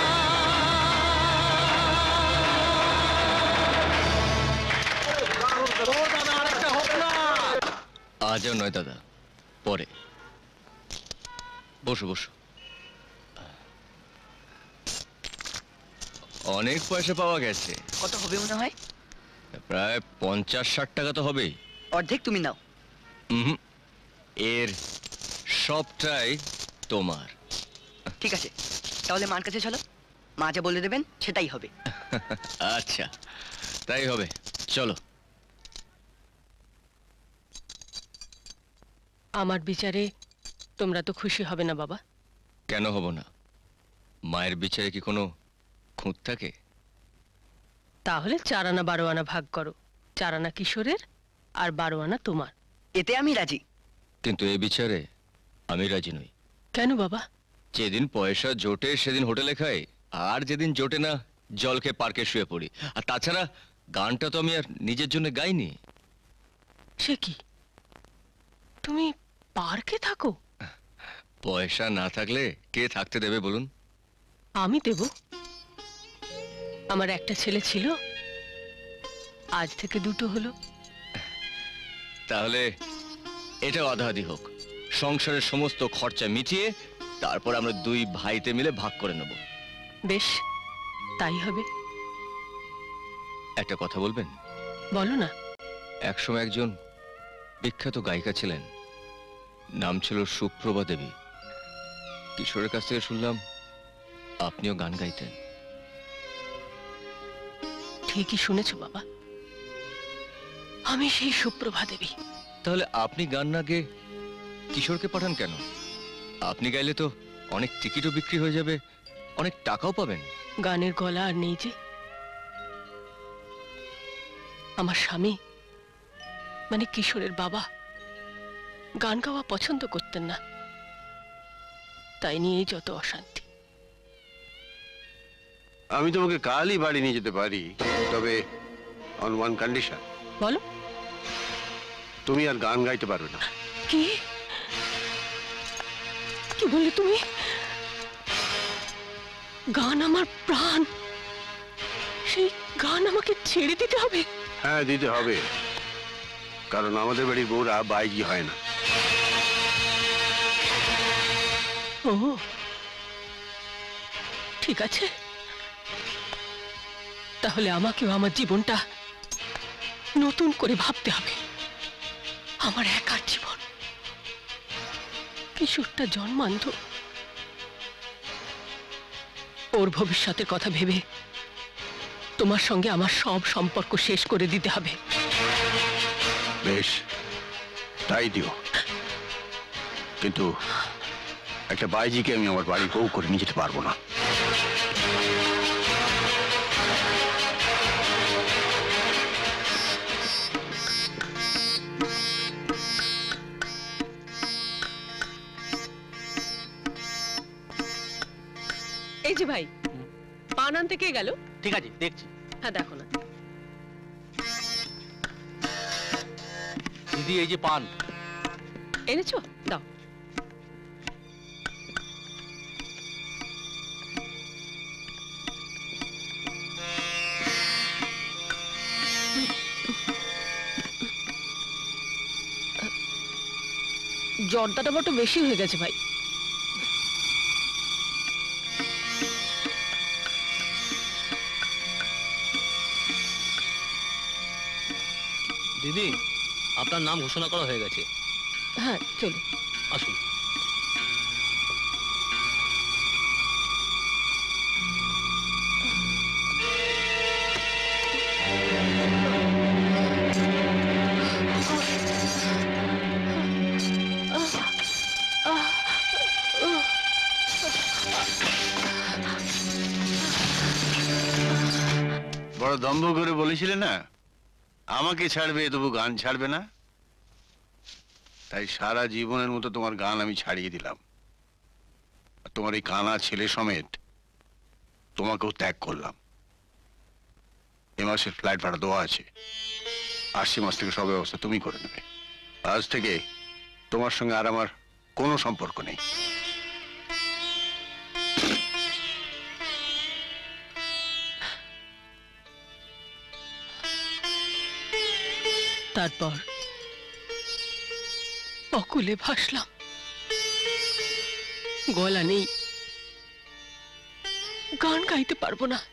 আজও নয় দাদা, পরে। বসো বসো। অনেক পয়সা পাওয়া গেছে। কত হবে মনে হয়? প্রায় 50-60 টাকা তো হবেই। অর্ধেক তুমি নাও। এর সবটাই তোমার। ঠিক আছে, তাহলে মার কাছে চলো, মা যা বলে দেবেন সেটাই হবে। আচ্ছা, তাই হবে, চলো। আমার বিচারে তোমরা তো খুশি হবে না বাবা। কেন হব না? মায়ের বিচারে কি কোনো খুঁত থাকে? তাহলে 4 আনা 12 আনা ভাগ করো। 4 আনা কিশোরের আর 12 আনা তোমার। এতে আমি রাজি। কিন্তু এ বিচারে আমি রাজি নই। কেন বাবা? যেদিন পয়সা জোটে সেদিন হোটেলে খাই, আর যেদিন জোটে না জলকে পার্কে শুয়ে পড়ি। আর তাছাড়া গানটা তো আমি আর নিজের জন্য গাইনি। সে কি, তুমি পার্কে থাকো? পয়সা না থাকলে কে থাকতে দেবে বলুন? আমি দেব। আমার একটা ছেলে ছিল, আজ থেকে 2টো হলো। তাহলে এটা আধা আধি হোক। সংসারের সমস্ত খরচা মিটিয়ে তারপর আমরা 2 ভাইতে মিলে ভাগ করে নেব। বেশ, তাই হবে। একটা কথা বলবেন? বলো না। একসময় একজন বিখ্যাত গায়িকা ছিলেন, নাম ছিল সুপ্রভা দেবী। কিশোরের কাছ থেকে শুনলাম আপনিও গান গাইতেন। ঠিকই শুনেছো বাবা, আমি সেই সুপ্রভা দেবী। তাহলে আপনি গান না গেয়ে কিশোরকে পাঠান কেন? আপনি গাইলে তো অনেক টিকিটও বিক্রি হয়ে যাবে, অনেক টাকাও পাবেন। গানের গলা আর নেই যে। আমার স্বামী মানে কিশোরের বাবা গান গাওয়া পছন্দ করতেন না, তাই নিয়েই যত অশান্তি। আমি তোমাকে কালই বাড়ি নিয়ে যেতে পারি, তবে অন ওয়ান কন্ডিশন। বলো। তুমি আর গান গাইতে পারবে না। কি কি বললে তুমি? গান আমার প্রাণ, সেই গান আমাকে ছেড়ে দিতে হবে? হ্যাঁ, দিতে হবে, কারণ আমাদের বাড়ির বউরা বাইজি হয় না। ও ঠিক আছে, তাহলে আমাকেও আমার জীবনটা নতুন করে ভাবতে হবে। আমার একার জীবন, কিশোরটা জন্মান্ধ, ওর ভবিষ্যতের কথা ভেবে তোমার সঙ্গে আমার সব সম্পর্ক শেষ করে দিতে হবে। বেশ, তাই দিও, কিন্তু একটা বাইজিকে আমি আমার বাড়ি বউ করে নিয়ে যেতে পারবো না। এই যে ভাই, পান আনতে কে গেল? ঠিক আছে, দেখছি। হ্যাঁ দেখো না। দিদি এই যে পান এনেছো, দাও। জর্দাটা বড় বেশি হয়ে গেছে ভাই। দিদি, আপনার নাম ঘোষণা করা হয়ে গেছে। হ্যাঁ চলো, আসুন। বড় দম্ভ করে বলেছিলে না আমাকে ছাড়বে, তবু গান ছাড়বে না। তাই সারা জীবনের মতো তোমার গান আমি ছাড়িয়ে দিলাম, আর তোমার এই কানা ছেলে সমেত তোমাকেও ত্যাগ করলাম। এ মাসের ফ্লাইট ভাড়া দেওয়া আছে, আসছে মাস থেকে সব ব্যবস্থা তুমি করে নেবে। আজ থেকে তোমার সঙ্গে আর আমার কোনো সম্পর্ক নেই। তারপর অকুলে ভাসলাম, গলা নেই, গান গাইতে পারবো না।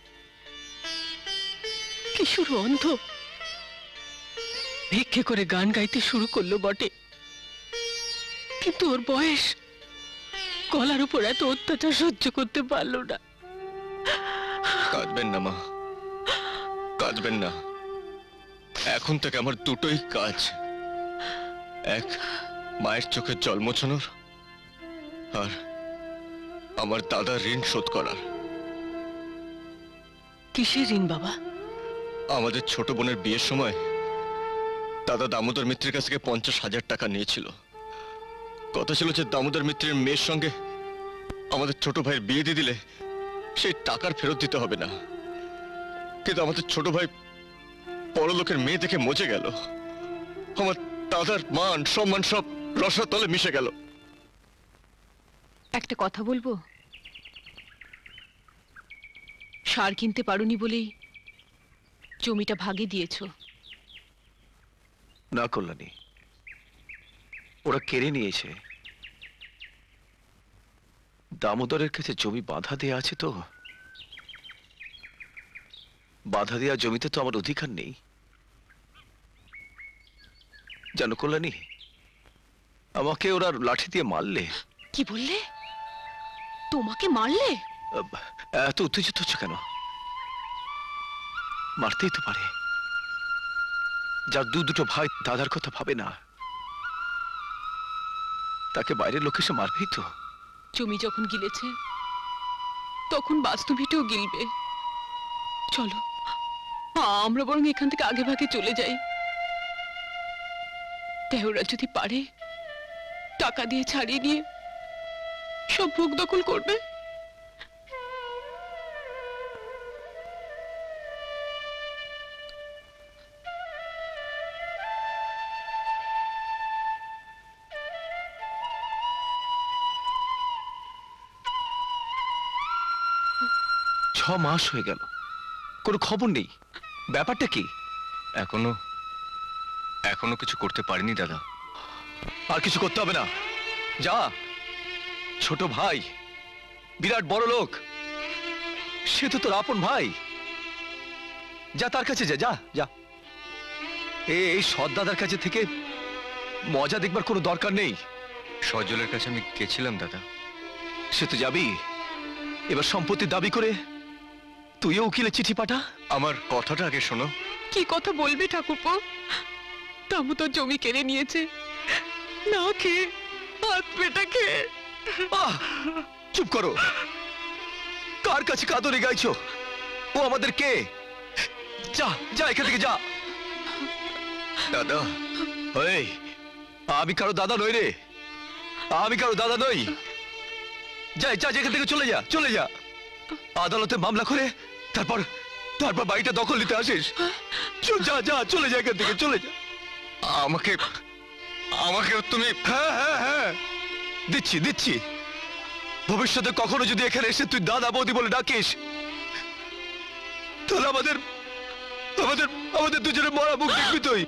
কিশোর অন্ধ, ভিক্ষে করে গান গাইতে শুরু করলো বটে, কিন্তু ওর বয়স গলার উপর এত অত্যাচার সহ্য করতে পারলো না। কাঁদবেন না মা, কাঁদবেন না। এখন থেকে আমার দুটোই কাজ, এক মায়ের চোখের জল মোছানোর, আর আমার দাদার ঋণ শোধ করার। কিসের ঋণ বাবা? আমাদের ছোট বোনের বিয়ের সময় দাদা দামোদর মিত্রের কাছ থেকে 50,000 টাকা নিয়েছিল। কথা ছিল যে দামোদর মিত্রের মেয়ের সঙ্গে আমাদের ছোট ভাইয়ের বিয়ে দিয়ে দিলে সেই টাকার ফেরত দিতে হবে না। কিন্তু আমাদের ছোট ভাই পরলোকের মেয়ে দেখে মজে গেল। আমার দাদার মান সম্মান সব রসাতলে মিশে গেল। একটা কথা বলবো, সার কিনতে পারোনি বলেই জমিটা ভাগে দিয়েছো। না কল্যাণী, ওরা কেড়ে নিয়েছে। দামোদরের কাছে জমি বাধা দেয়া আছে, তো বাধা দেওয়া জমিতে তো আমার অধিকার নেই। জানো কল্যাণী, আমাকে ওরা লাঠি দিয়ে মারলে। কি বললে? তোমাকে মারলে? এত উত্তেজিত হচ্ছে কেন? মারতেই তো পারে। যার দুটো ভাই দাদার কথা ভাবে না, তাকে বাইরের লোক এসে মারবেই তো। জমি যখন গিলেছে তখন বাস্তবিটাও গিলবে। চলো আমরা বরং এখান থেকে আগে ভাগে চলে যাই। দেহরা যদি পারে টাকা দিয়ে ছাড়িয়ে নিয়ে সব ভোগ দখল করবে। ছ মাস হয়ে গেল, কোনো খবর নেই। ব্যাপারটা কি? এখনো কিছু করতে পারিনি দাদা। আর কিছু করতে হবে না। যা, ছোট ভাই বিরাট বড় লোক, সে তো তোর আপন ভাই। যা তার কাছে যা, যা যা। এই সৎ দাদার কাছে থেকে মজা দেখবার কোনো দরকার নেই। সজলের কাছে আমি গেছিলাম দাদা। সে তো যাবি। এবার সম্পত্তির দাবি করে তুইও উকিলে চিঠি পাঠা। আমার কথাটা আগে শোনো। কি কথা বলবে ঠাকুরপো? তামু তো জমি কেড়ে নিয়েছে, না খেয়ে হাত পেটা খেয়ে। চুপ করো। কার কাছে কাঁদরে গাইছো? ও আমাদের কে? যা যা এখান থেকে যা। দাদা, এই আমি কারো দাদা নই রে, আমি কারো দাদা নই। যা যা, এখান থেকে চলে যা, চলে যা। আদালতে মামলা করে তারপর তারপর বাড়িটা দখল নিতে আসিস? যা যা, চলে যা এখান থেকে, চলে যা। আমাকে আমাকে তুমি। হ্যাঁ হ্যাঁ হ্যাঁ, দিচ্ছি দিচ্ছি। ভবিষ্যতে কখনো যদি এখানে এসে তুই দাদা বৌদি বলে ডাকিস, তাহলে আমাদের আমাদের আমাদের দুজনে মরা মুখ দেখবি। তুই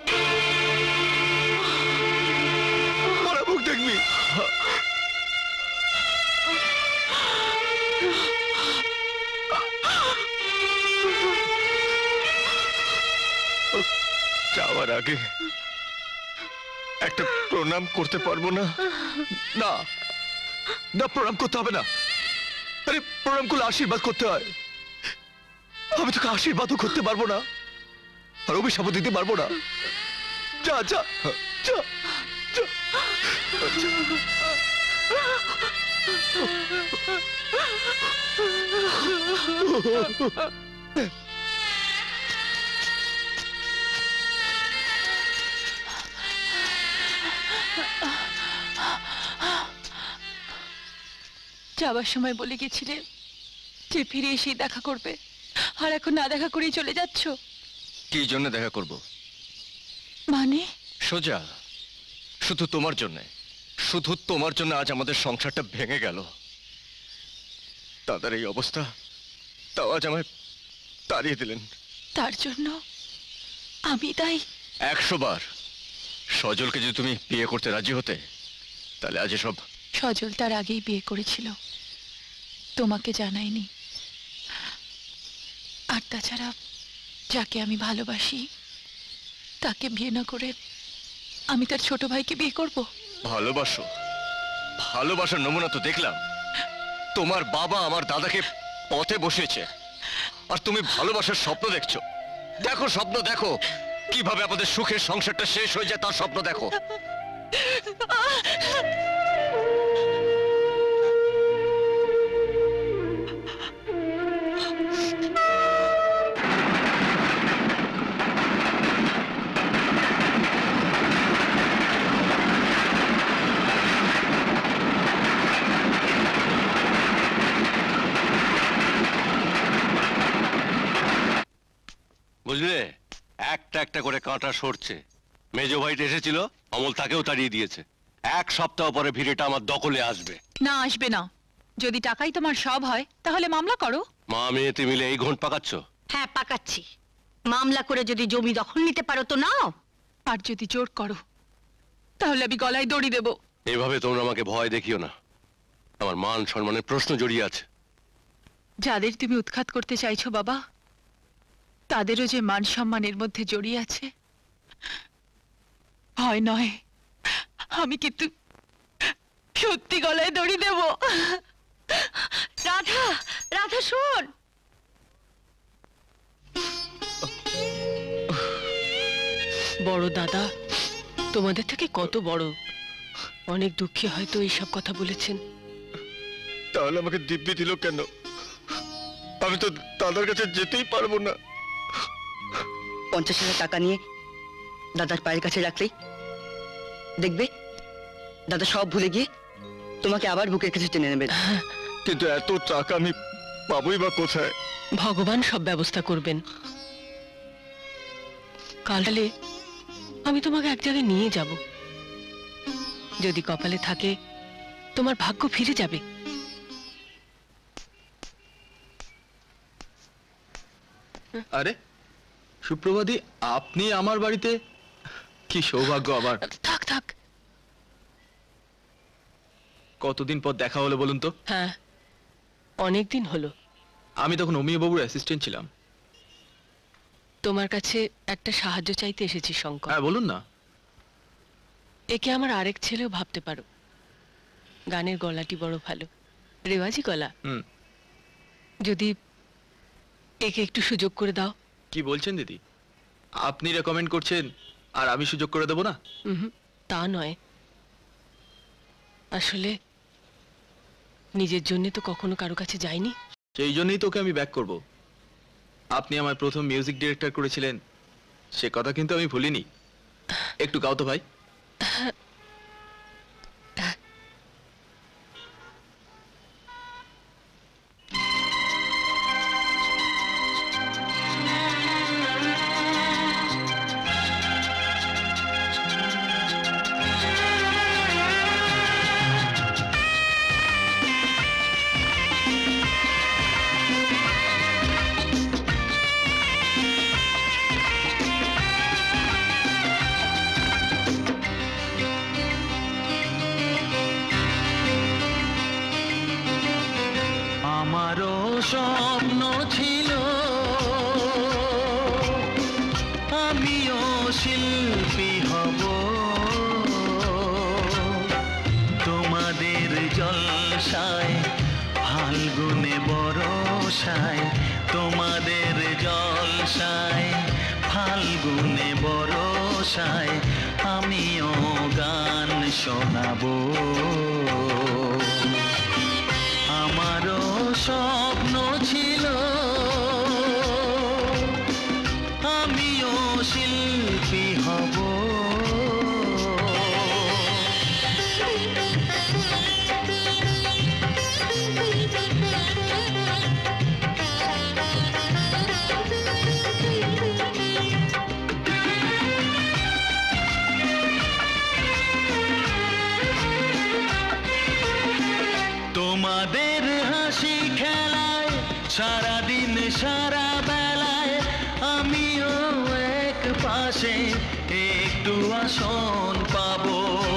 মরা মুখ দেখবি। যাওয়ার আগে একটা প্রণাম করতে পারবো না? না না, প্রণাম করতে হবে না। আরে প্রণাম করলে আশীর্বাদ করতে হয়। আমি তোকে আশীর্বাদও করতে পারবো না, আর অভিশাপও দিতে পারবো না। যা যা যা যা। যাবার সময় বলে গেছিলে যে ফিরে এসেই দেখা করবে, আর এখন না দেখা করেই চলে যাচ্ছ। কি জন্য দেখা করব? মানে? সোজা শুধু তোমার জন্য, শুধু তোমার জন্য আজ আমাদের সংসারটা ভেঙে গেল। দাদার এই অবস্থা, তাও আজ আমায় তাড়িয়ে দিলেন। তার জন্য আমি তাই 100 বার। সজলকে যদি তুমি বিয়ে করতে রাজি হতে, তাহলে আজ সব। সজল তার আগেই বিয়ে করেছিল, তোমাকে জানাইনি। আর তাছাড়া যাকে আমি ভালোবাসি তাকে বিয়ে না করে আমি তার ছোট ভাইকে বিয়ে করব? ভালোবাসো? ভালোবাসার নমুনা তো দেখলাম। তোমার বাবা আমার দাদাকে পথে বসিয়েছে, আর তুমি ভালোবাসার স্বপ্ন দেখছো। দেখো স্বপ্ন দেখো, কিভাবে আমাদের সুখের সংসারটা শেষ হয়ে যায় তার স্বপ্ন দেখো। বুঝলে, একটা একটা করে কাঁটা সরছে। মেজো ভাইটা এসেছিল, অমল তাকেও তাড়িয়ে দিয়েছে। 1 সপ্তাহ পরে ভিড়েটা আমার দখলে আসবে। না, আসবে না। যদি টাকাই তোমার সব হয় তাহলে মামলা করো। মা মেয়েতে মিলে এই ঘন্ট পাকাচ্ছ? হ্যাঁ পাকাচ্ছি। মামলা করে যদি জমি দখল নিতে পারো তো নাও, আর যদি জোর করো তাহলে আমি গলায় দড়ি দেব। এভাবে তোমরা আমাকে ভয় দেখিও না, আমার মান সম্মানের প্রশ্ন জড়িয়ে আছে। যাদের তুমি উৎখাত করতে চাইছো বাবা, তাদেরও যে মান সম্মানের মধ্যে জড়িয়ে আছে। ভয় নয়, আমি কিন্তু সত্যি গলায় দড়ি দেব। রাধা, রাধা শোন। বড় দাদা তোমাদের থেকে কত বড়, অনেক দুঃখে হয়তো এইসব কথা বলেছেন। তাহলে আমাকে দিব্যি দিল কেন? আমি তো দাদার কাছে যেতেই পারবো না। 50,000 টাকা নিয়ে দাদার পায়ের কাছে রাখলেই দেখবে দাদা সব ভুলে গিয়ে তোমাকে আবার বুকের কাছে টেনে নেবেন। কিন্তু এত টাকা আমি পাবোই বা কোথায়? ভগবান সব ব্যবস্থা করবেন। কালে আমি তোমাকে এক জায়গায় নিয়ে যাব, যদি কপালে থাকে তোমার ভাগ্য ফিরে যাবে। আরে সুপ্রভাতী, আপনি আমার বাড়িতে? কি সৌভাগ্য আমার। থাক থাক, কতদিন পর দেখা হলো বলুন তো? হ্যাঁ অনেকদিন হলো। আমি তখন অমিয় বাবুর অ্যাসিস্ট্যান্ট ছিলাম। তোমার কাছে একটা সাহায্য চাইতে এসেছি শঙ্কর। হ্যাঁ বলুন না। একে আমার আরেক ছেলেও ভাবতে পারো। গানের গলাটি বড় ভালো, রেওয়াজি গলা। যদি একে একটু সুযোগ করে দাও। কি বলছেন দিদি? আপনি রেকমেন্ড করছেন আর আমি সুযোগ করে দেব না? তা নয়, আসলে নিজের জন্য তো কখনো কারো কাছে যাইনি। সেই জন্যই তোকে আমি ব্যাক করব। আপনি আমার প্রথম মিউজিক ডিরেক্টর করেছিলেন, সে কথা কিন্তু আমি ভুলিনি। একটু গাও তো ভাই। আমারও স্বপ্ন ছিল আমিও শিল্পী হব, তোমাদের জলসায় ফাল্গুনে বরসায়, তোমাদের জলসায় ফাল্গুনে বরসায় আমিও গান শোনাবো। আমারও স্বপ্ন ছিল আমিও শিল্পী হব, তোমাদের হাসি খেলায় সারাদিন সারা বেলায় আমিও এক পাশে একটু আসন পাবো।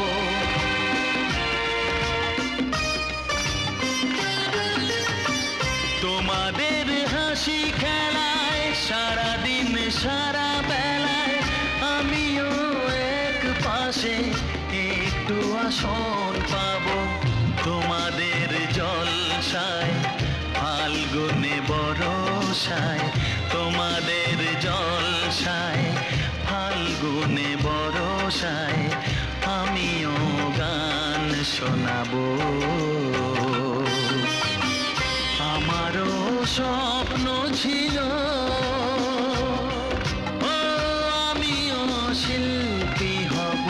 তোমাদের হাসি খেলায় সারাদিন সারা বেলায় আমিও এক পাশে একটু আসন পাবো। তোমাদের জলসায় ফাল্গুনে বরসায়, তোমাদের জলসায় ফাল্গুনে বরসায় আমিও গান শোনাবো। আমারও স্বপ্ন ছিল আমিও শিল্পী হব,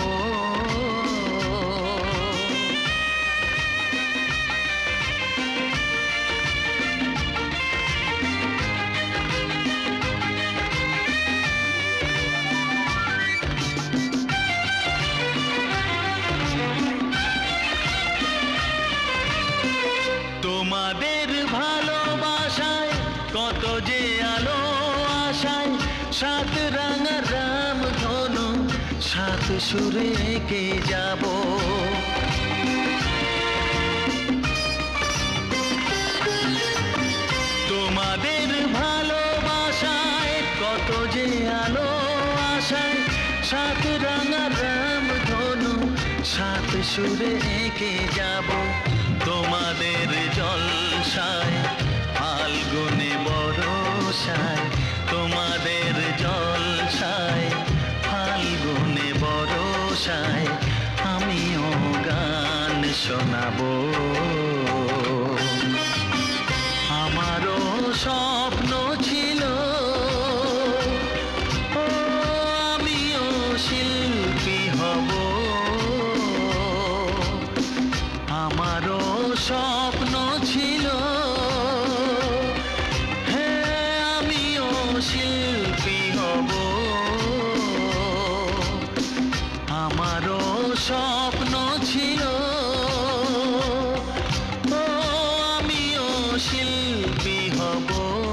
তোমাদের ভালোবাসায় কত যে আলো আশায়, সাত রাঙা রাম ধনু সাত সুরে কে যাব। তোমাদের ভালোবাসায় কত যে আলো আশায়, সাত রাঙা রাম সুরে এঁকে যাব তোমাদের জলসায়, ফাল্গুনে বরসায়, তোমাদের জলসায়, ফাল্গুনে বরসায় আমিও গান শোনাবো। আমারও স্বপ্ন ছিল ও আমিও শিল্পী হব, আমারও স্বপ্ন ছিল হ্যাঁ আমিও শিল্পী হব, আমারও স্বপ্ন ছিল ও আমিও শিল্পী হব।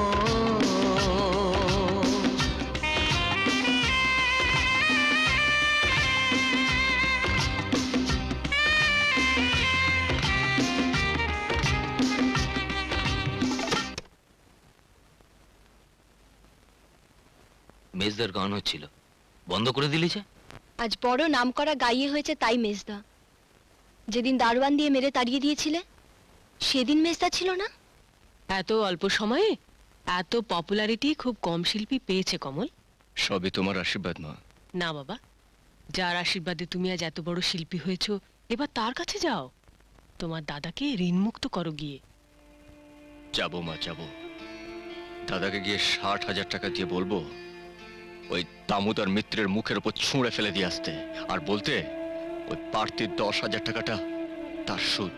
মেজদার গান হচ্ছিল, বন্ধ করে দিলি যে? আজ বড় নামকরা গাইয়ে হয়েছে তাই মেজদা। যেদিন দারোয়ান দিয়ে মেরে তাড়িয়ে দিয়েছিলে সেদিন মেজদা ছিল না? এত অল্প সময়ে এত পপুলারিটি খুব কম শিল্পী পেয়েছে কমল। সবই তোমার আশীর্বাদ মা। না বাবা, যার আশীর্বাদে তুমি আজ এত বড় শিল্পী হয়েছো, এবার তার কাছে যাও, তোমার দাদাকে ঋণমুক্ত করো গিয়ে। যাবো মা, যাবো। দাদাকে গিয়ে 60,000 টাকা দিয়ে বলবো ওই দামোদর মিত্রের মুখের উপর ছুঁড়ে ফেলে দিয়ে আসতে, আর বলতে ওই প্রার্থীর 10,000 টাকাটা তার সুদ।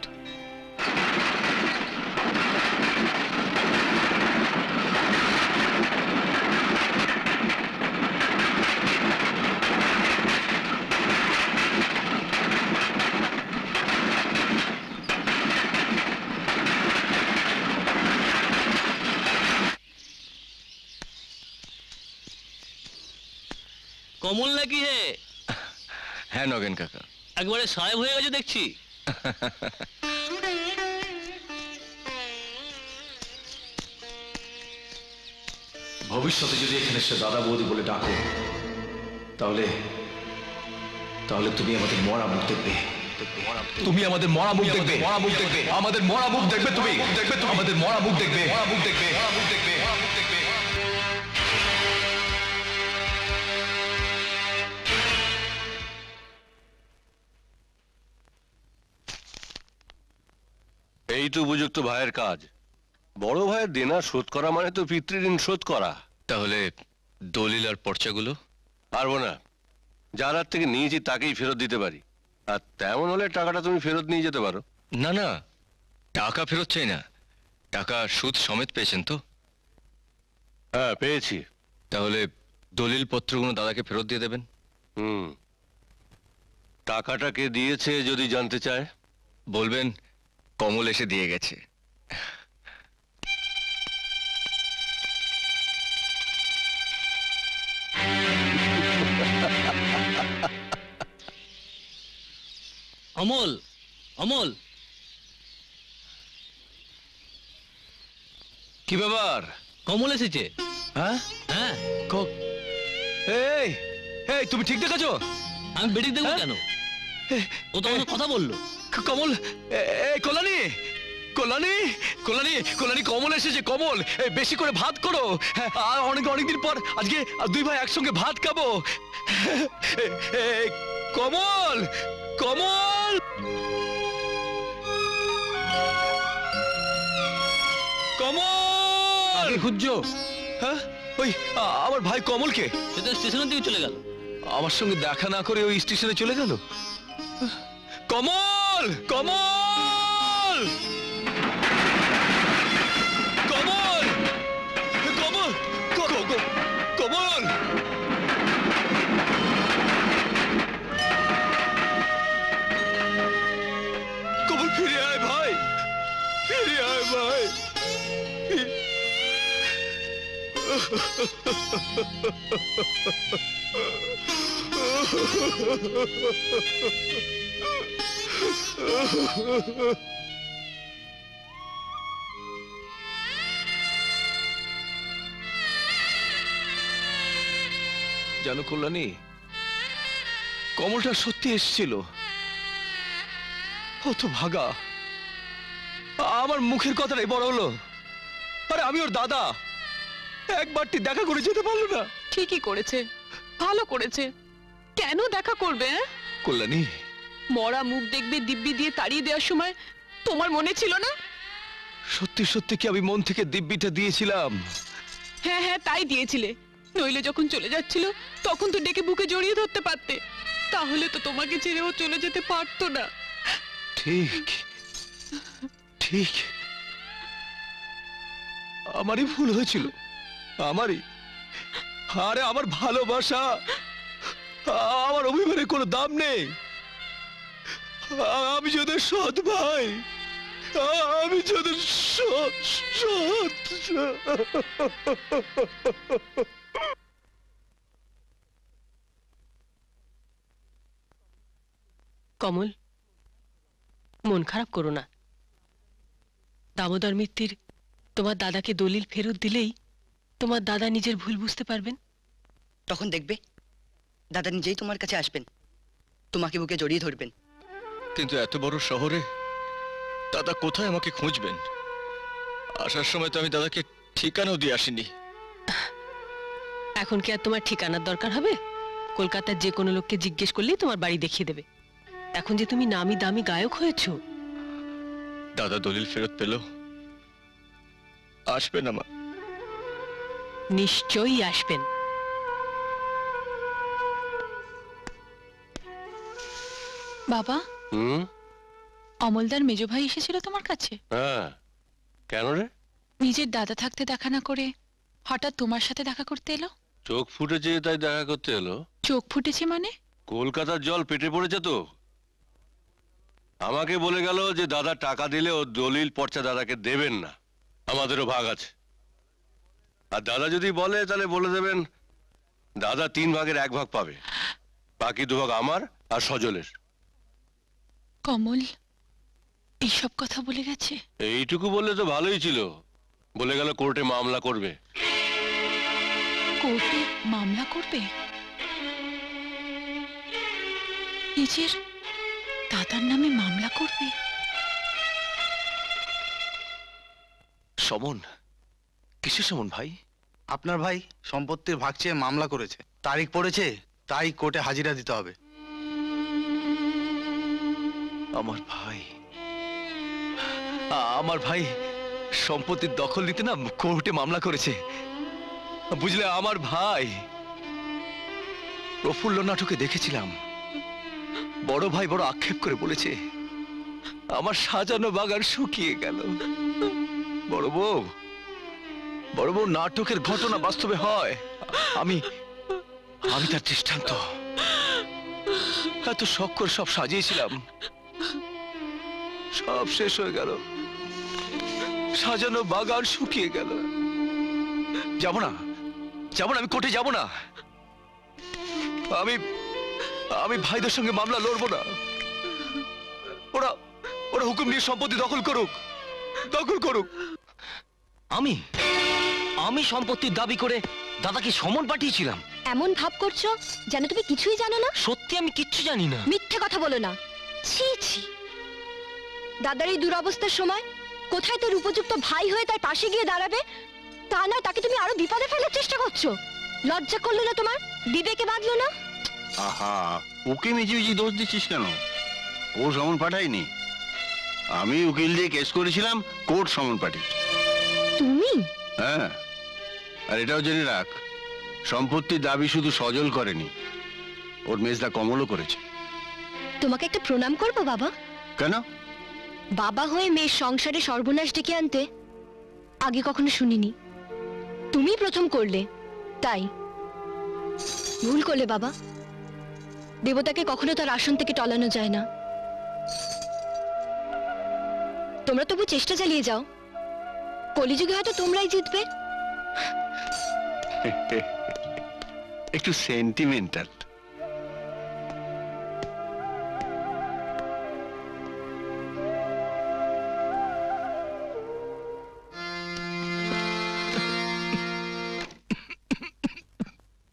কমল নাকি হে? হ্যাঁ নগেন কাকা, একবারে সাহেব হয়ে গেছে দেখছি। ভবিষ্যতে যদি এখানে এসে দাদা বৌদি বলে ডাকো, তাহলে তাহলে তুমি আমাদের মরা মুখ দেখবে, তুমি আমাদের মরা মুখ দেখবে, মরা মুখ দেখবে, আমাদের মরা মুখ দেখবে, তুমি দেখবে, তুমি আমাদের মরা মুখ দেখবে, মরা মুখ দেখবে, মরা মুখ দেখবে, মরা মুখ দেখবে। এই তো উপযুক্ত ভাইয়ের কাজ। বড় ভাইয়ের দেনা শোধ করা মানে তো পিতৃঋণ শোধ করা। তাহলে দলিল আর পর্চাগুলো? পারবো না, যার হাত থেকে নিয়েছি তাকেই ফেরত দিতে পারি। আর তেমন হলে টাকাটা তুমি ফেরত নিয়ে যেতে পারো। না না, টাকা ফেরত চাই না, টাকা সুদ সমেত পেয়েছেন তো? হ্যাঁ পেয়েছি। তাহলে দলিল পত্রগুলো দাদাকে ফেরত দিয়ে দেবেন। টাকাটা কে দিয়েছে যদি জানতে চায়? বলবেন কমল এসে দিয়ে গেছে। অমল, অমল, কি ব্যাপার? কমল এসেছে। হ্যাঁ হ্যাঁ। এই এই তুমি ঠিক দেখেছো? আমি বেঠিক দেখবো কেন? ও তো আমার কথা বললো। কমল, এই কল্যাণী, কল্যাণী, কল্যাণী, কল্যাণী, কমল এসেছে। কমল, বেশি করে ভাত করো। আর অনেকদিন পর আজকে দুই ভাই একসঙ্গে ভাত খাবো। কমল, কমল, কমল খুঁজছো? হ্যাঁ, ওই আমার ভাই কমলকে। সেটা স্টেশনের দিকে চলে গেল। আমার সঙ্গে দেখা না করে ওই স্টেশনে চলে গেল। কমল, কমল, কমল, কমল, কমল, কমল, ফিরে আয় ভাই, ফিরে আয় ভাই। জানো কল্যাণী, কমলটা সত্যি এসেছিল। ও তো ভাগা, আমার মুখের কথাটাই বড় হলো। আরে আমি ওর দাদা, একবারটি দেখা করে যেতে পারলো না। ঠিকই করেছে, ভালো করেছে। কেন দেখা করবে? কল্যাণী, মরা মুখ দেখবে দিব্যি দিয়ে তাড়িয়ে দেওয়ার সময় তোমার মনে ছিল না? সত্যি সত্যি কি আমি মন থেকে দিব্যিটা দিয়েছিলাম? হ্যাঁ হ্যাঁ, তাই দিয়েছিলে। নইলে যখন চলে যাচ্ছিল তখন তো ডেকে বুকে জড়িয়ে ধরতে পারতে, তাহলে তো তোমাকে ছেড়েও চলে যেতে পারতো না। ঠিক ঠিক, আমারই ভুল হয়েছিল, আমারই। আরে আমার ভালোবাসা, আমার অভিমানের কোনো দাম নেই। আমি যদি সৎ ভাই, আমি যদি সৎ সৎ কমল, মন খারাপ করো না। দামোদর মিত্তির তোমার দাদাকে দলিল ফেরত দিলেই তোমার দাদা নিজের ভুল বুঝতে পারবেন। তখন দেখবে দাদা নিজেই তোমার কাছে আসবেন, তোমাকে বুকে জড়িয়ে ধরবেন। কিন্তু এত বড় শহরে দাদা কোথায় আমাকে খুঁজবেন? আসার সময় তো আমি দাদাকে ঠিকানাও দিয়ে আসিনি। এখন কি আর তোমার ঠিকানার দরকার হবে? কলকাতার যে কোনো লোককে জিজ্ঞেস করলেই তোমার বাড়ি দেখিয়ে দেবে। এখন যে তুমি নামি দামি গায়ক হয়েছো। দাদা দলিল ফেরত পেল, আসবেন আমার? নিশ্চয়ই আসবেন। বাবা, অমলদার মেজো ভাই এসেছিল তোমার কাছে? হ্যাঁ, কেন রে? নিজের দাদা থাকতে দেখা না করে হঠাৎ তোমার সাথে দেখা করতে এলো। চোখ ফুটেছে তাই দেখা করতে এলো? চোখ ফুটেছে মানে? কলকাতার জল পেটে পড়েছে তো। আমাকে বলে গেল যে দাদা টাকা দিলে ও দলিল পর্চা দাদাকে দেবেন না, আমাদেরও ভাগ আছে। আর দাদা যদি বলে তাহলে বলে দেবেন দাদা 3 ভাগের 1 ভাগ পাবে, বাকি 2 ভাগ আমার আর সজলের। কমল এইসব কথা বলে গেছে? এইটুকু বললে তো ভালোই ছিল। বলে গেল কোর্টে মামলা করবে। কোর্টে মামলা করবে? নিজের দাদার নামে মামলা করবে? সমন, কিসের সমন ভাই? আপনার ভাই সম্পত্তির ভাগ চেয়ে মামলা করেছে, তারিখ পড়েছে, তাই কোর্টে হাজিরা দিতে হবে। আমার ভাই, আমার ভাই সম্পত্তির দখল নিতে না কোর্টে মামলা করেছে, বুঝলে? আমার ভাই প্রফুল্ল নাটকে দেখেছিলাম, বড় ভাই বড় আক্ষেপ করে বলেছে আমার সাজানো বাগান শুকিয়ে গেল। বড় বউ নাটকের ঘটনা বাস্তবে হয়, আমি তার দৃষ্টান্ত। এত শখ করে সব সাজিয়েছিলাম, সব শেষ হয়ে গেল, সাজানো বাগান শুকিয়ে গেল। যাব না, আমি কোর্টে যাব না। আমি ভাইদের সঙ্গে মামলা লড়বো না। ওরা হুকুম নিয়ে সম্পত্তি দখল করুক। আমি সম্পত্তির দাবি করে দাদাকে সমন পাঠিয়েছিলাম? এমন ভাব করছো যেন তুমি কিছুই জানো না। সত্যি আমি কিচ্ছু জানি না। মিথ্যে কথা বলো না। ছি ছি, দাদার এই দুরবস্থার সময় কোথায় তোর উপযুক্ত ভাই হয়ে তার পাশে গিয়ে দাঁড়াবে, তা না তাকে তুমি আরো বিপদে ফেলার চেষ্টা করছো। লজ্জা করলো না তোমার? বিবেকে বাঁধলো না? আহা, ওকে মিছিমিছি দোষ দিচ্ছিস কেন? ও সমন পাঠায়নি, আমি উকিল দিয়ে কেস করেছিলাম, কোর্ট সমন পাঠিয়েছে। তুমি? হ্যাঁ, আর এটাও জেনে রাখ, সম্পত্তির দাবি শুধু সজল করেনি, ওর মেজদা কমলও করেছে। তোমাকে একটা প্রণাম করবো বাবা। কেন? বাবা হয়ে মেয়ের সংসারে সর্বনাশ ডেকে আনতে আগে কখনো শুনিনি, তুমি প্রথম করলে, তাই ভুল করলে বাবা। দেবতাকে কখনো তার আসন থেকে টলানো যায় না। তোমরা তবু চেষ্টা চালিয়ে যাও, কলিযুগে হয়তো তোমরাই জিতবে। একটু সেন্টিমেন্টাল।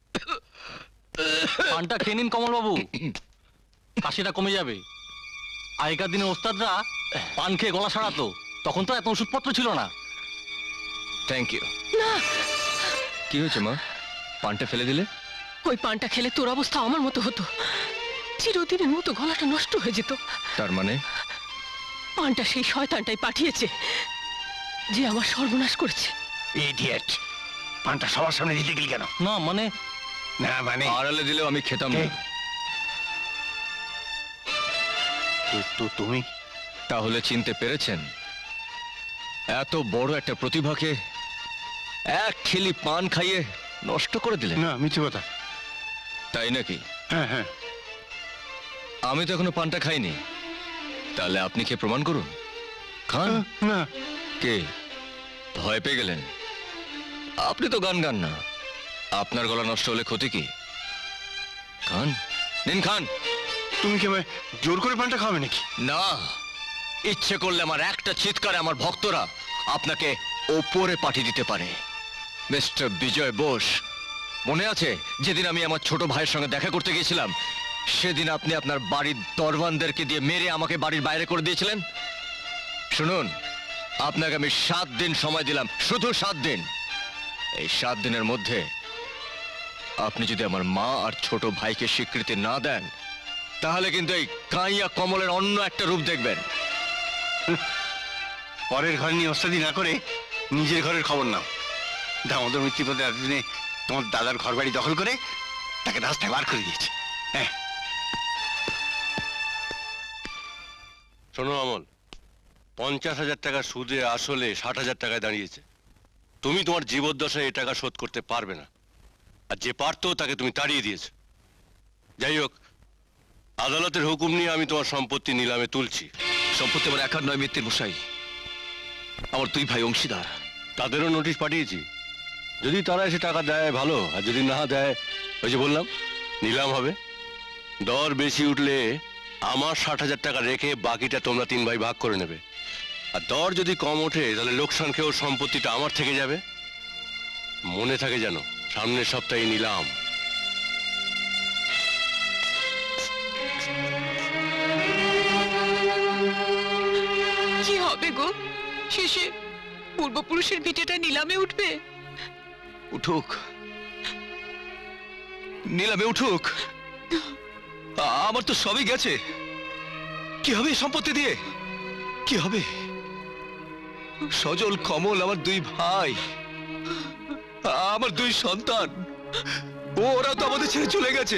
পানটা খেয়ে নিন কমল বাবু, কাশিটা কমে যাবে। আগেকার দিনে ওস্তাদরা পান খেয়ে গলা সারাতো, তখন তো এত ওষুধপত্র ছিল না। Thank you. না, কি হয়েছে মা, পানটা ফেলে দিলে? ওই পানটা খেলে তোর অবস্থা আমার মতো হতো, চিরদিনের মতো গলাটা নষ্ট হয়ে যেত। তার মানে? পানটা সেই শয়তানটাই পাঠিয়েছে যে আমার সর্বনাশ করেছে। ইডিয়েট, পানটা সবার সামনে দিতে গেলি কেন? না মানে, না মানে আড়ালে দিলেও আমি খেতাম না। তুমি তাহলে চিনতে পেরেছেন? এত বড় একটা প্রতিভাকে এক ঠেলি পান খাইয়ে নষ্ট করে দিলেন। না, মিথ্যে কথা। তাই নাকি? হ্যাঁ হ্যাঁ। আমি তো এখনো পানটা খাইনি, তাহলে আপনি কে প্রমাণ করুন। খান। না। কে ভয় পেয়ে গেলেন? আপনি তো গান গান না, আপনার গলা নষ্ট হলে ক্ষতি কি? খান, নিন খান। তুমি কি আমায় জোর করে পানটা খাবে নাকি? না, ইচ্ছে করলে আমার একটা চিৎকারে আমার ভক্তরা আপনাকে ওপরে পাঠিয়ে দিতে পারে। মিস্টার বিজয় বোস, মনে আছে যেদিন আমি আমার ছোট ভাইয়ের সঙ্গে দেখা করতে গিয়েছিলাম, সেদিন আপনি আপনার বাড়ির দরবানদেরকে দিয়ে মেরে আমাকে বাড়ির বাইরে করে দিয়েছিলেন? শুনুন, আপনাকে আমি 7 দিন সময় দিলাম, শুধু 7 দিন। এই 7 দিনের মধ্যে আপনি যদি আমার মা আর ছোট ভাইকে স্বীকৃতি না দেন, তাহলে কিন্তু এই কাইয়া কমলের অন্য একটা রূপ দেখবেন। পরের ঘর নিয়ে ওস্তাদি না করে নিজের ঘরের খবর নাও। দামোদর মিত্তিপদে এতদিনে তোমার দাদার ঘর বাড়ি দখল করে তাকে রাস্তায় বার করে দিয়েছে। হ্যাঁ, শোনো অমল, 50,000 টাকা সুদে আসলে 60,000 টাকায় দাঁড়িয়েছে। তুমি তোমার জীবদ্দশায় এই টাকা শোধ করতে পারবে না, আর যে পারতো তাকে তুমি তাড়িয়ে দিয়েছো। যাই হোক, আদালতের হুকুম নিয়ে আমি তোমার সম্পত্তি নিলামে তুলছি। সম্পত্তি আমার একার নয় মিত্তির মশাই, আমার 2 ভাই অংশীদার। তাদেরও নোটিশ পাঠিয়েছি, যদি তারা এসে টাকা দেয় ভালো, আর যদি না দেয়, ওই যে বললাম নিলাম হবে। দর বেশি উঠলে আমার 60,000 টাকা রেখে বাকিটা তোমরা 3 ভাই ভাগ করে নেবে, আর দর যদি কম ওঠে তাহলে লোকসান খেয়েও সম্পত্তিটা আমার থেকে যাবে। মনে থাকে যেন, সামনের সপ্তাহে নিলাম। কি হবে গো, শেষে পূর্বপুরুষের ভিটেটা নিলামে উঠবে? উঠুক, নিলামে উঠুক। আমার তো সবই গেছে, কি হবে সম্পত্তি দিয়ে? কি হবে? সজল, কমল আমার 2 ভাই, আমার 2 সন্তান, ওরা তো আমাদের ছেড়ে চলে গেছে।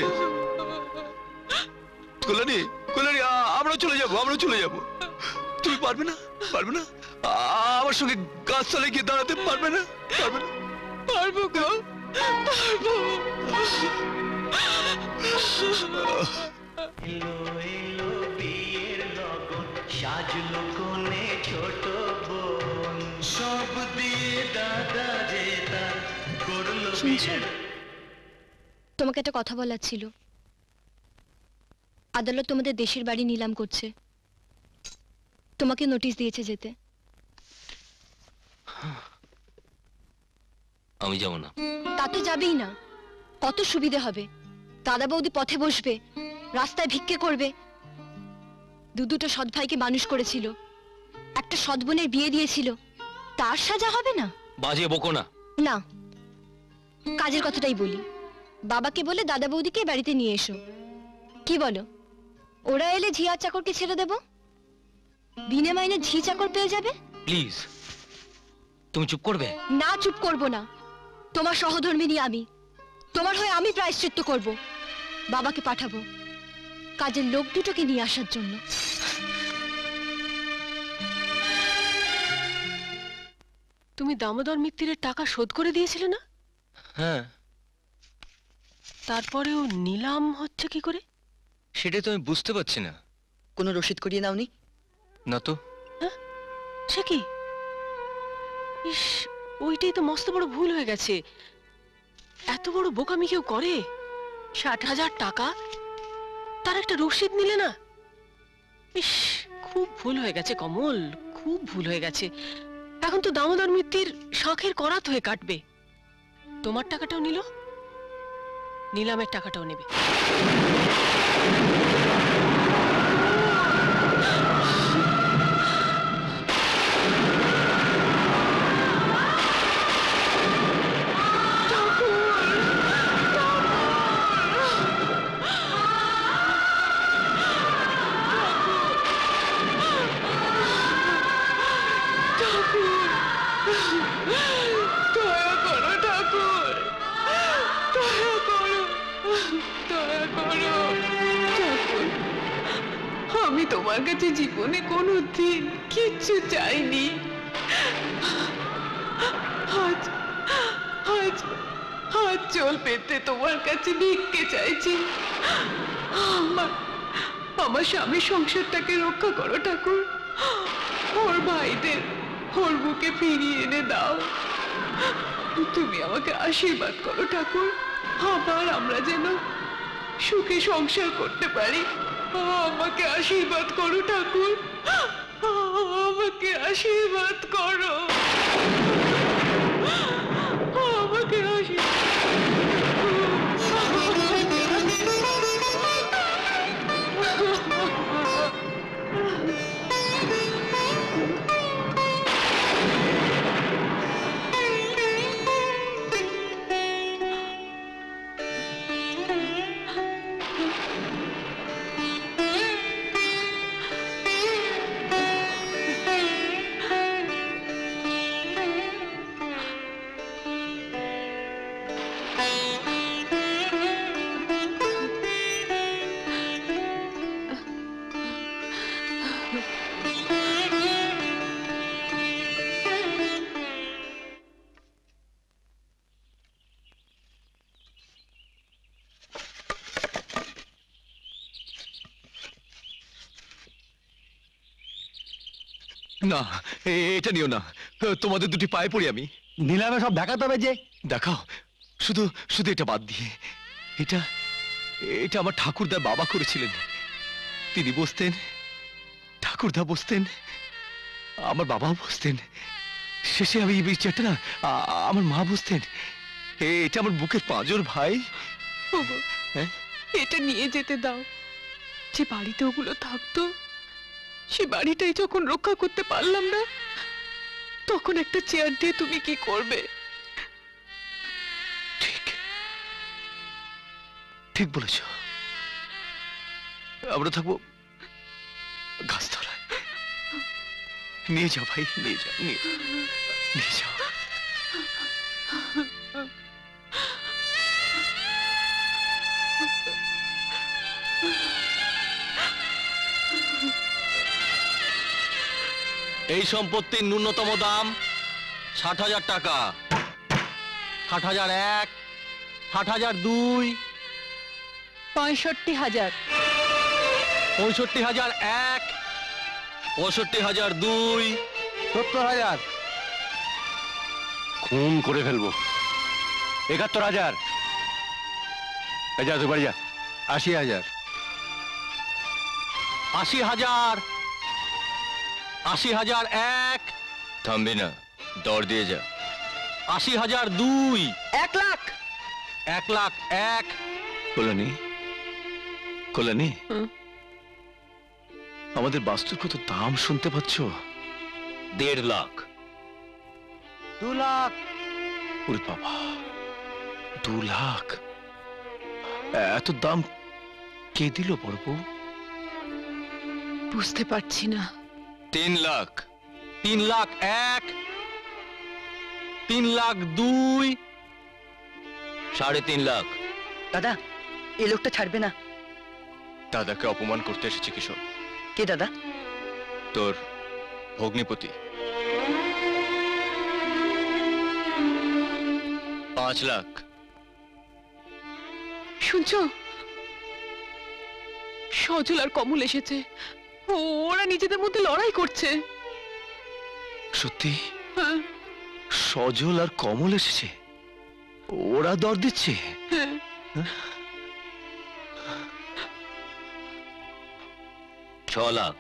কল্যাণী, কল্যাণী, আমরা চলে যাবো। তুমি পারবে না? আমার সঙ্গে গাছতলায় গিয়ে দাঁড়াতে পারবে না? পারবো গো, পারবো। এলো এলো বিয়ের লগন, সাজলো কোণে ছোট বোন, সব দিয়ে দাদা যে তার করলো শুনছো? তোমাকে একটা কথা বলার ছিল। আদালত তোমাদের দেশের বাড়ি নিলাম করছে, তোমাকে নোটিশ দিয়েছে যেতে। আমি যাব না। তাতে যাবেই না, কত সুবিধে হবে। দাদা বৌদি পথে বসবে, রাস্তায় ভিক্ষে করবে। দুটো সৎ ভাইকে মানুষ করেছিল, একটা সৎ বোনের বিয়ে দিয়েছিল, তার সাজা হবে না? বাজিয়ে বকো না। না, কাজের কথাটাই বলি। বাবাকে বলে দাদা বৌদিকে বাড়িতে নিয়ে এসো। কি বলো? ওরা এলে ঝি আর চাকরকে ছেড়ে দেব, বিনে মাইনে ঝি চাকর পেয়ে যাবে। প্লিজ, তুমি চুপ করবে? না, চুপ করব না। তোমার সহধর্মিনী আমি, তোমার হয়ে আমি প্রায়শ্চিত্ত করব। বাবাকে পাঠাবো কাজের লোক দুটোকে নিয়ে আসার জন্য। তুমি দামোদর মিত্তিরের টাকা শোধ করে দিয়েছিলে না? হ্যাঁ। তারপরেও নিলাম হচ্ছে কি করে? সেটাই তো আমি বুঝতে পারছি না। কোনো রসিদ করিয়ে নাওনি? না তো। সে কি? ইস, ওইটাই তো মস্ত বড় ভুল হয়ে গেছে। এত বড় বোকামি কেউ করে? 60,000 টাকা, তার একটা রসিদ নিলে না? ইস, খুব ভুল হয়ে গেছে কমল, খুব ভুল হয়ে গেছে। এখন তো দামোদর মিত্তির শখের করাত হয়ে কাটবে। তোমার টাকাটাও নিল, নিলামের টাকাটাও নেবে। আমি তোমার কাছে জীবনে কোনোদিন কিচ্ছু চাইনি। আজ আজ আজ জল পেতে তোমার কাছে ভিক্ষে চাইছি। আমার স্বামীর সংসারটাকে রক্ষা করো ঠাকুর। ওর ভাইদের ওর বুকে ফিরিয়ে এনে দাও। তুমি আমাকে আশীর্বাদ করো ঠাকুর, আবার আমরা যেন সুখে সংসার করতে পারি। আমাকে আশীর্বাদ করো ঠাকুর, আমাকে আশীর্বাদ করো, আমাকে না, এটা নিও না। তোমাদের দুটি পায়ে পড়ি আমি। নিলামে সব দেখাতে হবে যে। দেখাও, শুধু শুধু এটা বাদ দিয়ে। এটা এটা আমার ঠাকুরদার বাবা করেছিলেন। তিনি বসতেন, ঠাকুরদা বসতেন, আমার বাবাও বসতেন, শেষে আমি এই চেয়ারটা না আমার মা বসতেন। এটা আমার বুকের পাঁজর ভাই। হ্যাঁ, এটা নিয়ে যেতে দাও। যে বাড়িতে ওগুলো থাকতো, সে বাড়িটাই যখন রক্ষা করতে পারলাম না, তখন একটা চেয়ার দিয়ে তুমি কি করবে? ঠিক বলেছ, আমরা থাকবো গাছতলায়। নিয়ে যাও ভাই, নিয়ে যাও, নিয়ে যাও। এই সম্পত্তির ন্যূনতম দাম ৬০,০০০ টাকা। ৬০,০০১, ৬০,০০২, ৬৫,০০০, ৬৫,০০১, ৬৫,০০২, ৭০,০০০। খুন করে ফেলবো। ৭১,০০০। যা তুই বাড়ি যা। ৮০,০০০। ৮০,০০০, ৮০,০০১, থামবি না, দর দিয়ে যা। ৮০,০০২, ১,০০,০০০। ১,০০,০০১। কল্যাণী, কল্যাণী, আমাদের বাস্তুর কত দাম শুনতে পাচ্ছ? ১.৫ লাখ। ২ লাখ। ওরে বাবা, ২ লাখ! এত দাম কে দিল বড় বউ? বুঝতে পারছি না। ৩ লাখ। ৩,০০,০০১, ৩,০০,০০২, ৩.৫ লাখ। দাদা, এই লোকটা ছাড়বে না। দাদাকে অপমান করতে এসেছে কিশোর। কে দাদা? তোর ভগ্নিপতি। ৫ লাখ। শুনছো, সজল আর কমল এসেছে। ওরা নিজেদের মধ্যে লড়াই করছে। সত্যি? সজল আর কমল এসেছে? ওরা দর দিচ্ছে? হ্যাঁ। ছ লাখ।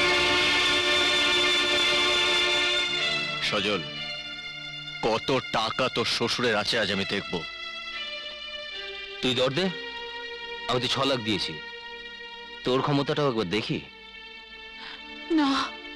সজল, কত টাকা তোর শ্বশুরের আছে আজ আমি দেখব। তুই দর দে, আমি তো ৬ লাখ দিয়েছি। তোর ক্ষমতাটাও একবার দেখি। না।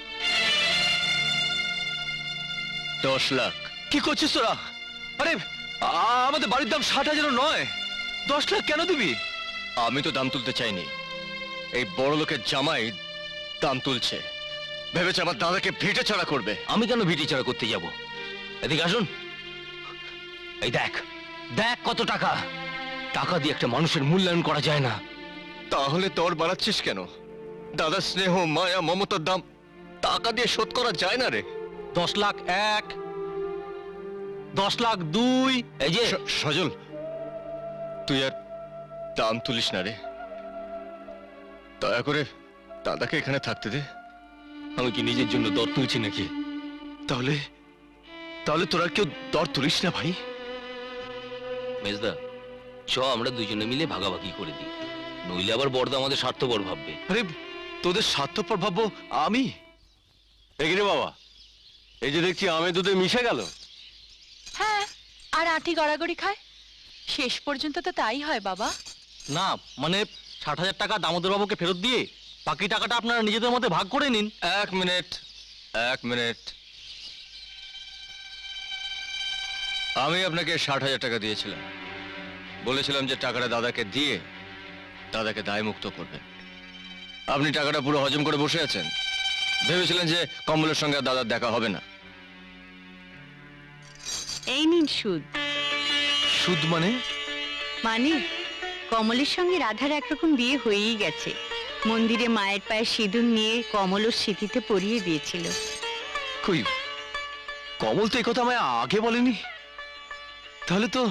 ১০ লাখ। কি করছিস তোরা? আরে আমাদের বাড়ির দাম ৬০,০০০ নয়, ১০ লাখ কেন দিবি? আমি তো দাম তুলতে চাইনি, এই বড় লোকের জামাই দাম তুলছে। ভেবেছে আমার দাদাকে ভিটে ছাড়া করবে। আমি কেন ভিটি ছাড়া করতে যাব? এদিকে আসুন। এই দেখ, দেখ কত টাকা। টাকা দিয়ে একটা মানুষের মূল্যায়ন করা যায় না। তাহলে তোর বাড়াচ্ছিস কেন? দাদা স্নেহ মায়া মমতার দাম টাকা দিয়ে শোধ করা যায় না রে। 10 লাখ 1, 10 লাখ 2। এই যে সজল, তুই আর দাম তুলিস না রে, দয়া করে দাদাকে এখানে থাকতে দে। আমি কি নিজের জন্য দর তুলছি নাকি? তাহলে তাহলে তোরা কেউ দর তুলিস না ভাই। মেজদা, চ আমরা দুজনে মিলে ভাগাভাগি করে দিই, নইলে আবার বড়দা আমাদের স্বার্থপর ভাববে। আরে তোদের স্বার্থপর ভাববো আমি? এগিয়ে বাবা, এই যে দেখছি আমে দুধে মিশে গেল। হ্যাঁ, আর আঁটি গড়াগড়ি খায়, শেষ পর্যন্ত তো তাই হয় বাবা। না মানে 60,000 টাকা দামোদর বাবুকে ফেরত দিয়ে বাকি টাকাটা আপনারা নিজেদের মধ্যে ভাগ করে নিন। এক মিনিট। আমি আপনাকে 60,000 টাকা দিয়েছিলাম, বলেছিলাম যে টাকাটা দাদাকে দিয়ে দাদাকে দায় মুক্ত করবেন। আপনি টাকাটা পুরো হজম করে বসে আছেন, ভেবেছিলেন যে কমলের সঙ্গে আর দাদার দেখা হবে না। এই নিন সুদ। সুদ মানে? মানে কমলের সঙ্গে রাধার একরকম বিয়ে হয়েই গেছে। মন্দিরে মায়ের পায়ে সিঁদুর নিয়ে কমলও স্মৃতিতে পরিয়ে দিয়েছিল। কই, কমল তো এই কথা আমায় আগে বলেনি। তাহলে তো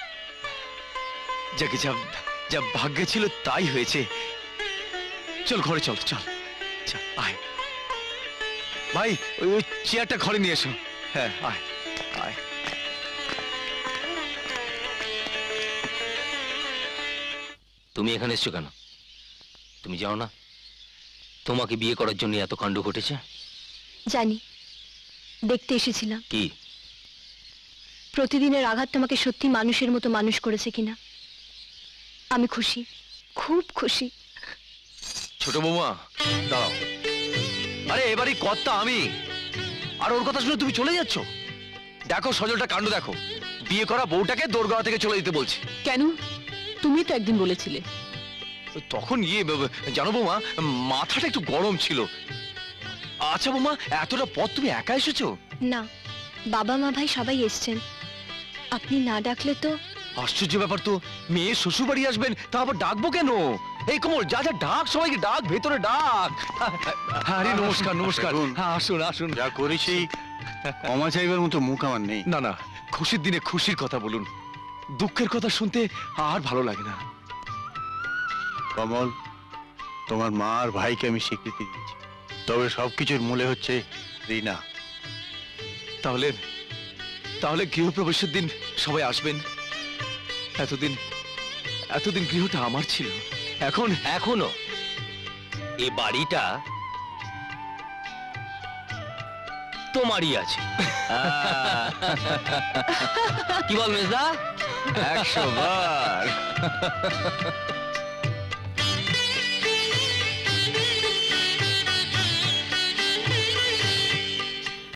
যাকে যা যা ভাগ্যে ছিল তাই হয়েছে। চল ঘরে চল, চল চল, আয় ভাই, ওই চেয়ারটা ঘরে নিয়ে এসো। হ্যাঁ আয় আয়। তুমি এখানে এসছো কেন? তুমি জানো না তোমাকে বিয়ে করার জন্য এত কাণ্ড ঘটেছে? জানি, দেখতে এসেছিলাম কি প্রতিদিনের আঘাত তোমাকে সত্যি মানুষের মতো মানুষ করেছে কিনা। আমি খুশি, খুব খুশি। ছোট বৌমা দাঁড়াও। আরে এবারই কর্তা আমি, আর ওর কথা শুনে তুমি চলে যাচ্ছ? দেখো সজলটা কাণ্ড দেখো, বিয়ে করা বউটাকে দোরগোড়া থেকে চলে দিতে বলছে। কেন? তুমি তো একদিন বলেছিলে। তখন জানো বৌমা, মাথাটা একটু গরম ছিল। আচ্ছা বৌমা, এতটা পথ তুমি একা এসেছো? না, বাবা মা ভাই সবাই এসছেন, আপনি না ডাকলে তো। আশ্চর্য ব্যাপার তো, মেয়ে শ্বশুর বাড়ি আসবেন, তা আবার ডাকবো কেন? এই কমল, যা যা ডাক, সবাইকে ডাক, ভেতরে ডাক। আরে নমস্কার নমস্কার, আসুন আসুন। যা করেছি ক্ষমা চাইবার মতো মুখ আমার নেই। না না, খুশির দিনে খুশির কথা বলুন, দুঃখের কথা শুনতে আর ভালো লাগে না। কমল, তোমার মা আর ভাইকে আমি স্বীকৃতি দিচ্ছি, তবে সবকিছুর মূলে হচ্ছে রিনা। তাহলে তাহলে গৃহপ্রবেশের দিন সবাই আসবেন। এতদিন গৃহটা আমার ছিল, এখনো এ বাড়িটা তোমারই আছে। কি বল মেজদা? 100 বার।